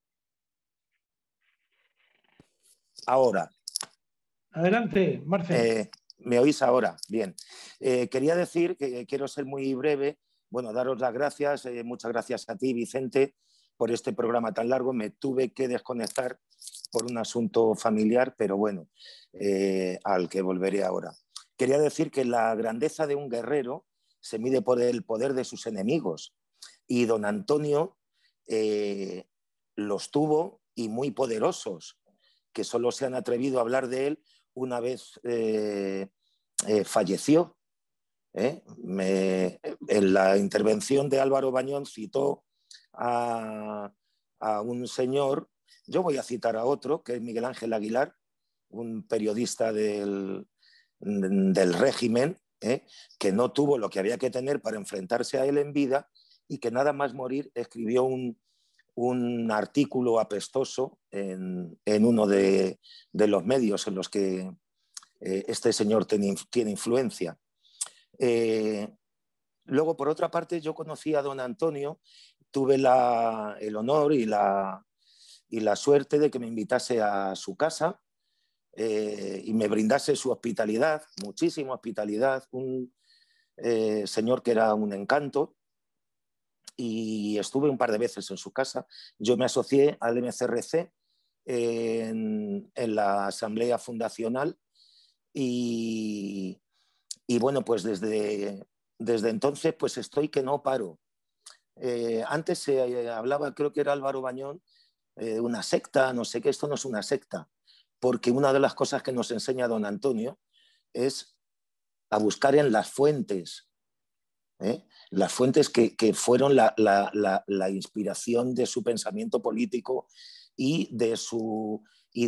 Ahora. Adelante, Marce. ¿Me oís ahora? Bien. Quería decir que quiero ser muy breve. Bueno, daros las gracias. Muchas gracias a ti, Vicente, por este programa tan largo. Me tuve que desconectar por un asunto familiar, pero bueno, al que volveré ahora. Quería decir que la grandeza de un guerrero se mide por el poder de sus enemigos. Y don Antonio los tuvo, y muy poderosos, que solo se han atrevido a hablar de él una vez falleció. En la intervención de Álvaro Bañón citó a un señor, yo voy a citar a otro, que es Miguel Ángel Aguilar, un periodista del régimen, que no tuvo lo que había que tener para enfrentarse a él en vida, y que nada más morir escribió un artículo apestoso en uno de los medios en los que este señor tiene influencia. Luego, por otra parte, yo conocí a don Antonio, tuve el honor y la suerte de que me invitase a su casa y me brindase su hospitalidad, muchísima hospitalidad, un señor que era un encanto. Y estuve un par de veces en su casa. Yo me asocié al MCRC en la asamblea fundacional y bueno, pues desde entonces pues estoy que no paro. Antes se hablaba, creo que era Álvaro Bañón, una secta, no sé qué. Esto no es una secta, porque una de las cosas que nos enseña don Antonio es a buscar en las fuentes. Las fuentes que fueron la inspiración de su pensamiento político y de su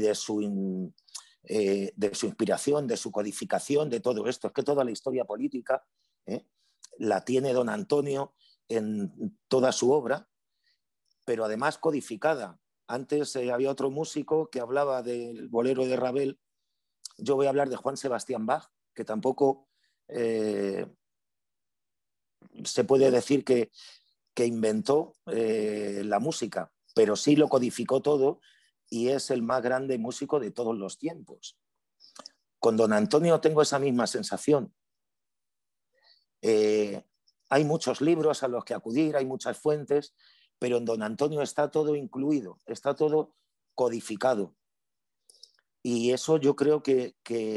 inspiración, de su codificación, de todo esto. Es que toda la historia política la tiene don Antonio en toda su obra, pero además codificada. Antes había otro músico que hablaba del bolero de Ravel. Yo voy a hablar de Juan Sebastián Bach, que tampoco se puede decir que inventó la música, pero sí lo codificó todo y es el más grande músico de todos los tiempos. Con don Antonio tengo esa misma sensación. Hay muchos libros a los que acudir, hay muchas fuentes, pero en don Antonio está todo incluido, está todo codificado. Y eso yo creo que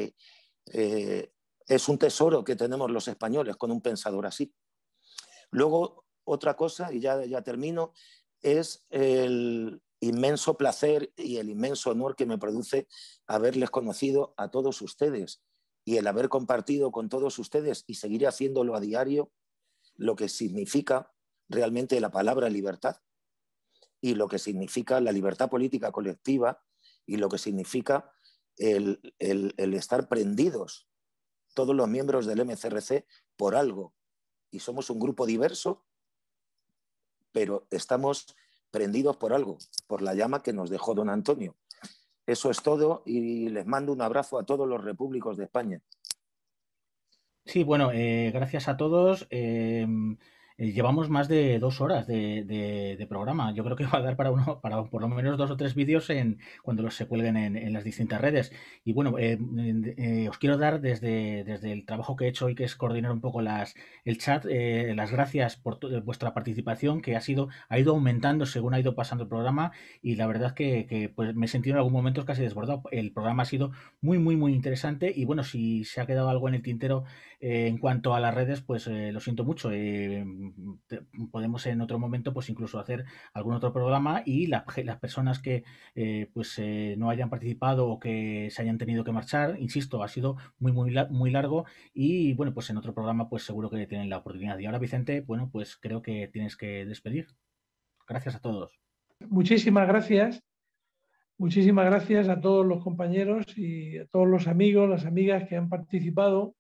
es un tesoro que tenemos los españoles con un pensador así. Luego, otra cosa, y ya termino, es el inmenso placer y el inmenso honor que me produce haberles conocido a todos ustedes y el haber compartido con todos ustedes, y seguiré haciéndolo a diario, lo que significa realmente la palabra libertad y lo que significa la libertad política colectiva y lo que significa el estar prendidos todos los miembros del MCRC por algo. Y somos un grupo diverso, pero estamos prendidos por algo, por la llama que nos dejó don Antonio. Eso es todo y les mando un abrazo a todos los repúblicos de España. Sí, bueno, gracias a todos. Llevamos más de 2 horas de programa. Yo creo que va a dar para por lo menos 2 o 3 vídeos cuando los se cuelguen en las distintas redes. Y bueno, os quiero dar desde el trabajo que he hecho hoy, que es coordinar un poco el chat, las gracias por vuestra participación, que ha ido aumentando según ha ido pasando el programa, y la verdad que pues me he sentido en algún momento casi desbordado. El programa ha sido muy, muy, muy interesante, y bueno, si se ha quedado algo en el tintero en cuanto a las redes, pues lo siento mucho. Podemos en otro momento pues incluso hacer algún otro programa, y las personas que no hayan participado o que se hayan tenido que marchar, insisto, ha sido muy, muy, muy largo, y bueno, pues en otro programa pues seguro que tienen la oportunidad. Y ahora, Vicente, bueno, pues creo que tienes que despedir. Gracias a todos. Muchísimas gracias. Muchísimas gracias a todos los compañeros y a todos los amigos, las amigas que han participado.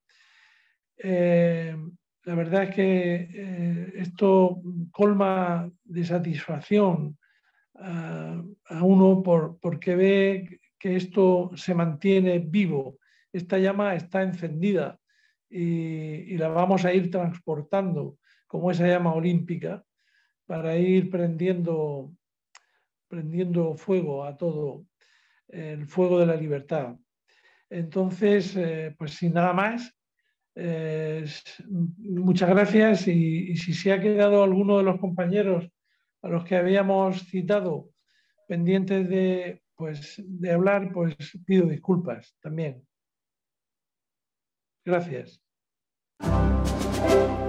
La verdad es que esto colma de satisfacción a uno porque ve que esto se mantiene vivo. Esta llama está encendida y la vamos a ir transportando como esa llama olímpica para ir prendiendo fuego a todo, el fuego de la libertad. Entonces, pues sin nada más, muchas gracias y si se ha quedado alguno de los compañeros a los que habíamos citado pendientes de hablar, pues pido disculpas también. Gracias.